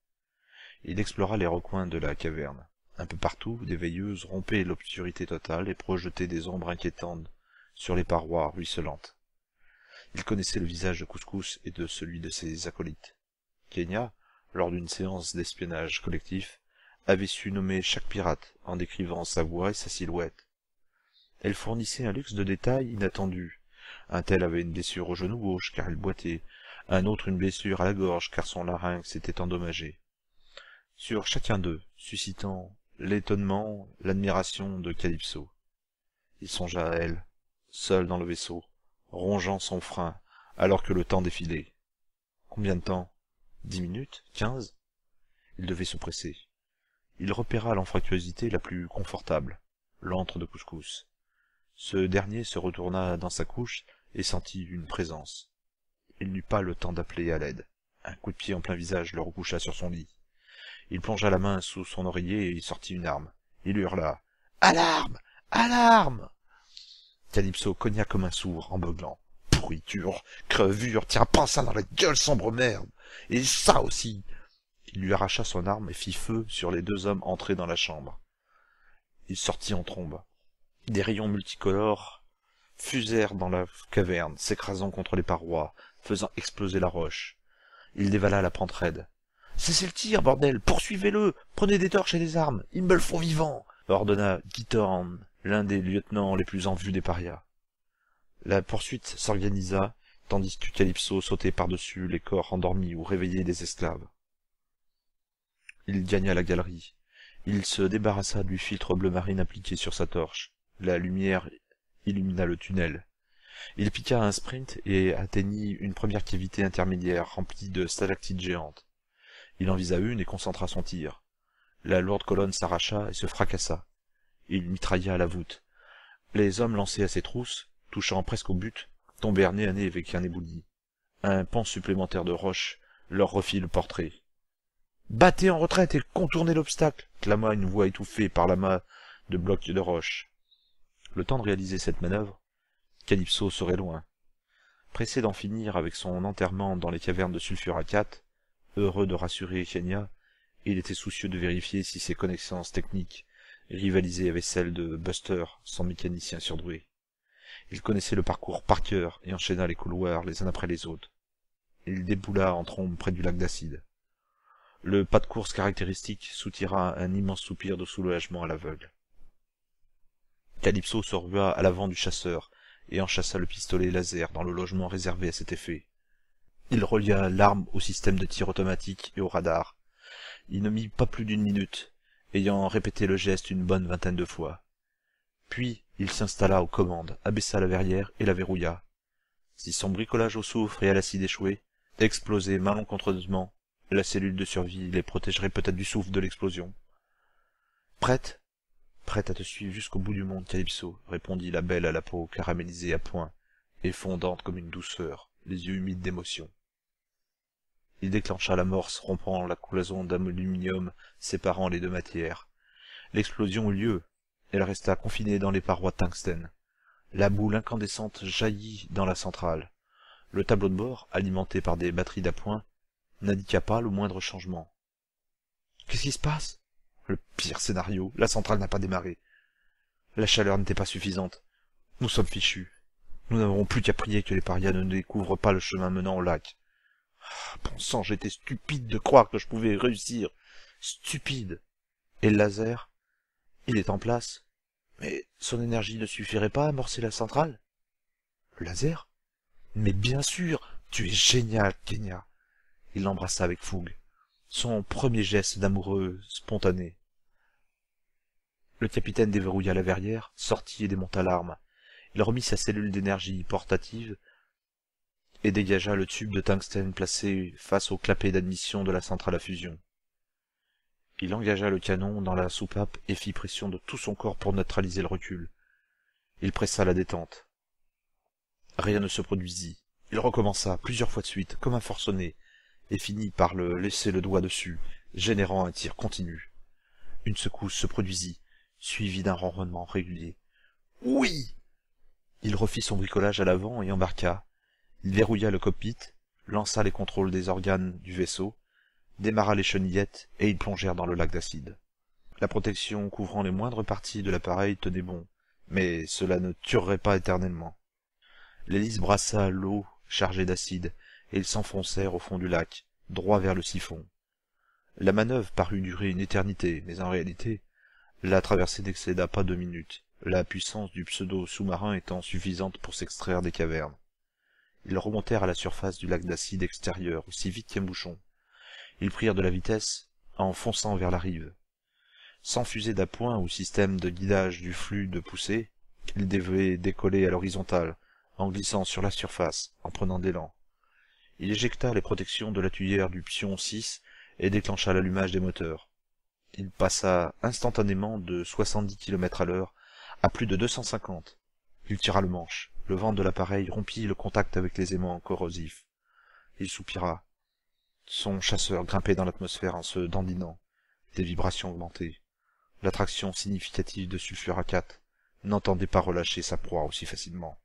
Il explora les recoins de la caverne. Un peu partout, des veilleuses rompaient l'obscurité totale et projetaient des ombres inquiétantes sur les parois ruisselantes. Il connaissait le visage de Couscous et de celui de ses acolytes. Kenya, lors d'une séance d'espionnage collectif, avait su nommer chaque pirate en décrivant sa voix et sa silhouette. Elle fournissait un luxe de détails inattendu. Un tel avait une blessure au genou gauche car il boitait, un autre une blessure à la gorge car son larynx s'était endommagé. Sur chacun d'eux, suscitant l'étonnement, l'admiration de Calypso. Il songea à elle, seule dans le vaisseau, rongeant son frein, alors que le temps défilait. Combien de temps? Dix minutes? Quinze? Il devait se presser. Il repéra l'anfractuosité la plus confortable, l'antre de Couscous. Ce dernier se retourna dans sa couche et sentit une présence. Il n'eut pas le temps d'appeler à l'aide. Un coup de pied en plein visage le recoucha sur son lit. Il plongea la main sous son oreiller et y sortit une arme. Il hurla « Alarme! Alarme !» Calypso cogna comme un sourd en beuglant. « Pourriture! Crevure! Tiens, pense ça dans la gueule, sombre merde! Et ça aussi !» Il lui arracha son arme et fit feu sur les deux hommes entrés dans la chambre. Il sortit en trombe. Des rayons multicolores fusèrent dans la caverne, s'écrasant contre les parois, faisant exploser la roche. Il dévala la pente raide. « Cessez le tir, bordel! Poursuivez-le! Prenez des torches et des armes! Ils me le font vivant !» ordonna Guitorn, l'un des lieutenants les plus en vue des parias. La poursuite s'organisa, tandis que Calypso sautait par-dessus les corps endormis ou réveillés des esclaves. Il gagna la galerie. Il se débarrassa du filtre bleu marine appliqué sur sa torche. La lumière illumina le tunnel. Il piqua un sprint et atteignit une première cavité intermédiaire remplie de stalactites géantes. Il en visa une et concentra son tir. La lourde colonne s'arracha et se fracassa. Il mitrailla la voûte. Les hommes lancés à ces trousses, touchant presque au but, tombèrent nez à nez avec un éboulis. Un pan supplémentaire de roche leur refit le portrait. « Battez en retraite et contournez l'obstacle !» clama une voix étouffée par l'amas de blocs de roche. Le temps de réaliser cette manœuvre, Calypso serait loin. Pressé d'en finir avec son enterrement dans les cavernes de sulfuracate, heureux de rassurer Kenya, il était soucieux de vérifier si ses connaissances techniques rivalisaient avec celles de Buster, son mécanicien surdoué. Il connaissait le parcours par cœur et enchaîna les couloirs les uns après les autres. Il déboula en trombe près du lac d'acide. Le pas de course caractéristique soutira un immense soupir de soulagement à l'aveugle. Calypso se rua à l'avant du chasseur et enchâssa le pistolet laser dans le logement réservé à cet effet. Il relia l'arme au système de tir automatique et au radar. Il ne mit pas plus d'une minute, ayant répété le geste une bonne vingtaine de fois. Puis il s'installa aux commandes, abaissa la verrière et la verrouilla. Si son bricolage au soufre et à l'acide échouait, explosait malencontreusement, la cellule de survie les protégerait peut-être du souffle de l'explosion. « Prête ? Prête à te suivre jusqu'au bout du monde, Calypso, répondit la belle à la peau caramélisée à point, et fondante comme une douceur, les yeux humides d'émotion. Il déclencha l'amorce, rompant la cloison d'aluminium séparant les deux matières. L'explosion eut lieu. Elle resta confinée dans les parois de tungstène. La boule incandescente jaillit dans la centrale. Le tableau de bord, alimenté par des batteries d'appoint, n'indiqua pas le moindre changement. « Qu'est-ce qui se passe ?» Le pire scénario, la centrale n'a pas démarré. La chaleur n'était pas suffisante. Nous sommes fichus. Nous n'avons plus qu'à prier que les parias ne découvrent pas le chemin menant au lac. Ah, bon sang, j'étais stupide de croire que je pouvais réussir. Stupide. Et le laser? Il est en place. Mais son énergie ne suffirait pas à amorcer la centrale? Le laser? Mais bien sûr, tu es génial, Kenya. Il l'embrassa avec fougue. Son premier geste d'amoureux spontané. Le capitaine déverrouilla la verrière, sortit et démonta l'arme. Il remit sa cellule d'énergie portative et dégagea le tube de tungstène placé face au clapet d'admission de la centrale à fusion. Il engagea le canon dans la soupape et fit pression de tout son corps pour neutraliser le recul. Il pressa la détente. Rien ne se produisit. Il recommença plusieurs fois de suite, comme un forcené, et finit par le laisser le doigt dessus, générant un tir continu. Une secousse se produisit, suivie d'un ronronnement régulier. « Oui !» Il refit son bricolage à l'avant et embarqua. Il verrouilla le cockpit, lança les contrôles des organes du vaisseau, démarra les chenillettes, et ils plongèrent dans le lac d'acide. La protection couvrant les moindres parties de l'appareil tenait bon, mais cela ne durerait pas éternellement. L'hélice brassa l'eau chargée d'acide, et ils s'enfoncèrent au fond du lac, droit vers le siphon. La manœuvre parut durer une éternité, mais en réalité, la traversée n'excéda pas deux minutes, la puissance du pseudo-sous-marin étant suffisante pour s'extraire des cavernes. Ils remontèrent à la surface du lac d'acide extérieur, aussi vite qu'un bouchon. Ils prirent de la vitesse, en fonçant vers la rive. Sans fusée d'appoint ou système de guidage du flux de poussée, ils devaient décoller à l'horizontale, en glissant sur la surface, en prenant d'élan. Il éjecta les protections de la tuyère du pion six et déclencha l'allumage des moteurs. Il passa instantanément de soixante-dix kilomètres à l'heure à plus de deux cent cinquante. Il tira le manche. Le vent de l'appareil rompit le contact avec les aimants corrosifs. Il soupira. Son chasseur grimpait dans l'atmosphère en se dandinant. Les vibrations augmentaient. L'attraction significative de sulfuracate n'entendait pas relâcher sa proie aussi facilement.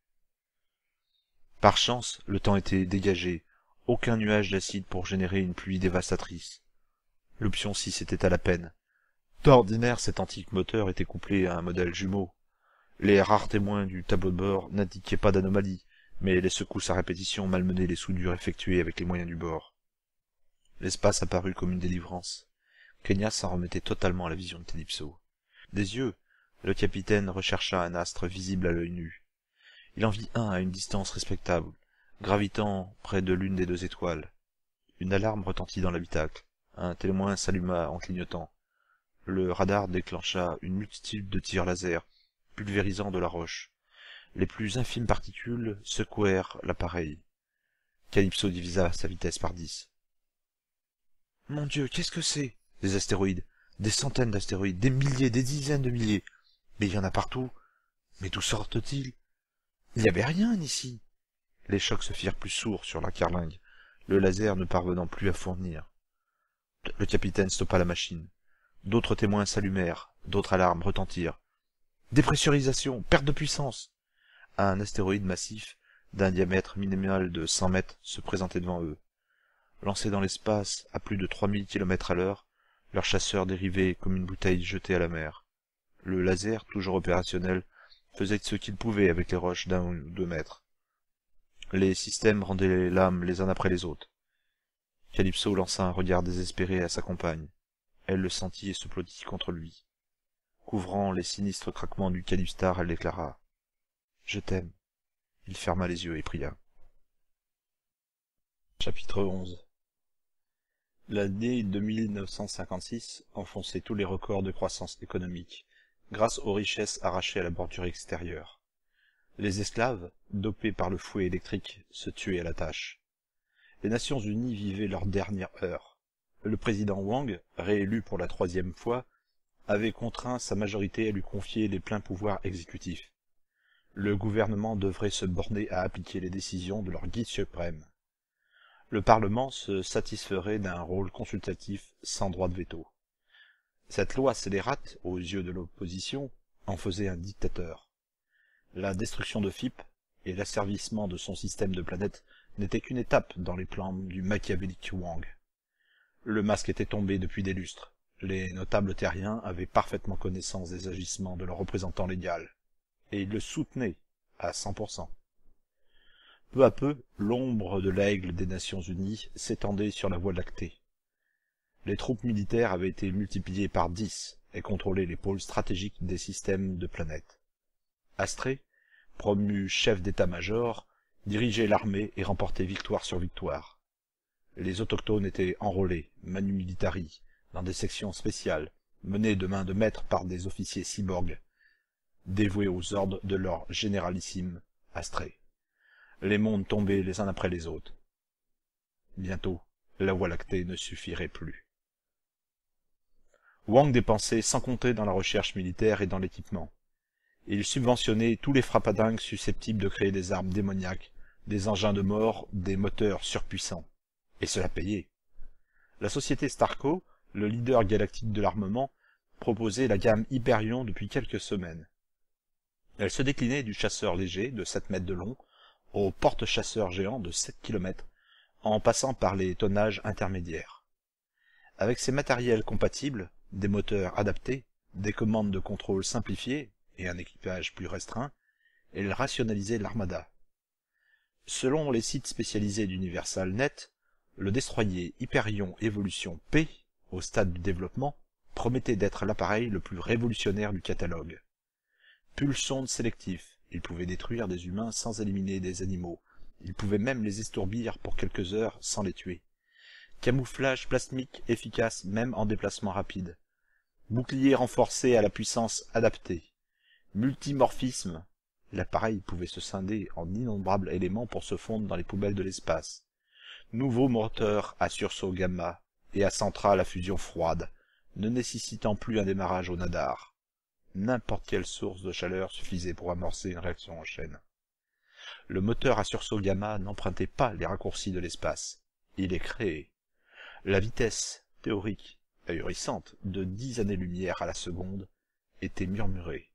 Par chance, le temps était dégagé. Aucun nuage d'acide pour générer une pluie dévastatrice. L'option six était à la peine. D'ordinaire, cet antique moteur était couplé à un modèle jumeau. Les rares témoins du tableau de bord n'indiquaient pas d'anomalie, mais les secousses à répétition malmenaient les soudures effectuées avec les moyens du bord. L'espace apparut comme une délivrance. Kenya s'en remettait totalement à la vision de Calypso. Des yeux, le capitaine rechercha un astre visible à l'œil nu. Il en vit un à une distance respectable, gravitant près de l'une des deux étoiles. Une alarme retentit dans l'habitacle. Un témoin s'alluma en clignotant. Le radar déclencha une multitude de tirs laser, pulvérisant de la roche. Les plus infimes particules secouèrent l'appareil. Calypso divisa sa vitesse par dix. « Mon Dieu, qu'est-ce que c'est ?» Des astéroïdes, des centaines d'astéroïdes, des milliers, des dizaines de milliers. Mais il y en a partout. Mais d'où sortent-ils? Il n'y avait rien ici. Les chocs se firent plus sourds sur la carlingue, le laser ne parvenant plus à fournir. Le capitaine stoppa la machine. D'autres témoins s'allumèrent, d'autres alarmes retentirent. Dépressurisation, perte de puissance. Un astéroïde massif, d'un diamètre minimal de cent mètres, se présentait devant eux. Lancés dans l'espace à plus de trois mille kilomètres à l'heure, leur chasseur dérivait comme une bouteille jetée à la mer. Le laser, toujours opérationnel, faisait ce qu'il pouvait avec les roches d'un ou deux mètres. Les systèmes rendaient les lames les uns après les autres. Calypso lança un regard désespéré à sa compagne. Elle le sentit et s'applaudit contre lui. Couvrant les sinistres craquements du Calibstar, elle déclara « Je t'aime ». Il ferma les yeux et pria. Chapitre onze. L'année deux mille neuf cent cinquante-six enfonçait tous les records de croissance économique, grâce aux richesses arrachées à la bordure extérieure. Les esclaves, dopés par le fouet électrique, se tuaient à la tâche. Les Nations Unies vivaient leur dernière heure. Le président Wang, réélu pour la troisième fois, avait contraint sa majorité à lui confier les pleins pouvoirs exécutifs. Le gouvernement devrait se borner à appliquer les décisions de leur guide suprême. Le Parlement se satisferait d'un rôle consultatif sans droit de veto. Cette loi scélérate, aux yeux de l'opposition, en faisait un dictateur. La destruction de F I P et l'asservissement de son système de planètes n'étaient qu'une étape dans les plans du machiavélique Wang. Le masque était tombé depuis des lustres. Les notables terriens avaient parfaitement connaissance des agissements de leur représentant légal, et ils le soutenaient à cent pour cent. Peu à peu, l'ombre de l'aigle des Nations Unies s'étendait sur la Voie lactée. Les troupes militaires avaient été multipliées par dix et contrôlaient les pôles stratégiques des systèmes de planètes. Astrée, promu chef d'état-major, dirigeait l'armée et remportait victoire sur victoire. Les autochtones étaient enrôlés, manu militari, dans des sections spéciales, menées de main de maître par des officiers cyborgs, dévoués aux ordres de leur généralissime, Astrée. Les mondes tombaient les uns après les autres. Bientôt, la Voie lactée ne suffirait plus. Wang dépensait sans compter dans la recherche militaire et dans l'équipement. Il subventionnait tous les frappadingues susceptibles de créer des armes démoniaques, des engins de mort, des moteurs surpuissants. Et cela payait. La société Starco, le leader galactique de l'armement, proposait la gamme Hyperion depuis quelques semaines. Elle se déclinait du chasseur léger de sept mètres de long au porte-chasseur géant de sept kilomètres, en passant par les tonnages intermédiaires. Avec ces matériels compatibles, des moteurs adaptés, des commandes de contrôle simplifiées et un équipage plus restreint, elle rationalisait l'armada. Selon les sites spécialisés d'Universal Net, le destroyer Hyperion Evolution P, au stade du développement, promettait d'être l'appareil le plus révolutionnaire du catalogue. Pulsonde sélectif, il pouvait détruire des humains sans éliminer des animaux, il pouvait même les estourbir pour quelques heures sans les tuer. Camouflage plasmique efficace même en déplacement rapide. Bouclier renforcé à la puissance adaptée. Multimorphisme, l'appareil pouvait se scinder en innombrables éléments pour se fondre dans les poubelles de l'espace. Nouveau moteur à sursaut gamma et à centrale à fusion froide, ne nécessitant plus un démarrage au nadar. N'importe quelle source de chaleur suffisait pour amorcer une réaction en chaîne. Le moteur à sursaut gamma n'empruntait pas les raccourcis de l'espace. Il est créé. La vitesse théorique, ahurissante, de dix années-lumière à la seconde, était murmurée.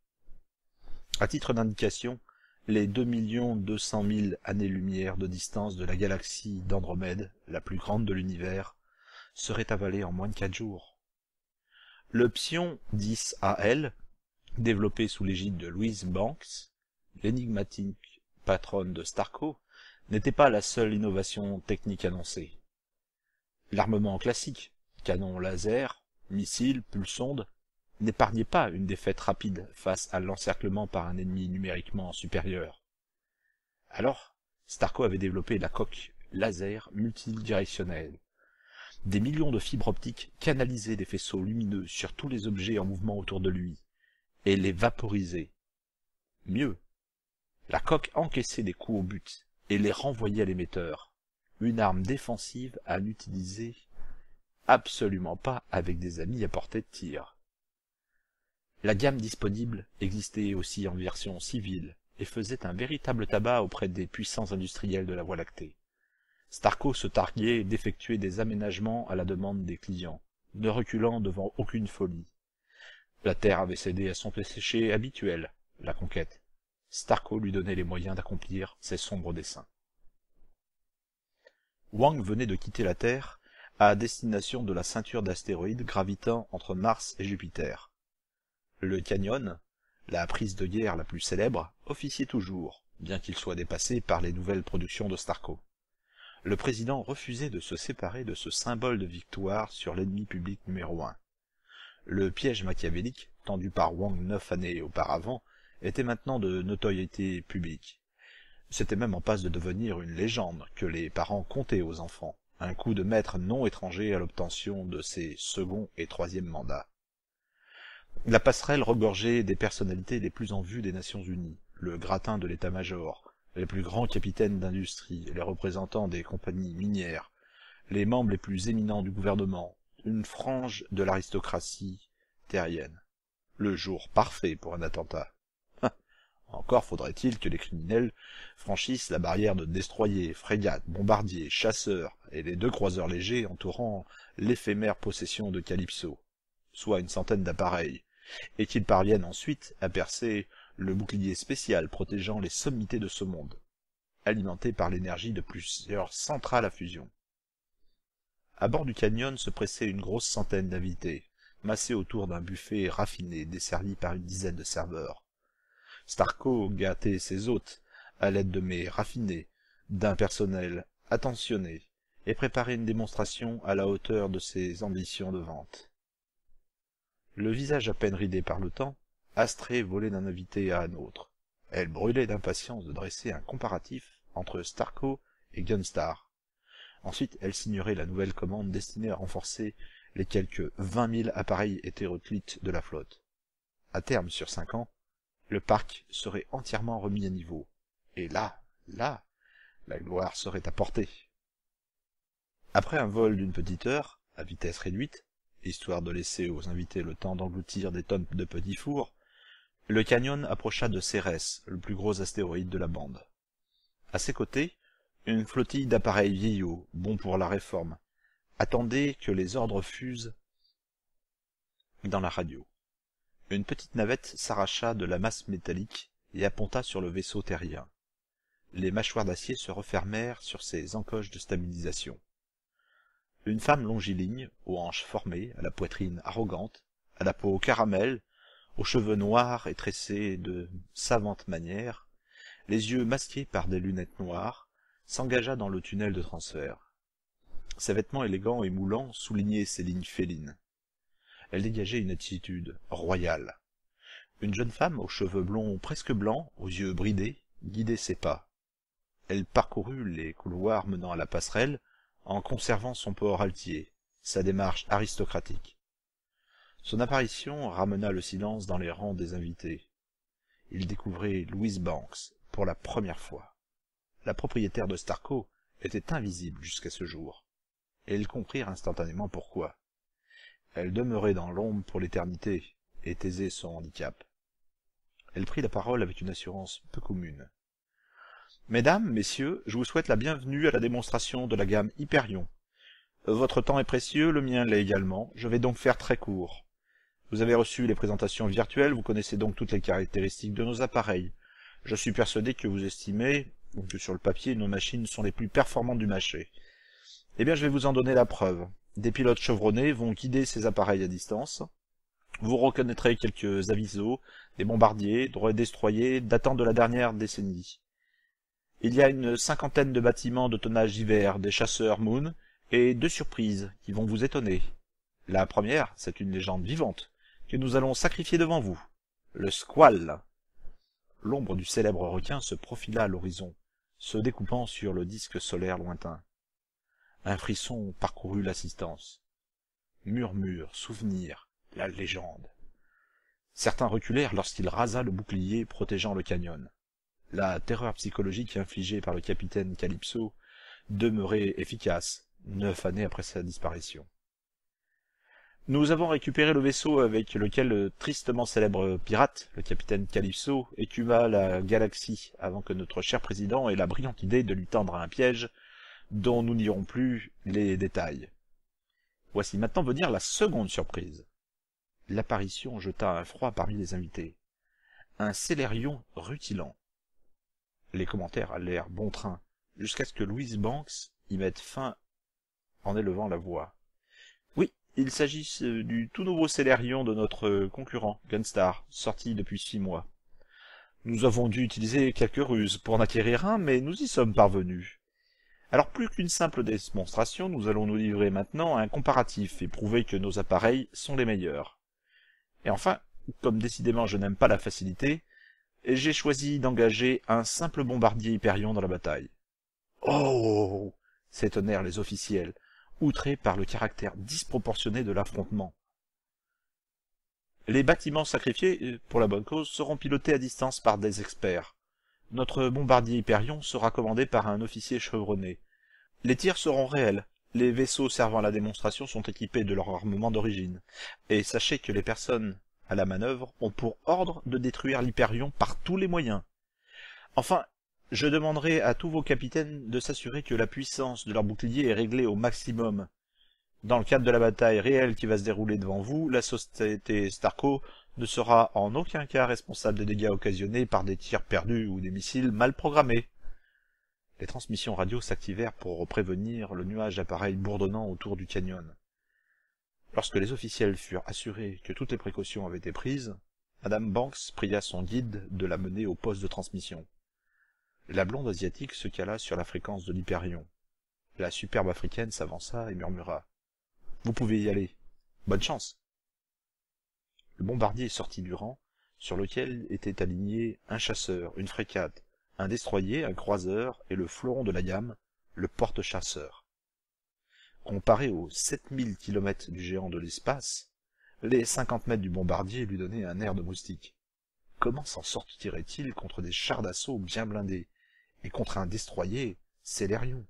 À titre d'indication, les deux millions deux cent mille années-lumière de distance de la galaxie d'Andromède, la plus grande de l'univers, seraient avalées en moins de quatre jours. Le Psion dix A L, développé sous l'égide de Louise Banks, l'énigmatique patronne de Starco, n'était pas la seule innovation technique annoncée. L'armement classique, canon laser, missiles, pulsondes, n'épargnait pas une défaite rapide face à l'encerclement par un ennemi numériquement supérieur. Alors, Starco avait développé la coque laser multidirectionnelle. Des millions de fibres optiques canalisaient des faisceaux lumineux sur tous les objets en mouvement autour de lui, et les vaporisaient. Mieux, la coque encaissait des coups au but et les renvoyait à l'émetteur, une arme défensive à n'utiliser absolument pas avec des amis à portée de tir. La gamme disponible existait aussi en version civile et faisait un véritable tabac auprès des puissants industriels de la Voie lactée. Starco se targuait d'effectuer des aménagements à la demande des clients, ne reculant devant aucune folie. La terre avait cédé à son péché habituel, la conquête. Starco lui donnait les moyens d'accomplir ses sombres desseins. Wang venait de quitter la Terre à destination de la ceinture d'astéroïdes gravitant entre Mars et Jupiter. Le Canyon, la prise de guerre la plus célèbre, officiait toujours, bien qu'il soit dépassé par les nouvelles productions de Starco. Le président refusait de se séparer de ce symbole de victoire sur l'ennemi public numéro un. Le piège machiavélique, tendu par Wang neuf années auparavant, était maintenant de notoriété publique. C'était même en passe de devenir une légende que les parents contaient aux enfants, un coup de maître non étranger à l'obtention de ses second et troisième mandats. La passerelle regorgeait des personnalités les plus en vue des Nations Unies, le gratin de l'état-major, les plus grands capitaines d'industrie, les représentants des compagnies minières, les membres les plus éminents du gouvernement, une frange de l'aristocratie terrienne. Le jour parfait pour un attentat. Encore faudrait-il que les criminels franchissent la barrière de destroyers, frégates, bombardiers, chasseurs et les deux croiseurs légers entourant l'éphémère possession de Calypso, soit une centaine d'appareils, et qu'ils parviennent ensuite à percer le bouclier spécial protégeant les sommités de ce monde, alimenté par l'énergie de plusieurs centrales à fusion. À bord du canyon se pressait une grosse centaine d'invités, massés autour d'un buffet raffiné desservi par une dizaine de serveurs. Starco gâtait ses hôtes à l'aide de mets raffinés, d'un personnel attentionné, et préparait une démonstration à la hauteur de ses ambitions de vente. Le visage à peine ridé par le temps, Astrée volait d'un invité à un autre. Elle brûlait d'impatience de dresser un comparatif entre Starco et Gunstar. Ensuite, elle signerait la nouvelle commande destinée à renforcer les quelques vingt mille appareils hétéroclites de la flotte. À terme, sur cinq ans, le parc serait entièrement remis à niveau. Et là, là, la gloire serait à portée. Après un vol d'une petite heure, à vitesse réduite, histoire de laisser aux invités le temps d'engloutir des tonnes de petits fours, le canyon approcha de Cérès, le plus gros astéroïde de la bande. À ses côtés, une flottille d'appareils vieillots, bons pour la réforme, attendait que les ordres fusent dans la radio. Une petite navette s'arracha de la masse métallique et apponta sur le vaisseau terrien. Les mâchoires d'acier se refermèrent sur ses encoches de stabilisation. Une femme longiligne, aux hanches formées, à la poitrine arrogante, à la peau caramel, aux cheveux noirs et tressés de savante manière, les yeux masqués par des lunettes noires, s'engagea dans le tunnel de transfert. Ses vêtements élégants et moulants soulignaient ses lignes félines. Elle dégageait une attitude royale. Une jeune femme aux cheveux blonds presque blancs, aux yeux bridés, guidait ses pas. Elle parcourut les couloirs menant à la passerelle, en conservant son port altier, sa démarche aristocratique. Son apparition ramena le silence dans les rangs des invités. Ils découvraient Louise Banks pour la première fois. La propriétaire de Starco était invisible jusqu'à ce jour, et ils comprirent instantanément pourquoi. Elle demeurait dans l'ombre pour l'éternité, et taisait son handicap. Elle prit la parole avec une assurance peu commune. « Mesdames, messieurs, je vous souhaite la bienvenue à la démonstration de la gamme Hyperion. Votre temps est précieux, le mien l'est également, je vais donc faire très court. Vous avez reçu les présentations virtuelles, vous connaissez donc toutes les caractéristiques de nos appareils. Je suis persuadé que vous estimez que sur le papier, nos machines sont les plus performantes du marché. Eh bien, je vais vous en donner la preuve. Des pilotes chevronnés vont guider ces appareils à distance. Vous reconnaîtrez quelques avisos, des bombardiers, des destroyers datant de la dernière décennie. Il y a une cinquantaine de bâtiments de tonnage divers, des chasseurs Moon, et deux surprises qui vont vous étonner. La première, c'est une légende vivante, que nous allons sacrifier devant vous. Le Squall. L'ombre du célèbre requin se profila à l'horizon, se découpant sur le disque solaire lointain. Un frisson parcourut l'assistance. Murmure, souvenir, la légende. Certains reculèrent lorsqu'il rasa le bouclier protégeant le canyon. La terreur psychologique infligée par le capitaine Calypso demeurait efficace, neuf années après sa disparition. Nous avons récupéré le vaisseau avec lequel le tristement célèbre pirate, le capitaine Calypso, écuma la galaxie avant que notre cher président ait la brillante idée de lui tendre un piège dont nous n'irons plus les détails. Voici maintenant venir la seconde surprise. L'apparition jeta un froid parmi les invités. Un célérion rutilant. Les commentaires allèrent bon train, jusqu'à ce que Louise Banks y mette fin en élevant la voix. Oui, il s'agit du tout nouveau célérion de notre concurrent, Gunstar, sorti depuis six mois. Nous avons dû utiliser quelques ruses pour en acquérir un, mais nous y sommes parvenus. Alors plus qu'une simple démonstration, nous allons nous livrer maintenant à un comparatif et prouver que nos appareils sont les meilleurs. Et enfin, comme décidément je n'aime pas la facilité, j'ai choisi d'engager un simple bombardier Hyperion dans la bataille. Oh! S'étonnèrent les officiels, outrés par le caractère disproportionné de l'affrontement. Les bâtiments sacrifiés, pour la bonne cause, seront pilotés à distance par des experts. Notre bombardier Hyperion sera commandé par un officier chevronné. Les tirs seront réels. Les vaisseaux servant à la démonstration sont équipés de leur armement d'origine. Et sachez que les personnes à la manœuvre ont pour ordre de détruire l'Hyperion par tous les moyens. Enfin, je demanderai à tous vos capitaines de s'assurer que la puissance de leur bouclier est réglée au maximum. Dans le cadre de la bataille réelle qui va se dérouler devant vous, la société Starco ne sera en aucun cas responsable des dégâts occasionnés par des tirs perdus ou des missiles mal programmés. Les transmissions radio s'activèrent pour prévenir le nuage d'appareils bourdonnant autour du canyon. Lorsque les officiels furent assurés que toutes les précautions avaient été prises, Madame Banks pria son guide de la mener au poste de transmission. La blonde asiatique se cala sur la fréquence de l'Hyperion. La superbe africaine s'avança et murmura « Vous pouvez y aller. Bonne chance !» Le bombardier sortit du rang, sur lequel étaient alignés un chasseur, une frégate, un destroyer, un croiseur et le fleuron de la gamme, le porte-chasseur. Comparé aux sept mille kilomètres du géant de l'espace, les cinquante mètres du bombardier lui donnaient un air de moustique. Comment s'en sortirait-il contre des chars d'assaut bien blindés, et contre un destroyer, Célérion?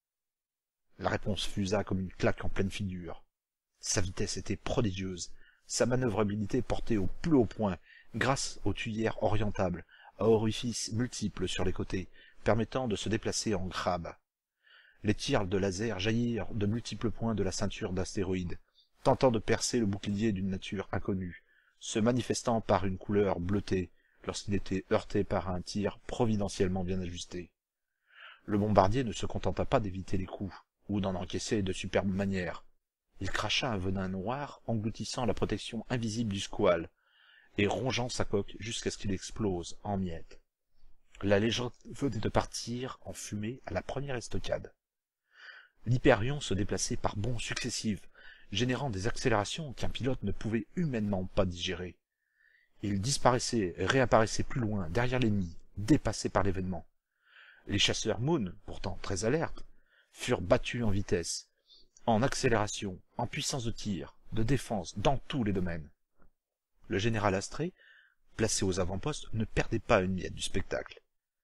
La réponse fusa comme une claque en pleine figure. Sa vitesse était prodigieuse, sa manœuvrabilité portée au plus haut point, grâce aux tuyères orientables, à orifices multiples sur les côtés, permettant de se déplacer en grabe. Les tirs de laser jaillirent de multiples points de la ceinture d'astéroïdes, tentant de percer le bouclier d'une nature inconnue, se manifestant par une couleur bleutée lorsqu'il était heurté par un tir providentiellement bien ajusté. Le bombardier ne se contenta pas d'éviter les coups, ou d'en encaisser de superbes manières. Il cracha un venin noir engloutissant la protection invisible du squale, et rongeant sa coque jusqu'à ce qu'il explose en miettes. La légende venait de partir en fumée à la première estocade. L'Hyperion se déplaçait par bonds successifs, générant des accélérations qu'un pilote ne pouvait humainement pas digérer. Il disparaissait et réapparaissait plus loin, derrière l'ennemi, dépassé par l'événement. Les chasseurs Moon, pourtant très alertes, furent battus en vitesse, en accélération, en puissance de tir, de défense, dans tous les domaines. Le général Astrée, placé aux avant-postes, ne perdait pas une miette du spectacle.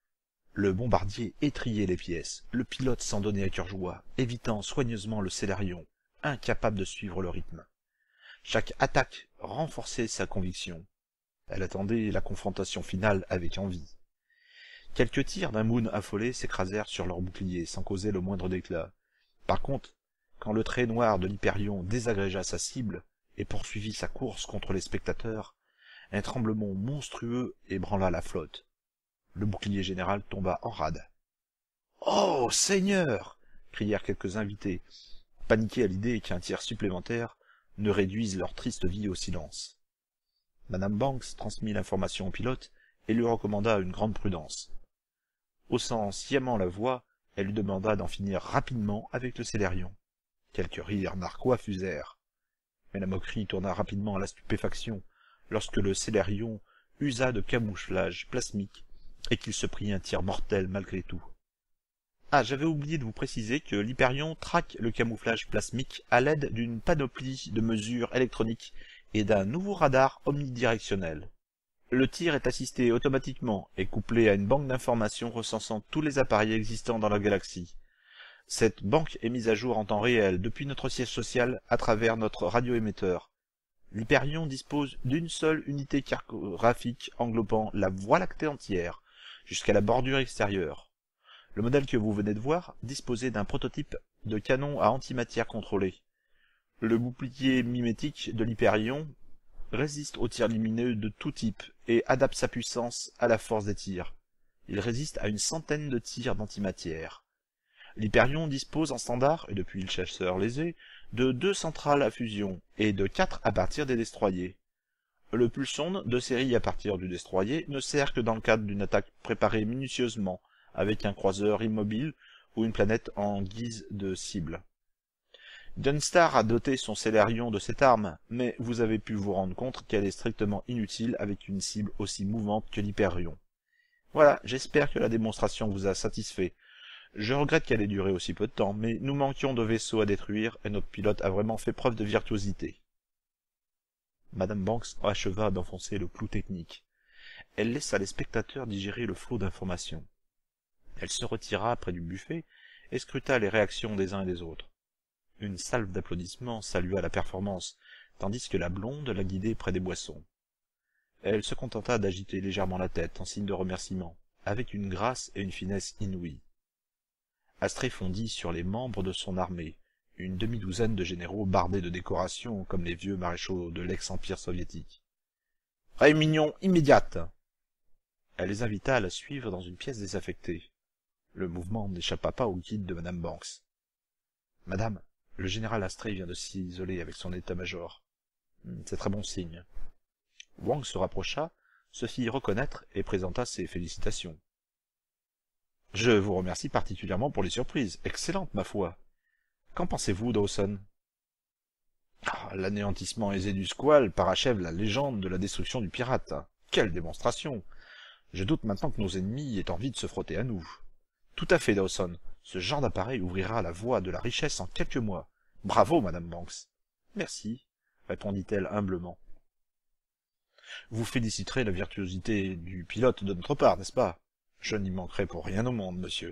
Le bombardier étrillait les pièces, le pilote s'en donnait à cœur joie, évitant soigneusement le Célérion, incapable de suivre le rythme. Chaque attaque renforçait sa conviction. Elle attendait la confrontation finale avec envie. Quelques tirs d'un Moon affolé s'écrasèrent sur leurs boucliers sans causer le moindre déclat. Par contre, quand le trait noir de l'Hyperion désagrégea sa cible et poursuivit sa course contre les spectateurs, un tremblement monstrueux ébranla la flotte. Le bouclier général tomba en rade. « Oh, Seigneur !» crièrent quelques invités, paniqués à l'idée qu'un tir supplémentaire ne réduise leur triste vie au silence. Madame Banks transmit l'information au pilote et lui recommanda une grande prudence. Haussant sciemment la voix, elle lui demanda d'en finir rapidement avec le Célérion. Quelques rires narquois fusèrent. Mais la moquerie tourna rapidement à la stupéfaction lorsque le Célérion usa de camouflage plasmique et qu'il se prit un tir mortel malgré tout. Ah, j'avais oublié de vous préciser que l'Hyperion traque le camouflage plasmique à l'aide d'une panoplie de mesures électroniques et d'un nouveau radar omnidirectionnel. Le tir est assisté automatiquement et couplé à une banque d'informations recensant tous les appareils existants dans la galaxie. Cette banque est mise à jour en temps réel depuis notre siège social à travers notre radioémetteur. L'Hyperion dispose d'une seule unité cartographique englobant la Voie lactée entière, jusqu'à la bordure extérieure. Le modèle que vous venez de voir disposait d'un prototype de canon à antimatière contrôlé. Le bouclier mimétique de l'Hyperion résiste aux tirs lumineux de tout type et adapte sa puissance à la force des tirs. Il résiste à une centaine de tirs d'antimatière. L'Hyperion dispose en standard, et depuis le chasseur léger, de deux centrales à fusion et de quatre à partir des destroyers. Le pulson de série à partir du destroyer ne sert que dans le cadre d'une attaque préparée minutieusement, avec un croiseur immobile ou une planète en guise de cible. Dunstar a doté son Célarion de cette arme, mais vous avez pu vous rendre compte qu'elle est strictement inutile avec une cible aussi mouvante que l'Hyperion. Voilà, j'espère que la démonstration vous a satisfait. Je regrette qu'elle ait duré aussi peu de temps, mais nous manquions de vaisseaux à détruire et notre pilote a vraiment fait preuve de virtuosité. Madame Banks acheva d'enfoncer le clou technique. Elle laissa les spectateurs digérer le flot d'informations. Elle se retira près du buffet et scruta les réactions des uns et des autres. Une salve d'applaudissements salua la performance, tandis que la blonde la guidait près des boissons. Elle se contenta d'agiter légèrement la tête en signe de remerciement, avec une grâce et une finesse inouïes. Astrée fondit sur les membres de son armée, une demi-douzaine de généraux bardés de décorations comme les vieux maréchaux de l'ex-empire soviétique. « Réunion immédiate !» Elle les invita à la suivre dans une pièce désaffectée. Le mouvement n'échappa pas au guide de Madame Banks. « Madame, le général Astrée vient de s'isoler avec son état-major. C'est très bon signe. » Wang se rapprocha, se fit reconnaître et présenta ses félicitations. « Je vous remercie particulièrement pour les surprises. Excellentes, ma foi. Qu'en pensez-vous, Dawson ?»« Ah, l'anéantissement aisé du squale parachève la légende de la destruction du pirate. Quelle démonstration! Je doute maintenant que nos ennemis aient envie de se frotter à nous. Tout à fait, Dawson. Ce genre d'appareil ouvrira la voie de la richesse en quelques mois. Bravo, Madame Banks. Merci, répondit-elle humblement. Vous féliciterez la virtuosité du pilote de notre part, n'est-ce pas? Je n'y manquerai pour rien au monde, monsieur.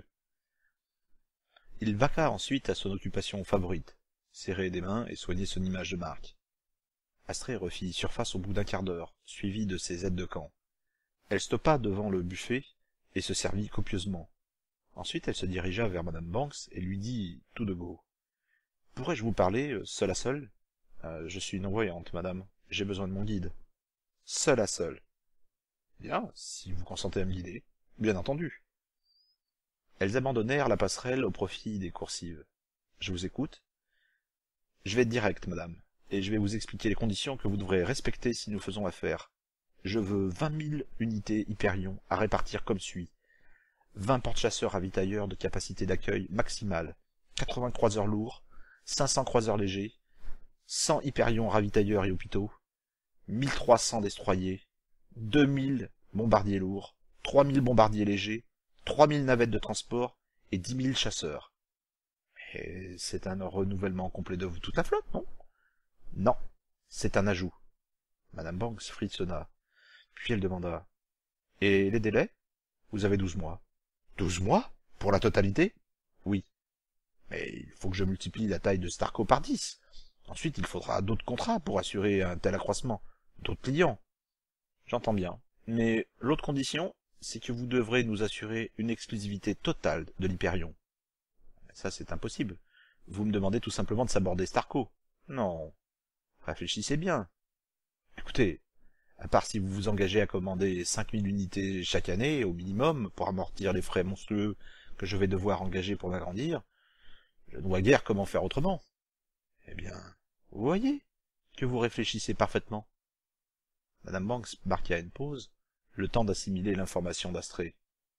Il vaqua ensuite à son occupation favorite, serrer des mains et soigner son image de marque. Astrée refit surface au bout d'un quart d'heure, suivie de ses aides de camp. Elle stoppa devant le buffet et se servit copieusement. Ensuite elle se dirigea vers Madame Banks et lui dit tout de go. « Pourrais-je vous parler, seul à seul ?»« euh, Je suis non-voyante, madame. J'ai besoin de mon guide. »« Seul à seul. »« Bien, si vous consentez à me guider. »« Bien entendu. » Elles abandonnèrent la passerelle au profit des coursives. « Je vous écoute. »« Je vais être direct, madame, et je vais vous expliquer les conditions que vous devrez respecter si nous faisons affaire. Je veux vingt mille unités Hyperion à répartir comme suit. vingt porte-chasseurs ravitailleurs de capacité d'accueil maximale, quatre-vingts croiseurs lourds, cinq cents croiseurs légers, cent Hyperions ravitailleurs et hôpitaux, mille trois cents destroyers, deux mille bombardiers lourds, trois mille bombardiers légers, trois mille navettes de transport et dix mille chasseurs. Et c'est un renouvellement complet de toute la flotte, non? Non, c'est un ajout. Madame Banks frissonna. Puis elle demanda. Et les délais? Vous avez douze mois. Douze mois? Pour la totalité? Oui. Mais il faut que je multiplie la taille de Starco par dix. Ensuite, il faudra d'autres contrats pour assurer un tel accroissement. D'autres clients. J'entends bien. Mais l'autre condition, c'est que vous devrez nous assurer une exclusivité totale de l'Hyperion. Ça, c'est impossible. Vous me demandez tout simplement de s'aborder Starco. Non. Réfléchissez bien. Écoutez, à part si vous vous engagez à commander cinq mille unités chaque année, au minimum, pour amortir les frais monstrueux que je vais devoir engager pour m'agrandir, je ne vois guère comment faire autrement. Eh bien, vous voyez que vous réfléchissez parfaitement. Madame Banks marqua une pause, le temps d'assimiler l'information d'Astrée.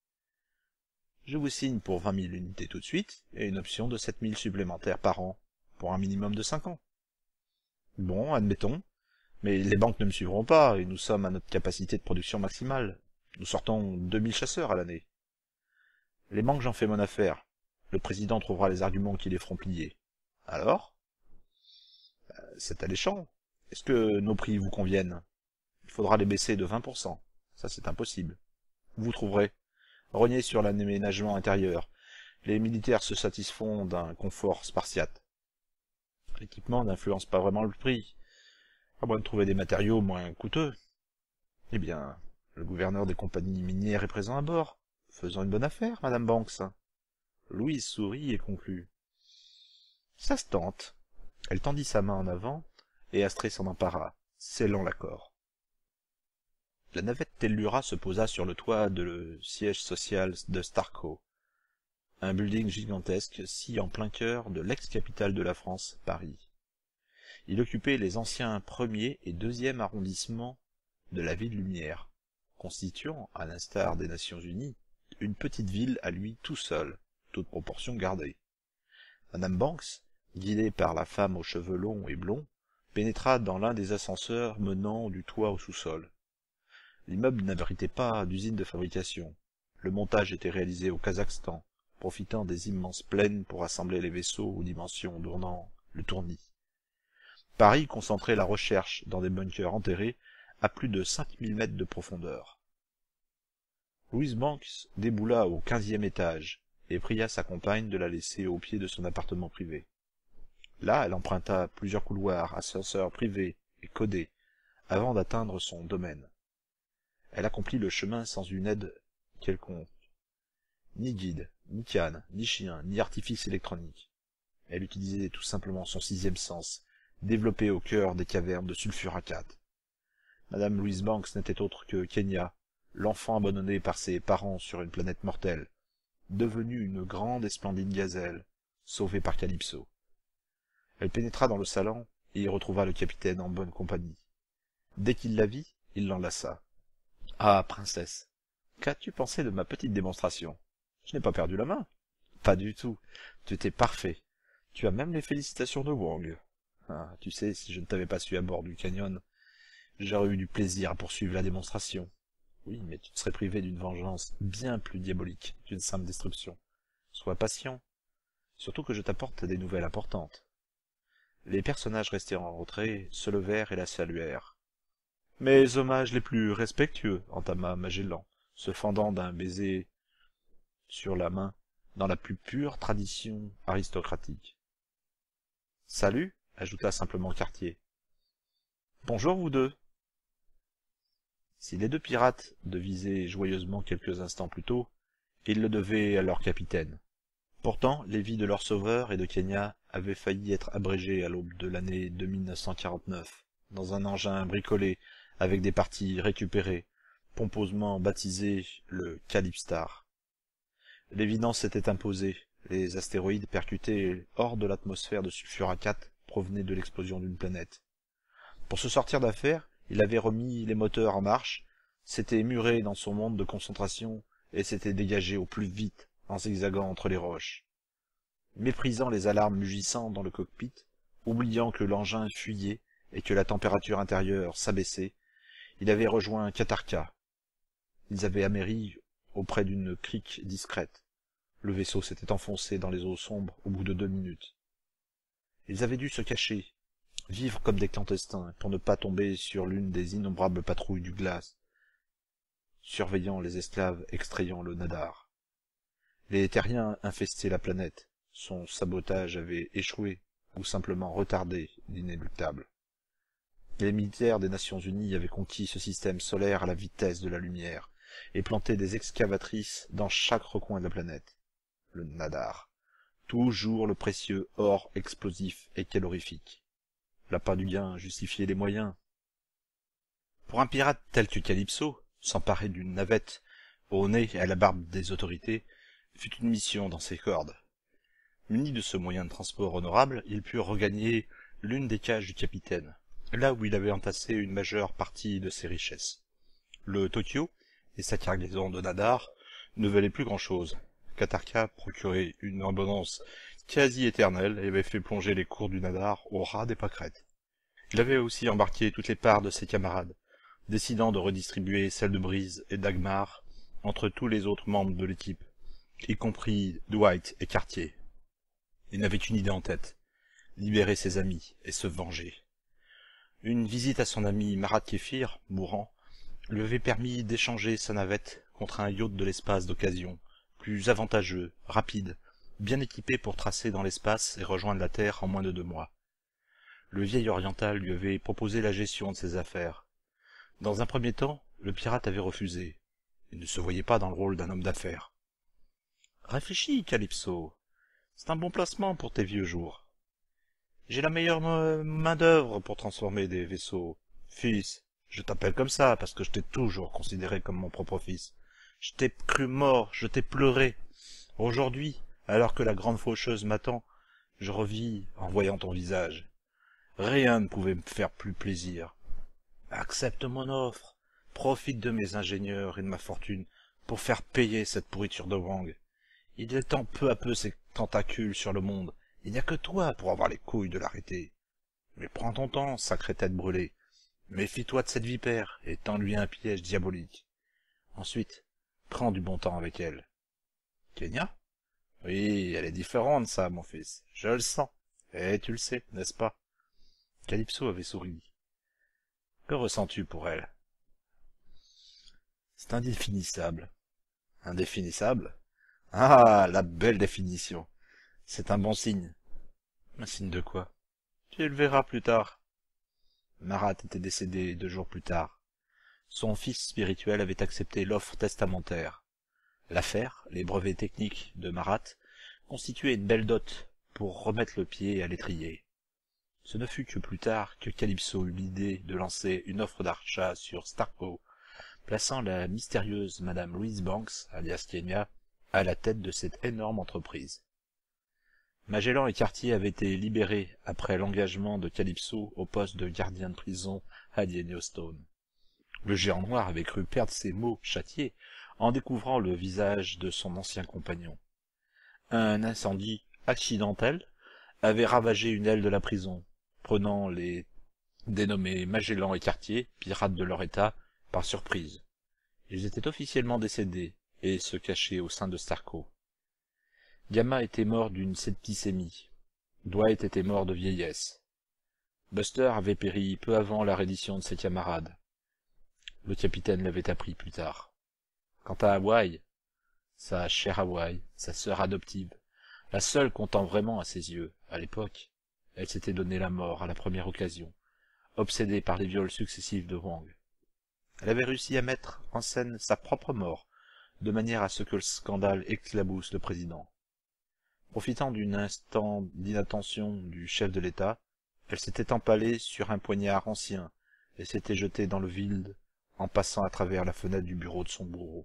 Je vous signe pour vingt mille unités tout de suite, et une option de sept mille supplémentaires par an, pour un minimum de cinq ans. Bon, admettons. Mais les banques ne me suivront pas, et nous sommes à notre capacité de production maximale. Nous sortons deux mille chasseurs à l'année. Les banques, j'en fais mon affaire. Le président trouvera les arguments qui les feront plier. Alors? C'est alléchant. Est-ce que nos prix vous conviennent? Il faudra les baisser de vingt pour cent. Ça, c'est impossible. Vous trouverez. Rognez sur l'aménagement intérieur. Les militaires se satisfont d'un confort spartiate. L'équipement n'influence pas vraiment le prix, à moins de trouver des matériaux moins coûteux. Eh bien, le gouverneur des compagnies minières est présent à bord. Faisons une bonne affaire, Madame Banks. Louise sourit et conclut. Ça se tente. Elle tendit sa main en avant, et Astrée s'en empara, scellant l'accord. La navette Tellura se posa sur le toit de le siège social de Starco, un building gigantesque si en plein cœur de l'ex-capitale de la France, Paris. Il occupait les anciens premier et deuxième arrondissements de la ville lumière, constituant, à l'instar des Nations Unies, une petite ville à lui tout seul, toute proportion gardée. Madame Banks, guidée par la femme aux cheveux longs et blonds, pénétra dans l'un des ascenseurs menant du toit au sous-sol. L'immeuble n'abritait pas d'usine de fabrication. Le montage était réalisé au Kazakhstan, profitant des immenses plaines pour assembler les vaisseaux aux dimensions d'ournant le tournis. Paris concentrait la recherche dans des bunkers enterrés à plus de cinq mille mètres de profondeur. Louise Banks déboula au quinzième étage et pria sa compagne de la laisser au pied de son appartement privé. Là, elle emprunta plusieurs couloirs, ascenseurs privés et codés, avant d'atteindre son domaine. Elle accomplit le chemin sans une aide quelconque. Ni guide, ni canne, ni chien, ni artifice électronique. Elle utilisait tout simplement son sixième sens, développé au cœur des cavernes de sulfuracate. Madame Louise Banks n'était autre que Kenya, l'enfant abandonné par ses parents sur une planète mortelle, devenue une grande et splendide gazelle, sauvée par Calypso. Elle pénétra dans le salon et y retrouva le capitaine en bonne compagnie. Dès qu'il la vit, il l'enlaça. « Ah, princesse, qu'as-tu pensé de ma petite démonstration? Je n'ai pas perdu la main. »« Pas du tout. Tu étais parfait. Tu as même les félicitations de Wang. Ah, tu sais, si je ne t'avais pas su à bord du canyon, j'aurais eu du plaisir à poursuivre la démonstration. Oui, mais tu te serais privé d'une vengeance bien plus diabolique qu'une simple destruction. Sois patient. Surtout que je t'apporte des nouvelles importantes. » Les personnages restés en retrait se levèrent et la saluèrent. « Mes hommages les plus respectueux, » entama Magellan, se fendant d'un baiser sur la main dans la plus pure tradition aristocratique. « Salut, » ajouta simplement Cartier. « Bonjour vous deux. » Si les deux pirates devisaient joyeusement quelques instants plus tôt, ils le devaient à leur capitaine. Pourtant, les vies de leur sauveur et de Kenya avaient failli être abrégées à l'aube de l'année de mille neuf cent quarante-neuf, dans un engin bricolé avec des parties récupérées, pompeusement baptisé le Calypstar. L'évidence s'était imposée, les astéroïdes percutés hors de l'atmosphère de sulfuracate provenaient de l'explosion d'une planète. Pour se sortir d'affaire, il avait remis les moteurs en marche, s'était muré dans son monde de concentration et s'était dégagé au plus vite en zigzagant entre les roches. Méprisant les alarmes mugissant dans le cockpit, oubliant que l'engin fuyait et que la température intérieure s'abaissait, il avait rejoint Katarka. Ils avaient améri auprès d'une crique discrète. Le vaisseau s'était enfoncé dans les eaux sombres au bout de deux minutes. Ils avaient dû se cacher, vivre comme des clandestins pour ne pas tomber sur l'une des innombrables patrouilles du glace, surveillant les esclaves extrayant le nadar. Les terriens infestaient la planète. Son sabotage avait échoué, ou simplement retardé l'inéluctable. Les militaires des Nations Unies avaient conquis ce système solaire à la vitesse de la lumière, et planté des excavatrices dans chaque recoin de la planète. Le nadar. Toujours le précieux or explosif et calorifique. L'appât du gain justifiait les moyens. Pour un pirate tel que Calypso, s'emparer d'une navette, au nez et à la barbe des autorités, fut une mission dans ses cordes. Muni de ce moyen de transport honorable, il put regagner l'une des cages du capitaine, là où il avait entassé une majeure partie de ses richesses. Le Tokyo et sa cargaison de nadar ne valaient plus grand-chose. Katarka procurait une abondance quasi éternelle et avait fait plonger les cours du nadar au ras des pâquerettes. Il avait aussi embarqué toutes les parts de ses camarades, décidant de redistribuer celles de Brise et Dagmar entre tous les autres membres de l'équipe, y compris Dwight et Cartier. Il n'avait qu'une idée en tête, libérer ses amis et se venger. Une visite à son ami Marat Kéfir, mourant, lui avait permis d'échanger sa navette contre un yacht de l'espace d'occasion, plus avantageux, rapide bien équipé pour tracer dans l'espace et rejoindre la Terre en moins de deux mois. Le vieil oriental lui avait proposé la gestion de ses affaires. Dans un premier temps, le pirate avait refusé. Il ne se voyait pas dans le rôle d'un homme d'affaires. « Réfléchis, Calypso. C'est un bon placement pour tes vieux jours. J'ai la meilleure main-d'œuvre pour transformer des vaisseaux. Fils, je t'appelle comme ça parce que je t'ai toujours considéré comme mon propre fils. Je t'ai cru mort, je t'ai pleuré. Aujourd'hui, alors que la grande faucheuse m'attend, je revis en voyant ton visage. Rien ne pouvait me faire plus plaisir. Accepte mon offre. Profite de mes ingénieurs et de ma fortune pour faire payer cette pourriture de Wang. Il étend peu à peu ses tentacules sur le monde. Il n'y a que toi pour avoir les couilles de l'arrêter. Mais prends ton temps, sacrée tête brûlée. Méfie-toi de cette vipère et tends-lui un piège diabolique. Ensuite, prends du bon temps avec elle. Kenya? Oui, elle est différente, ça, mon fils. Je le sens. Et tu le sais, n'est-ce pas? Calypso avait souri. Que ressens-tu pour elle? C'est indéfinissable. Indéfinissable? Ah, la belle définition. C'est un bon signe. Un signe de quoi? Tu le verras plus tard. Marat était décédé deux jours plus tard. Son fils spirituel avait accepté l'offre testamentaire. L'affaire, les brevets techniques de Marat, constituaient une belle dot pour remettre le pied à l'étrier. Ce ne fut que plus tard que Calypso eut l'idée de lancer une offre d'achat sur Starco, plaçant la mystérieuse Madame Louise Banks, alias Kenya, à la tête de cette énorme entreprise. Magellan et Cartier avaient été libérés après l'engagement de Calypso au poste de gardien de prison à Yellowstone. Le géant noir avait cru perdre ses mots châtiés en découvrant le visage de son ancien compagnon. Un incendie accidentel avait ravagé une aile de la prison, prenant les dénommés Magellan et Cartier, pirates de leur état, par surprise. Ils étaient officiellement décédés et se cachaient au sein de Starco. Gamma était mort d'une septicémie. Dwight était mort de vieillesse. Buster avait péri peu avant la reddition de ses camarades. Le capitaine l'avait appris plus tard. Quant à Hawaï, sa chère Hawaï, sa sœur adoptive, la seule comptant vraiment à ses yeux, à l'époque, elle s'était donné la mort à la première occasion, obsédée par les viols successifs de Wang. Elle avait réussi à mettre en scène sa propre mort, de manière à ce que le scandale éclabousse le président. Profitant d'un instant d'inattention du chef de l'État, elle s'était empalée sur un poignard ancien et s'était jetée dans le vide en passant à travers la fenêtre du bureau de son bourreau.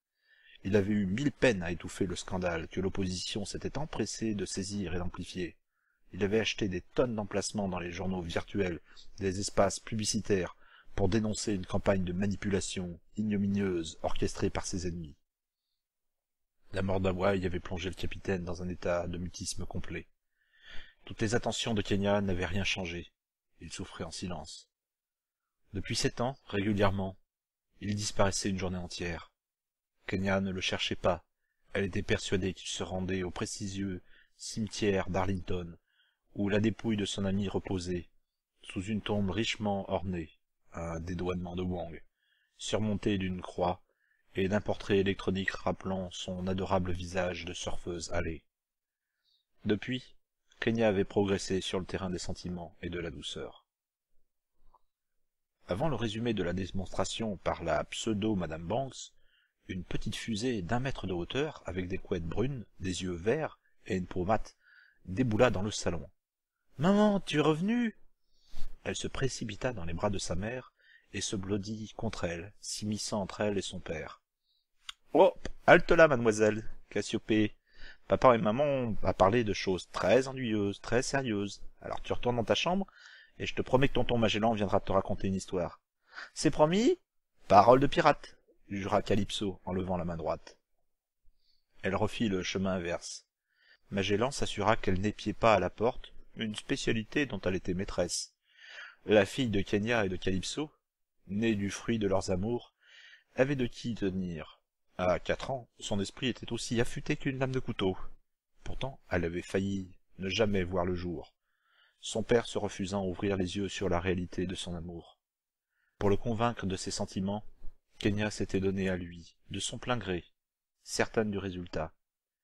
Il avait eu mille peines à étouffer le scandale que l'opposition s'était empressée de saisir et d'amplifier. Il avait acheté des tonnes d'emplacements dans les journaux virtuels, des espaces publicitaires, pour dénoncer une campagne de manipulation ignominieuse orchestrée par ses ennemis. La mort d'Hawaï avait plongé le capitaine dans un état de mutisme complet. Toutes les attentions de Kenya n'avaient rien changé. Il souffrait en silence. Depuis sept ans, régulièrement, il disparaissait une journée entière. Kenya ne le cherchait pas. Elle était persuadée qu'il se rendait au prestigieux cimetière d'Arlington, où la dépouille de son ami reposait, sous une tombe richement ornée, un dédouanement de Wang, surmontée d'une croix, et d'un portrait électronique rappelant son adorable visage de surfeuse hâlée. Depuis, Kenya avait progressé sur le terrain des sentiments et de la douceur. Avant le résumé de la démonstration par la pseudo-Madame Banks, une petite fusée d'un mètre de hauteur, avec des couettes brunes, des yeux verts et une peau mate, déboula dans le salon. « Maman, tu es revenue ?» Elle se précipita dans les bras de sa mère et se blottit contre elle, s'immisçant entre elle et son père. « Oh, halte là, mademoiselle Cassiopée. Papa et maman ont parlé de choses très ennuyeuses, très sérieuses. Alors tu retournes dans ta chambre, et je te promets que tonton Magellan viendra te raconter une histoire. C'est promis? Parole de pirate, jura Calypso en levant la main droite. Elle refit le chemin inverse. Magellan s'assura qu'elle n'épiait pas à la porte, une spécialité dont elle était maîtresse. La fille de Kenya et de Calypso, née du fruit de leurs amours, avait de qui tenir. À quatre ans, son esprit était aussi affûté qu'une lame de couteau. Pourtant, elle avait failli ne jamais voir le jour, son père se refusant à ouvrir les yeux sur la réalité de son amour. Pour le convaincre de ses sentiments, Kenya s'était donnée à lui, de son plein gré, certaine du résultat.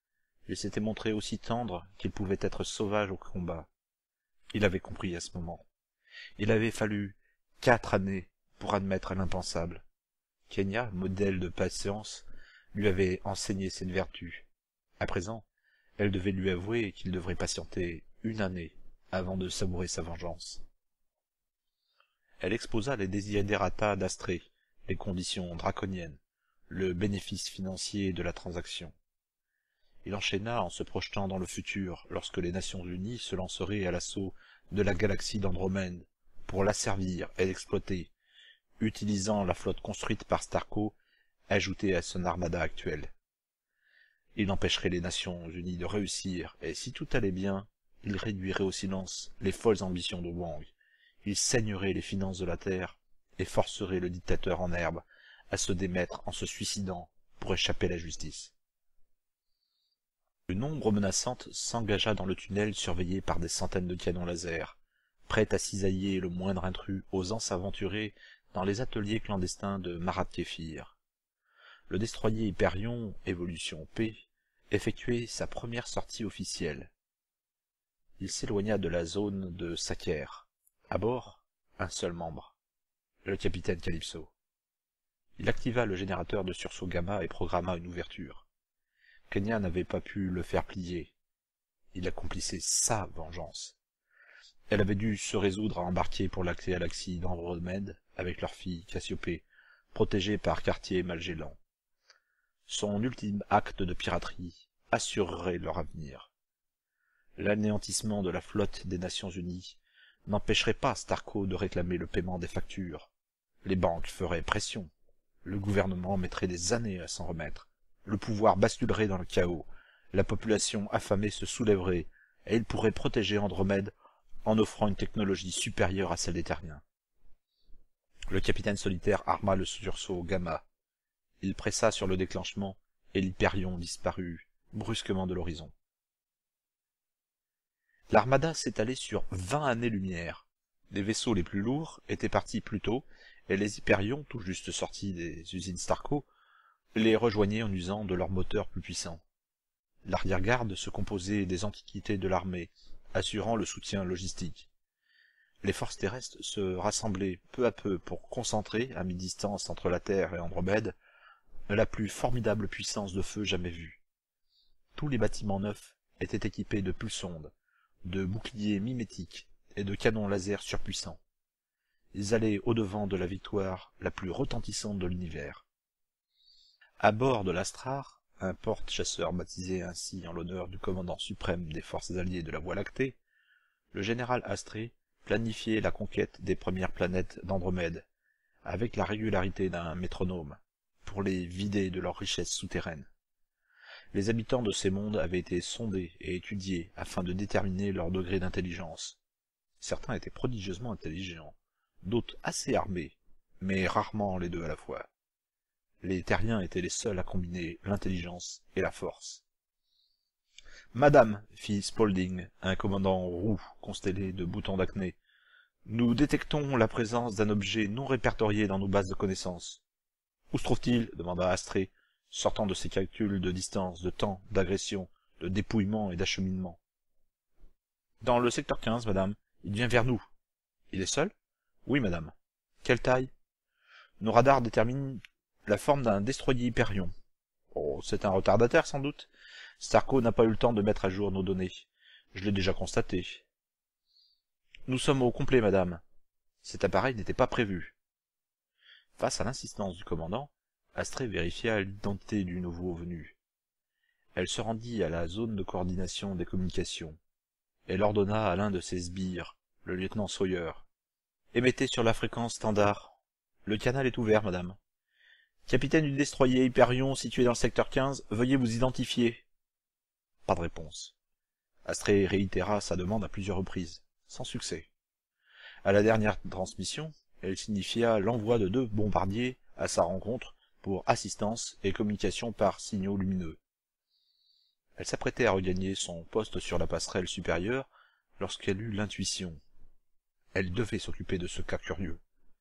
Il s'était montré aussi tendre qu'il pouvait être sauvage au combat. Il avait compris à ce moment. Il avait fallu quatre années pour admettre l'impensable. Kenya, modèle de patience, lui avait enseigné cette vertu. À présent, elle devait lui avouer qu'il devrait patienter une année avant de savourer sa vengeance. Elle exposa les desiderata d'Astrée, les conditions draconiennes, le bénéfice financier de la transaction. Il enchaîna en se projetant dans le futur, lorsque les Nations Unies se lanceraient à l'assaut de la galaxie d'Andromède, pour l'asservir et l'exploiter, utilisant la flotte construite par Starco, ajoutée à son armada actuelle. Il empêcherait les Nations Unies de réussir, et si tout allait bien, il réduirait au silence les folles ambitions de Wang. Il saignerait les finances de la Terre, et forcerait le dictateur en herbe à se démettre en se suicidant pour échapper à la justice. Une ombre menaçante s'engagea dans le tunnel surveillé par des centaines de canons laser, prêts à cisailler le moindre intrus osant s'aventurer dans les ateliers clandestins de Marat Kéfir. Le destroyer Hyperion, Évolution P, effectuait sa première sortie officielle. Il s'éloigna de la zone de Saker. À bord, un seul membre, le capitaine Calypso. Il activa le générateur de sursaut gamma et programma une ouverture. Kenya n'avait pas pu le faire plier. Il accomplissait sa vengeance. Elle avait dû se résoudre à embarquer pour la galaxie d'Andromède avec leur fille Cassiopée, protégée par Quartier Magellan. Son ultime acte de piraterie assurerait leur avenir. L'anéantissement de la flotte des Nations Unies n'empêcherait pas Starco de réclamer le paiement des factures. Les banques feraient pression. Le gouvernement mettrait des années à s'en remettre. Le pouvoir basculerait dans le chaos. La population affamée se soulèverait, et il pourrait protéger Andromède en offrant une technologie supérieure à celle des Terriens. Le capitaine solitaire arma le sursaut gamma. Il pressa sur le déclenchement, et l'Hyperion disparut brusquement de l'horizon. L'armada s'étalait sur vingt années-lumière. Les vaisseaux les plus lourds étaient partis plus tôt, et les Hyperions, tout juste sortis des usines Starco, les rejoignaient en usant de leurs moteurs plus puissants. L'arrière-garde se composait des antiquités de l'armée, assurant le soutien logistique. Les forces terrestres se rassemblaient peu à peu pour concentrer, à mi-distance entre la Terre et Andromède, la plus formidable puissance de feu jamais vue. Tous les bâtiments neufs étaient équipés de pulsondes, de boucliers mimétiques et de canons laser surpuissants. Ils allaient au-devant de la victoire la plus retentissante de l'univers. À bord de l'Astrar, un porte-chasseur baptisé ainsi en l'honneur du commandant suprême des forces alliées de la Voie lactée, le général Astrée planifiait la conquête des premières planètes d'Andromède, avec la régularité d'un métronome, pour les vider de leurs richesses souterraines. Les habitants de ces mondes avaient été sondés et étudiés afin de déterminer leur degré d'intelligence. Certains étaient prodigieusement intelligents, d'autres assez armés, mais rarement les deux à la fois. Les Terriens étaient les seuls à combiner l'intelligence et la force. « Madame, fit Spaulding, un commandant roux constellé de boutons d'acné, nous détectons la présence d'un objet non répertorié dans nos bases de connaissances. »« Où se trouve-t-il » demanda Astrée, sortant de ses calculs de distance, de temps, d'agression, de dépouillement et d'acheminement. « Dans le secteur quinze, madame. Il vient vers nous. »« Il est seul ?»« Oui, madame. »« Quelle taille ?»« Nos radars déterminent la forme d'un destroyer Hyperion. »« Oh, c'est un retardataire, sans doute. Starco n'a pas eu le temps de mettre à jour nos données. Je l'ai déjà constaté. »« Nous sommes au complet, madame. Cet appareil n'était pas prévu. » Face à l'insistance du commandant, Astrée vérifia l'identité du nouveau venu. Elle se rendit à la zone de coordination des communications. Elle ordonna à l'un de ses sbires, le lieutenant Sawyer. « Émettez sur la fréquence standard. Le canal est ouvert, madame. Capitaine du destroyer Hyperion situé dans le secteur quinze, veuillez vous identifier. » Pas de réponse. Astrée réitéra sa demande à plusieurs reprises, sans succès. À la dernière transmission, elle signifia l'envoi de deux bombardiers à sa rencontre pour assistance et communication par signaux lumineux. Elle s'apprêtait à regagner son poste sur la passerelle supérieure lorsqu'elle eut l'intuition. Elle devait s'occuper de ce cas curieux.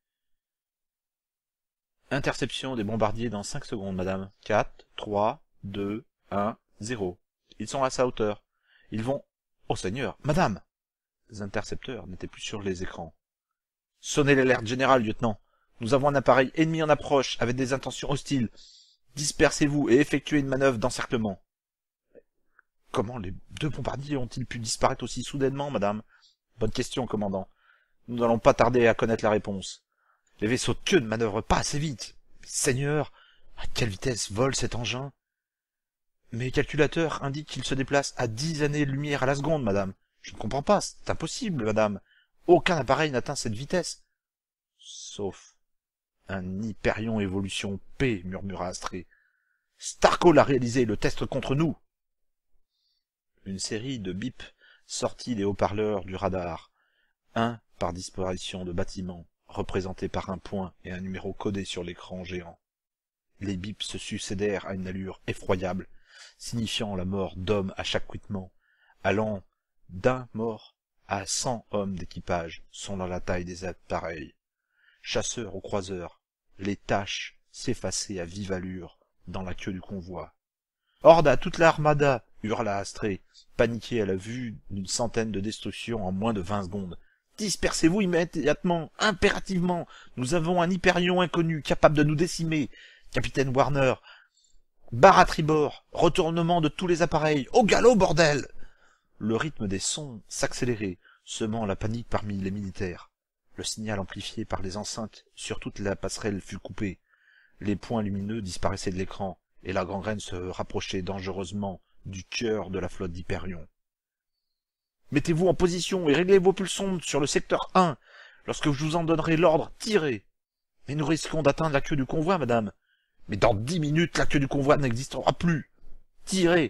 « Interception des bombardiers dans cinq secondes, madame. Quatre, trois, deux, un, zéro. ils sont à sa hauteur. Ils vont... Oh Seigneur, madame! Les intercepteurs n'étaient plus sur les écrans. Sonnez l'alerte générale, lieutenant. Nous avons un appareil ennemi en approche avec des intentions hostiles. Dispersez-vous et effectuez une manœuvre d'encerclement. Comment les deux bombardiers ont-ils pu disparaître aussi soudainement, madame? Bonne question, commandant. Nous n'allons pas tarder à connaître la réponse. Les vaisseaux de queue ne manœuvrent pas assez vite. Seigneur, à quelle vitesse vole cet engin? Mes calculateurs indiquent qu'il se déplace à dix années-lumière à la seconde, madame. Je ne comprends pas, c'est impossible, madame. Aucun appareil n'atteint cette vitesse. Sauf un Hyperion Évolution P, murmura Astrée. Starco l'a réalisé, le test contre nous. Une série de bips sortit des haut-parleurs du radar. Un par disparition de bâtiments, représenté par un point et un numéro codé sur l'écran géant. Les bips se succédèrent à une allure effroyable, signifiant la mort d'hommes à chaque couitement, allant d'un mort à cent hommes d'équipage, selon la taille des appareils. Chasseurs ou croiseurs, les taches s'effaçaient à vive allure dans la queue du convoi. « Horde à toute l'armada !» hurla Astrée, paniqué à la vue d'une centaine de destructions en moins de vingt secondes. « Dispersez-vous immédiatement, impérativement. Nous avons un Hyperion inconnu capable de nous décimer. Capitaine Warner, barre à tribord, retournement de tous les appareils, au galop, bordel !» Le rythme des sons s'accélérait, semant la panique parmi les militaires. Le signal amplifié par les enceintes sur toute la passerelle fut coupé. Les points lumineux disparaissaient de l'écran, et la gangrène se rapprochait dangereusement du cœur de la flotte d'Hyperion. « Mettez-vous en position et réglez vos pulsons sur le secteur un. Lorsque je vous en donnerai l'ordre, tirez. Mais nous risquons d'atteindre la queue du convoi, madame. Mais dans dix minutes, la queue du convoi n'existera plus. Tirez !»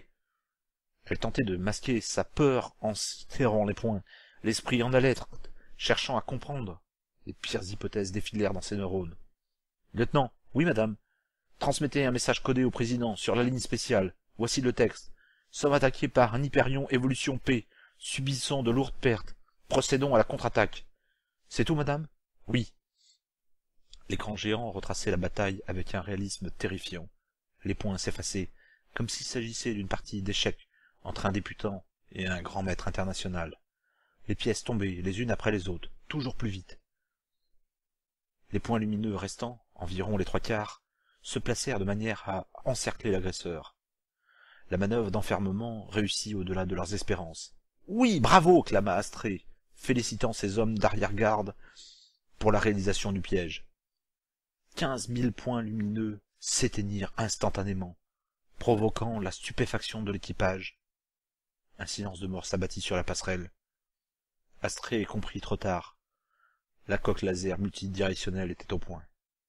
Elle tentait de masquer sa peur en serrant les poings, l'esprit en alerte, cherchant à comprendre. Les pires hypothèses défilèrent dans ses neurones. « Lieutenant, oui, madame. Transmettez un message codé au président sur la ligne spéciale. Voici le texte. Sommes attaqués par un Hyperion Évolution P. Subissons de lourdes pertes. Procédons à la contre-attaque. C'est tout, madame? Oui. L'écran géant retraçait la bataille avec un réalisme terrifiant. Les points s'effaçaient, comme s'il s'agissait d'une partie d'échecs entre un débutant et un grand maître international. Les pièces tombaient les unes après les autres, toujours plus vite. Les points lumineux restants, environ les trois quarts, se placèrent de manière à encercler l'agresseur. La manœuvre d'enfermement réussit au-delà de leurs espérances. « Oui, bravo !» clama Astrée, félicitant ses hommes d'arrière-garde pour la réalisation du piège. Quinze mille points lumineux s'éteignirent instantanément, provoquant la stupéfaction de l'équipage. Un silence de mort s'abattit sur la passerelle. Astrée comprit trop tard. La coque laser multidirectionnelle était au point.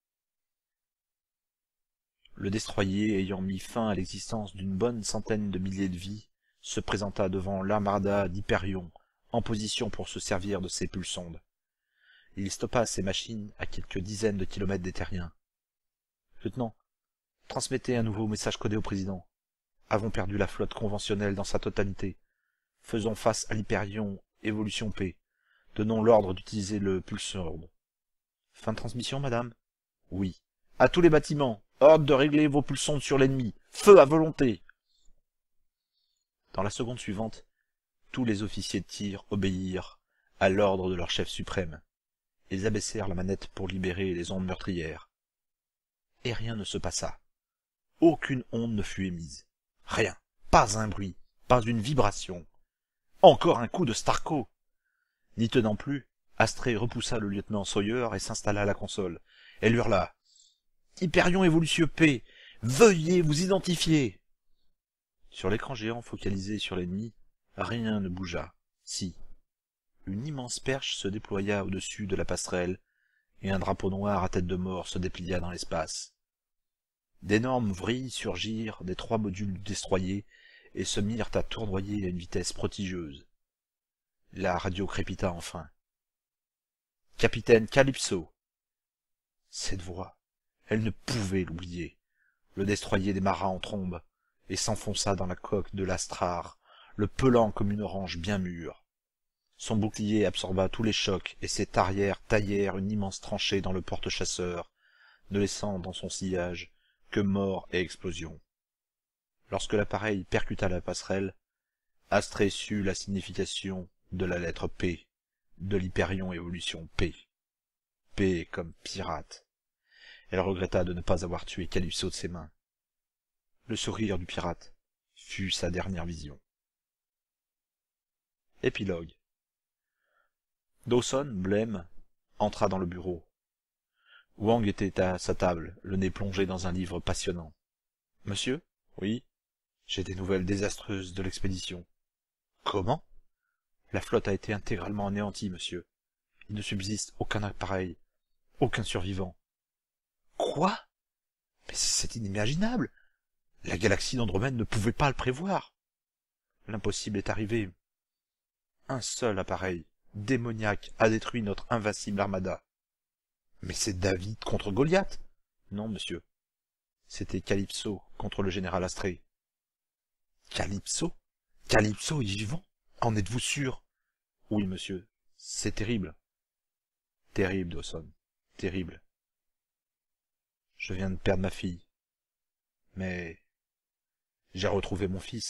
Le destroyer, ayant mis fin à l'existence d'une bonne centaine de milliers de vies, se présenta devant l'armada d'Hyperion, en position pour se servir de ses pulsondes. Il stoppa ses machines à quelques dizaines de kilomètres des terriens. « Lieutenant, transmettez un nouveau message codé au président. Avons perdu la flotte conventionnelle dans sa totalité. Faisons face à l'Hyperion Évolution P. Donnons l'ordre d'utiliser le pulsorde. Fin de transmission, madame? Oui. À tous les bâtiments, ordre de régler vos pulsondes sur l'ennemi. Feu à volonté. Dans la seconde suivante, tous les officiers de tir obéirent à l'ordre de leur chef suprême. Ils abaissèrent la manette pour libérer les ondes meurtrières. Et rien ne se passa. Aucune onde ne fut émise. Rien. Pas un bruit. Pas une vibration. Encore un coup de Starco. N'y tenant plus, Astrée repoussa le lieutenant Sawyer et s'installa à la console. Elle hurla. « Hyperion Évolution P, veuillez vous identifier !» Sur l'écran géant focalisé sur l'ennemi, rien ne bougea. Si. Une immense perche se déploya au-dessus de la passerelle, et un drapeau noir à tête de mort se déplia dans l'espace. D'énormes vrilles surgirent des trois modules du destroyer et se mirent à tournoyer à une vitesse prodigieuse. La radio crépita enfin. « Capitaine Calypso !» Cette voix, elle ne pouvait l'oublier. Le destroyer démarra en trombe et s'enfonça dans la coque de l'Astrar, le pelant comme une orange bien mûre. Son bouclier absorba tous les chocs et ses tarières taillèrent une immense tranchée dans le porte-chasseur, ne laissant dans son sillage que mort et explosion. Lorsque l'appareil percuta la passerelle, Astrée sut la signification de la lettre P, de l'Hyperion Évolution P. P comme pirate. Elle regretta de ne pas avoir tué Calypso de ses mains. Le sourire du pirate fut sa dernière vision. Épilogue. Dawson, blême, entra dans le bureau. Wang était à sa table, le nez plongé dans un livre passionnant. « Monsieur ? Oui ? J'ai des nouvelles désastreuses de l'expédition. »« Comment ? La flotte a été intégralement anéantie, monsieur. Il ne subsiste aucun appareil, aucun survivant. »« Quoi ? Mais c'est inimaginable. La galaxie d'Andromède ne pouvait pas le prévoir. »« L'impossible est arrivé. Un seul appareil, démoniaque, a détruit notre invincible armada. »« Mais c'est David contre Goliath. »« Non, monsieur. C'était Calypso contre le général Astrée. »« Calypso ? Calypso est vivant ? En êtes-vous sûr ? » ?»« Oui, monsieur. C'est terrible. »« Terrible, Dawson. Terrible. Je viens de perdre ma fille. Mais j'ai retrouvé mon fils. »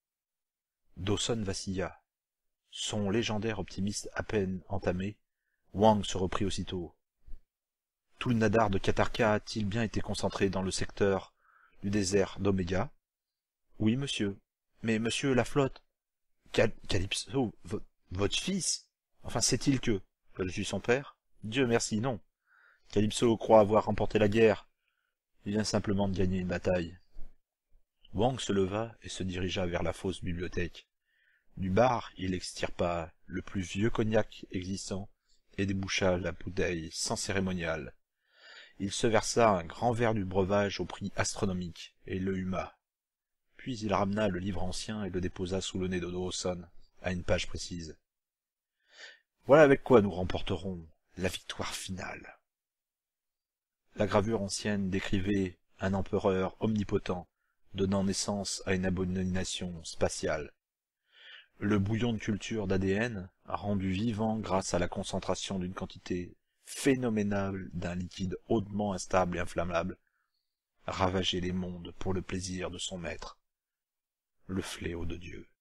Dawson vacilla. Son légendaire optimiste à peine entamé, Wang se reprit aussitôt. « Tout le nadar de Katarka a-t-il bien été concentré dans le secteur du désert d'Oméga ? » ?»« Oui, monsieur. Mais monsieur, la flotte... »« Cal Calypso, vo votre fils ? Enfin, sait-il que... » ?»« Je suis son père ? Dieu merci, non. Calypso croit avoir remporté la guerre. Il vient simplement de gagner une bataille. » Wang se leva et se dirigea vers la fausse bibliothèque. Du bar, il extirpa le plus vieux cognac existant et déboucha la bouteille sans cérémonial. Il se versa un grand verre du breuvage au prix astronomique et le huma. Puis il ramena le livre ancien et le déposa sous le nez de Dawson, à une page précise. Voilà avec quoi nous remporterons la victoire finale. La gravure ancienne décrivait un empereur omnipotent, donnant naissance à une abomination spatiale. Le bouillon de culture d'A D N, rendu vivant grâce à la concentration d'une quantité phénoménale d'un liquide hautement instable et inflammable, ravageait les mondes pour le plaisir de son maître, le fléau de Dieu.